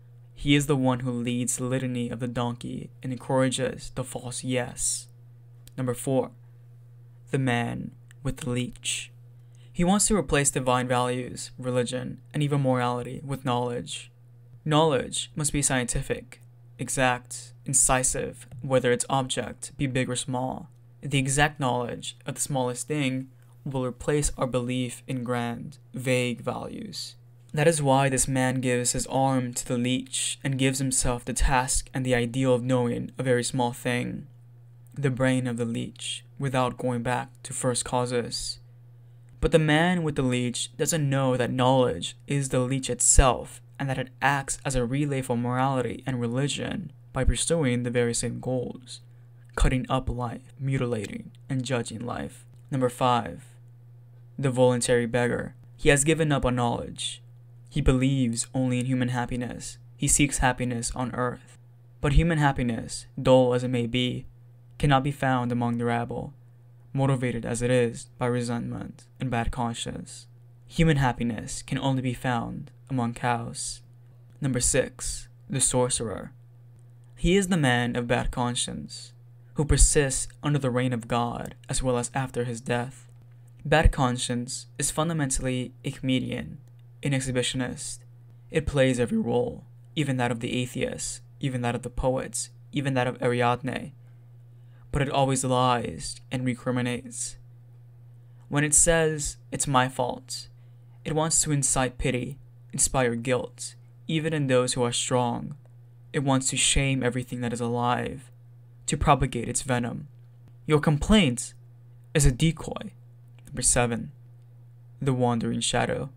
He is the one who leads the litany of the donkey and encourages the false yes. Number 4, the man with the leech. He wants to replace divine values, religion, and even morality with knowledge. Knowledge must be scientific, exact, incisive, whether its object be big or small. The exact knowledge of the smallest thing will replace our belief in grand, vague values. That is why this man gives his arm to the leech and gives himself the task and the ideal of knowing a very small thing, the brain of the leech, without going back to first causes. But the man with the leech doesn't know that knowledge is the leech itself, and that it acts as a relay for morality and religion by pursuing the very same goals, cutting up life, mutilating, and judging life. Number 5. The voluntary beggar. He has given up on knowledge. He believes only in human happiness. He seeks happiness on earth. But human happiness, dull as it may be, cannot be found among the rabble, motivated as it is by resentment and bad conscience. Human happiness can only be found among cows. Number 6. The sorcerer. He is the man of bad conscience, who persists under the reign of God as well as after his death. Bad conscience is fundamentally a comedian, an exhibitionist. It plays every role, even that of the atheists, even that of the poets, even that of Ariadne. But it always lies and recriminates. When it says, "It's my fault," it wants to incite pity, inspire guilt, even in those who are strong. It wants to shame everything that is alive, to propagate its venom. Your complaint is a decoy. Number 7. The wandering shadow.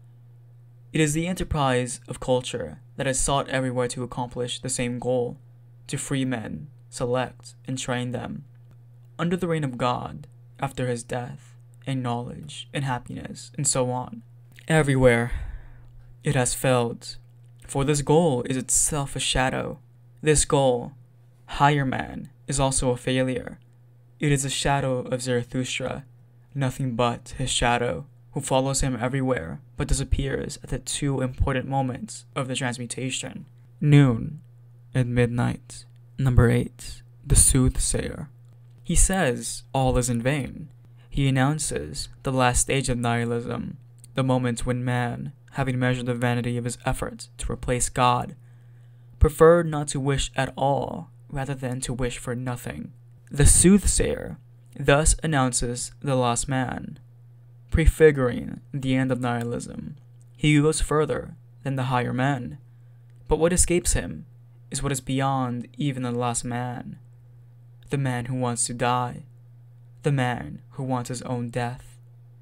It is the enterprise of culture that has sought everywhere to accomplish the same goal, to free men, select, and train them, under the reign of God, after his death, in knowledge, in happiness, and so on. Everywhere it has failed, for this goal is itself a shadow. This goal, higher man, is also a failure. It is a shadow of Zarathustra, nothing but his shadow, who follows him everywhere but disappears at the 2 important moments of the transmutation, noon and midnight. Number 8. The soothsayer. He says all is in vain. He announces the last stage of nihilism, the moment when man, having measured the vanity of his efforts to replace God, preferred not to wish at all rather than to wish for nothing. The soothsayer thus announces the lost man, prefiguring the end of nihilism. He goes further than the higher man, but what escapes him is what is beyond even the last man, the man who wants to die, the man who wants his own death.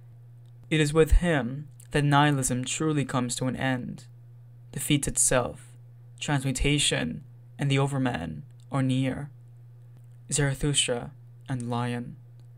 It is with him that nihilism truly comes to an end, defeats itself, transmutation, and the overman are near. Zarathustra and Lion.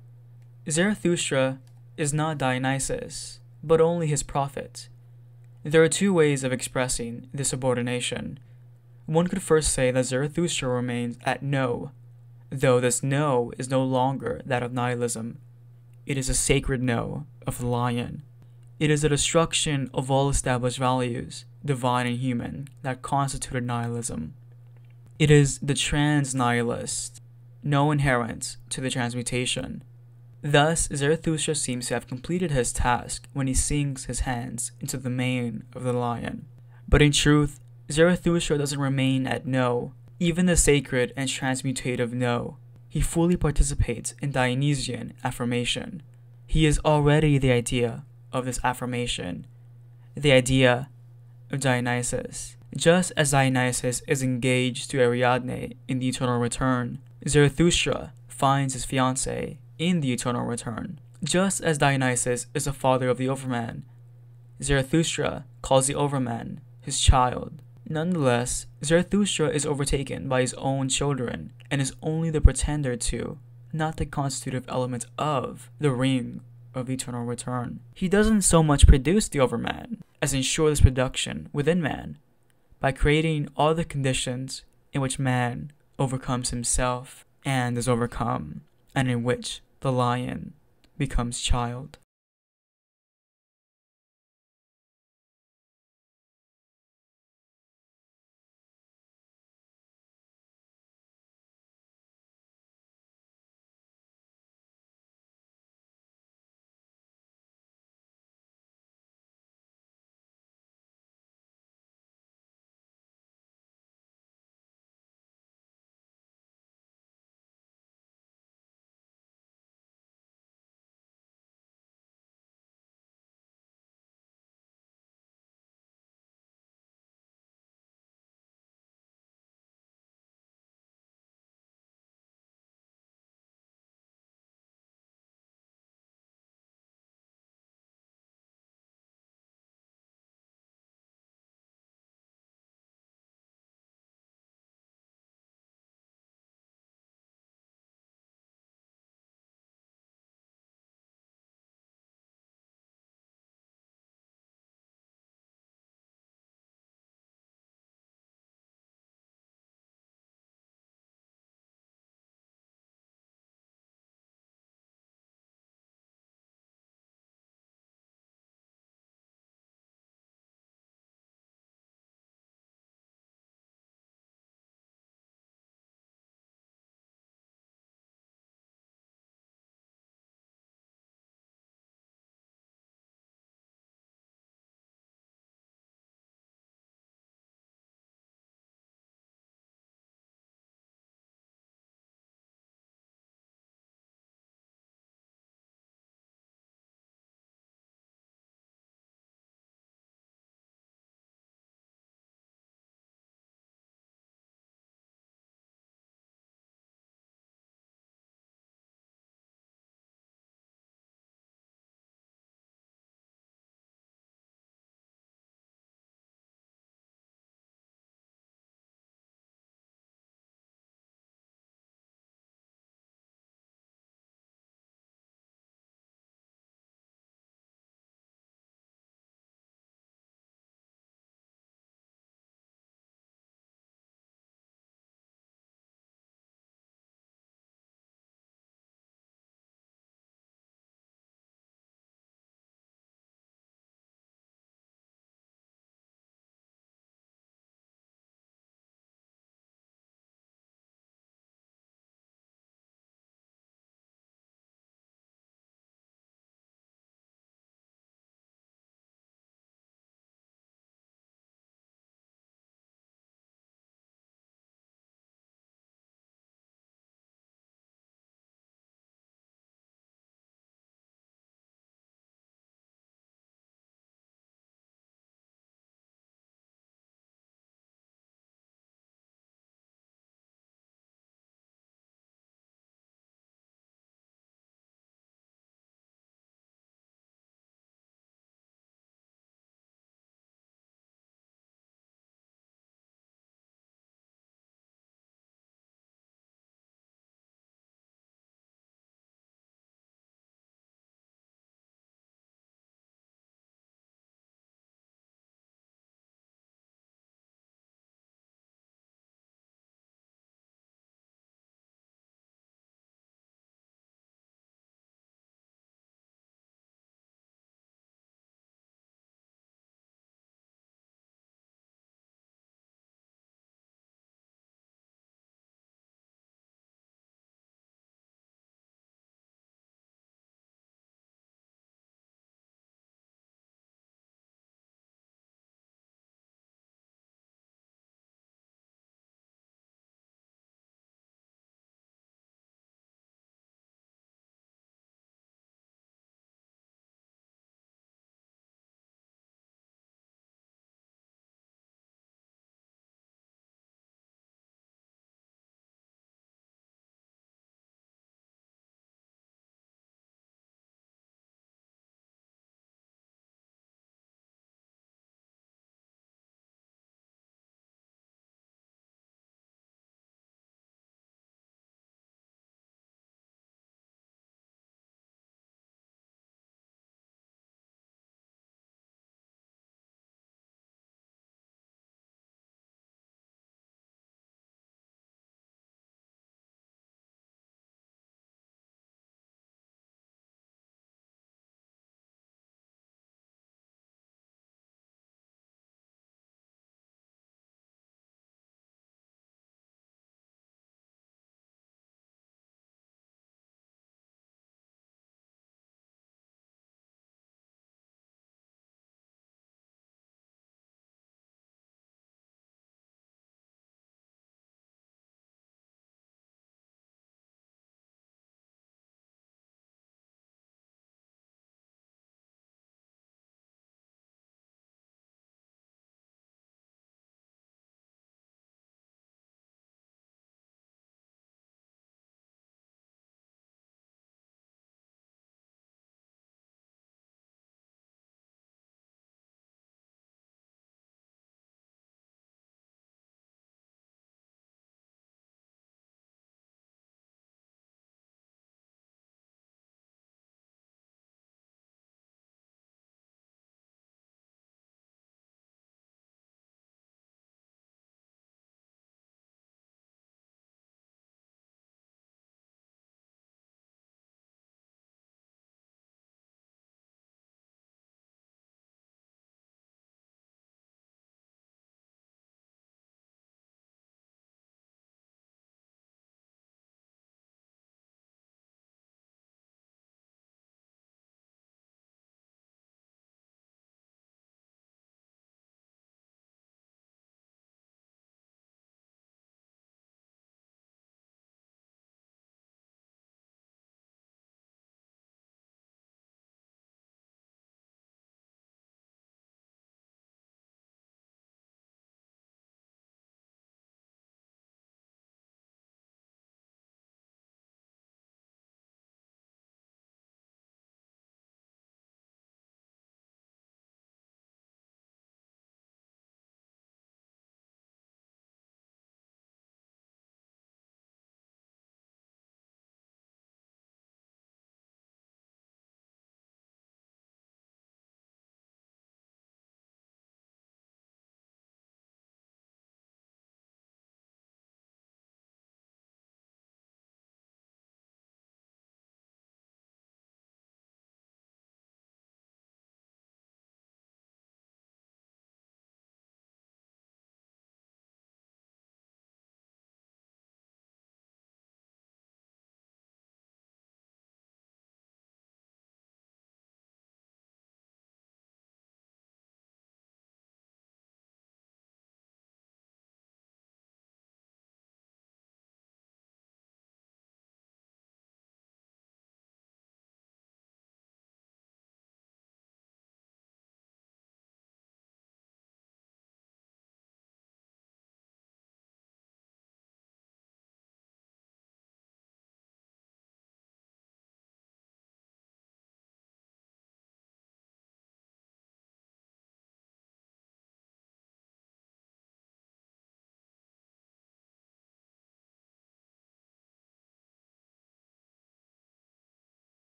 Zarathustra is not Dionysus, but only his prophet. There are 2 ways of expressing this subordination. One could first say that Zarathustra remains at no, though this no is no longer that of nihilism. It is a sacred no of the lion. It is a destruction of all established values, divine and human, that constituted nihilism. It is the trans-nihilist, no inherent to the transmutation. Thus, Zarathustra seems to have completed his task when he sinks his hands into the mane of the lion. But in truth, Zarathustra doesn't remain at no, even the sacred and transmutative no. He fully participates in Dionysian affirmation. He is already the idea of this affirmation, the idea of Dionysus. Just as Dionysus is engaged to Ariadne in the eternal return, Zarathustra finds his fiancée in the eternal return. Just as Dionysus is the father of the overman, Zarathustra calls the overman his child. Nonetheless, Zarathustra is overtaken by his own children and is only the pretender to, not the constitutive element of, the ring of eternal return. He doesn't so much produce the overman as ensure this production within man by creating all the conditions in which man overcomes himself and is overcome, and in which the lion becomes child.